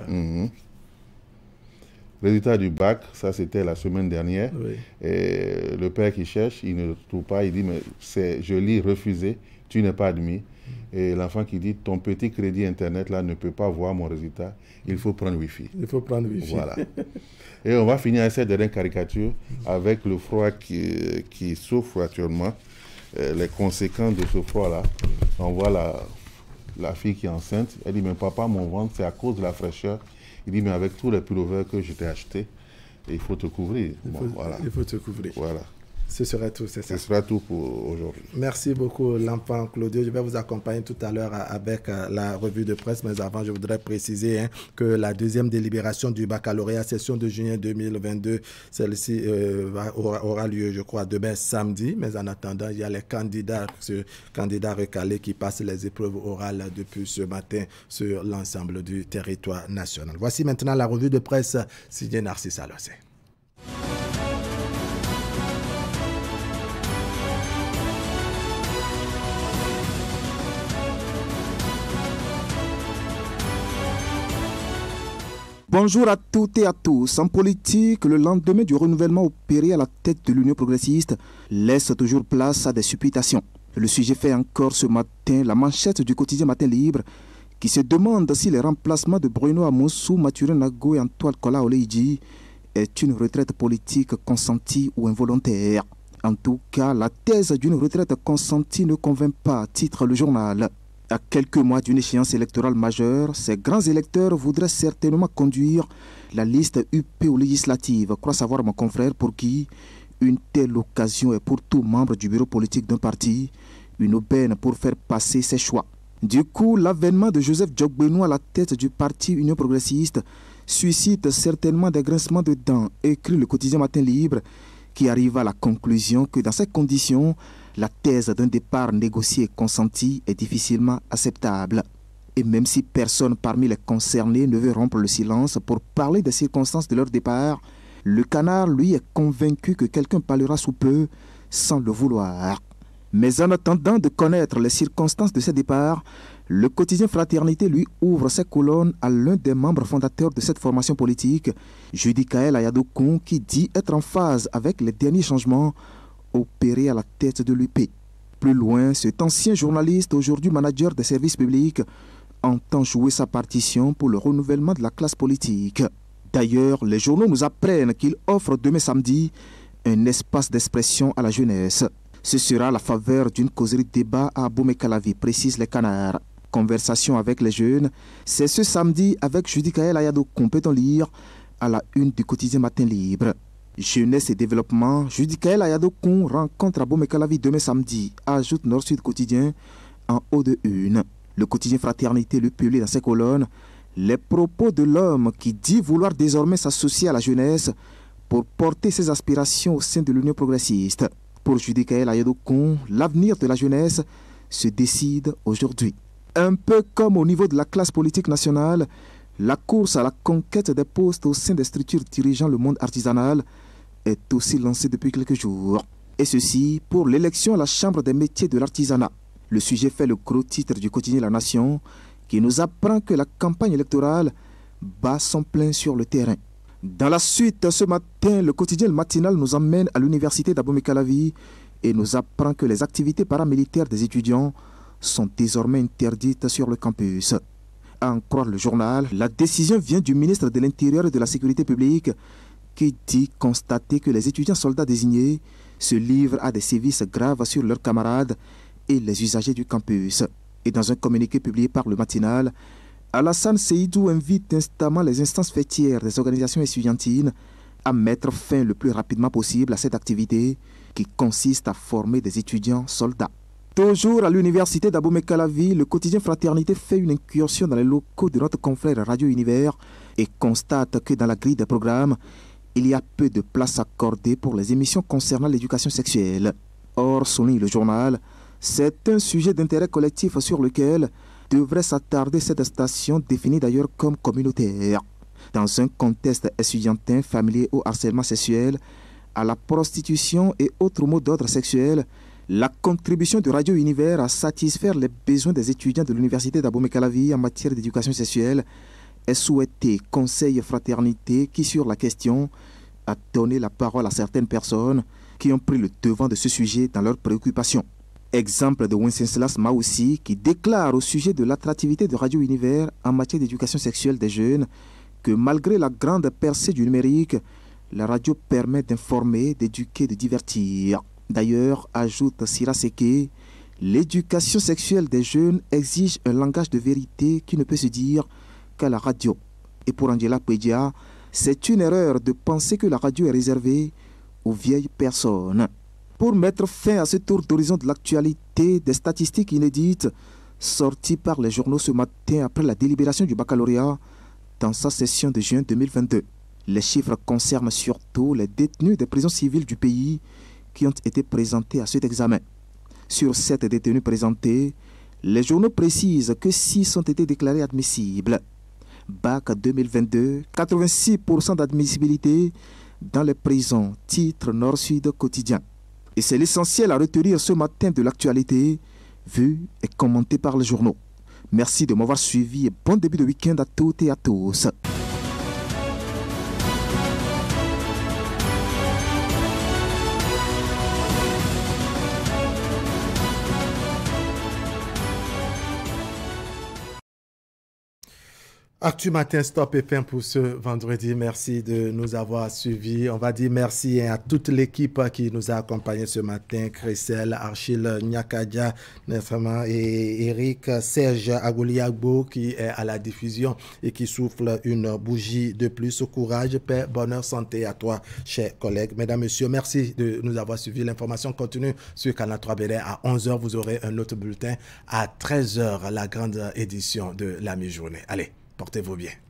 Résultat du bac, ça c'était la semaine dernière. Et le père qui cherche, il ne trouve pas, il dit, mais je lis refusé, tu n'es pas admis. Et l'enfant qui dit, ton petit crédit Internet là ne peut pas voir mon résultat, il faut prendre Wi-Fi. Il faut prendre Wi-Fi. Voilà. Et on va finir avec cette dernière caricature, avec le froid qui souffre actuellement, les conséquences de ce froid-là. On voit la fille qui est enceinte, elle dit, mais papa, mon ventre, c'est à cause de la fraîcheur. Il dit, mais avec tous les pullovers que je t'ai achetés, il faut te couvrir. Il faut te couvrir. Voilà. Ce serait tout, c'est ça. Ce sera tout pour aujourd'hui. Merci beaucoup, l'enfant Claudio. Je vais vous accompagner tout à l'heure avec la revue de presse, mais avant, je voudrais préciser que la deuxième délibération du baccalauréat session de juin 2022, celle-ci aura lieu, je crois, demain samedi. Mais en attendant, il y a les candidats recalés qui passent les épreuves orales depuis ce matin sur l'ensemble du territoire national. Voici maintenant la revue de presse signée Narcisse Alossé. Bonjour à toutes et à tous. En politique, le lendemain du renouvellement opéré à la tête de l'Union progressiste laisse toujours place à des supputations. Le sujet fait encore ce matin la manchette du quotidien Matin Libre qui se demande si le remplacement de Bruno Amoussou, Mathurin Nago et Antoine Kola Oleidji est une retraite politique consentie ou involontaire. En tout cas, la thèse d'une retraite consentie ne convainc pas, titre le journal. À quelques mois d'une échéance électorale majeure, ces grands électeurs voudraient certainement conduire la liste UP aux législatives. Croit savoir mon confrère pour qui une telle occasion est pour tout membre du bureau politique d'un parti une aubaine pour faire passer ses choix. Du coup, l'avènement de Joseph Diogbenou à la tête du parti Union progressiste suscite certainement des grincements de dents, écrit le quotidien Matin Libre, qui arrive à la conclusion que dans ces conditions, la thèse d'un départ négocié et consenti est difficilement acceptable. Et même si personne parmi les concernés ne veut rompre le silence pour parler des circonstances de leur départ, le canard, lui, est convaincu que quelqu'un parlera sous peu sans le vouloir. Mais en attendant de connaître les circonstances de ce départ, le quotidien Fraternité lui ouvre ses colonnes à l'un des membres fondateurs de cette formation politique, Judikaël Ayadokun, qui dit être en phase avec les derniers changements opérés à la tête de l'UP. Plus loin, cet ancien journaliste, aujourd'hui manager des services publics, entend jouer sa partition pour le renouvellement de la classe politique. D'ailleurs, les journaux nous apprennent qu'il offre demain samedi un espace d'expression à la jeunesse. Ce sera à la faveur d'une causerie débat à Abomey-Calavi, précise les canards. conversation avec les jeunes, c'est ce samedi avec Judikaël Ayado qu'on peut en lire à la une du quotidien Matin Libre. Jeunesse et développement, Judikaël Ayado qu'on rencontre à Bomekalavi demain samedi, ajoute Nord-Sud quotidien en haut de une. Le quotidien Fraternité le publie dans ses colonnes les propos de l'homme qui dit vouloir désormais s'associer à la jeunesse pour porter ses aspirations au sein de l'Union progressiste. Pour Judikaël Ayado qu'on, l'avenir de la jeunesse se décide aujourd'hui. Un peu comme au niveau de la classe politique nationale, la course à la conquête des postes au sein des structures dirigeant le monde artisanal est aussi lancée depuis quelques jours. Et ceci pour l'élection à la Chambre des métiers de l'artisanat. Le sujet fait le gros titre du quotidien La Nation qui nous apprend que la campagne électorale bat son plein sur le terrain. Dans la suite, ce matin, le quotidien Le Matinal nous emmène à l'université d'Abomey-Calavi et nous apprend que les activités paramilitaires des étudiants sont désormais interdites sur le campus. À en croire le journal, la décision vient du ministre de l'Intérieur et de la Sécurité publique qui dit constater que les étudiants soldats désignés se livrent à des sévices graves sur leurs camarades et les usagers du campus. Et dans un communiqué publié par le Matinal, Alassane Seydou invite instamment les instances fêtières des organisations estudiantines à mettre fin le plus rapidement possible à cette activité qui consiste à former des étudiants soldats. Toujours à l'université d'Abomey-Calavi, le quotidien Fraternité fait une incursion dans les locaux de notre confrère Radio Univers et constate que dans la grille des programmes, il y a peu de place accordée pour les émissions concernant l'éducation sexuelle. Or, souligne le journal, c'est un sujet d'intérêt collectif sur lequel devrait s'attarder cette station définie d'ailleurs comme communautaire. Dans un contexte estudiantin familier au harcèlement sexuel, à la prostitution et autres mots d'ordre sexuel, la contribution de Radio Univers à satisfaire les besoins des étudiants de l'université d'Abomey-Calavi en matière d'éducation sexuelle est souhaité. Conseil Fraternité qui, sur la question, a donné la parole à certaines personnes qui ont pris le devant de ce sujet dans leurs préoccupations. Exemple de Wenceslas Maoussi qui déclare au sujet de l'attractivité de Radio Univers en matière d'éducation sexuelle des jeunes que malgré la grande percée du numérique, la radio permet d'informer, d'éduquer, de divertir. D'ailleurs, ajoute Sira Seke, l'éducation sexuelle des jeunes exige un langage de vérité qui ne peut se dire qu'à la radio. Et pour Angela Pédia, c'est une erreur de penser que la radio est réservée aux vieilles personnes. Pour mettre fin à ce tour d'horizon de l'actualité, des statistiques inédites sorties par les journaux ce matin après la délibération du baccalauréat dans sa session de juin 2022. Les chiffres concernent surtout les détenus des prisons civiles du pays qui ont été présentés à cet examen. Sur 7 détenus présentés, les journaux précisent que 6 ont été déclarés admissibles. Bac 2022, 86% d'admissibilité dans les prisons. Titre Nord-Sud quotidien. Et c'est l'essentiel à retenir ce matin de l'actualité, vu et commenté par les journaux. Merci de m'avoir suivi et bon début de week-end à toutes et à tous. Actu Matin Stop et fin pour ce vendredi. Merci de nous avoir suivis. On va dire merci à toute l'équipe qui nous a accompagnés ce matin. Christelle, Archil Nyakadia, notamment, et Eric, Serge Agouliagbo qui est à la diffusion et qui souffle une bougie de plus. Courage, paix, bonheur, santé à toi, chers collègues. Mesdames, Messieurs, merci de nous avoir suivis. L'information continue sur Canal 3 BD. À 11h, vous aurez un autre bulletin. À 13h, la grande édition de la mi-journée. Allez. Portez-vous bien.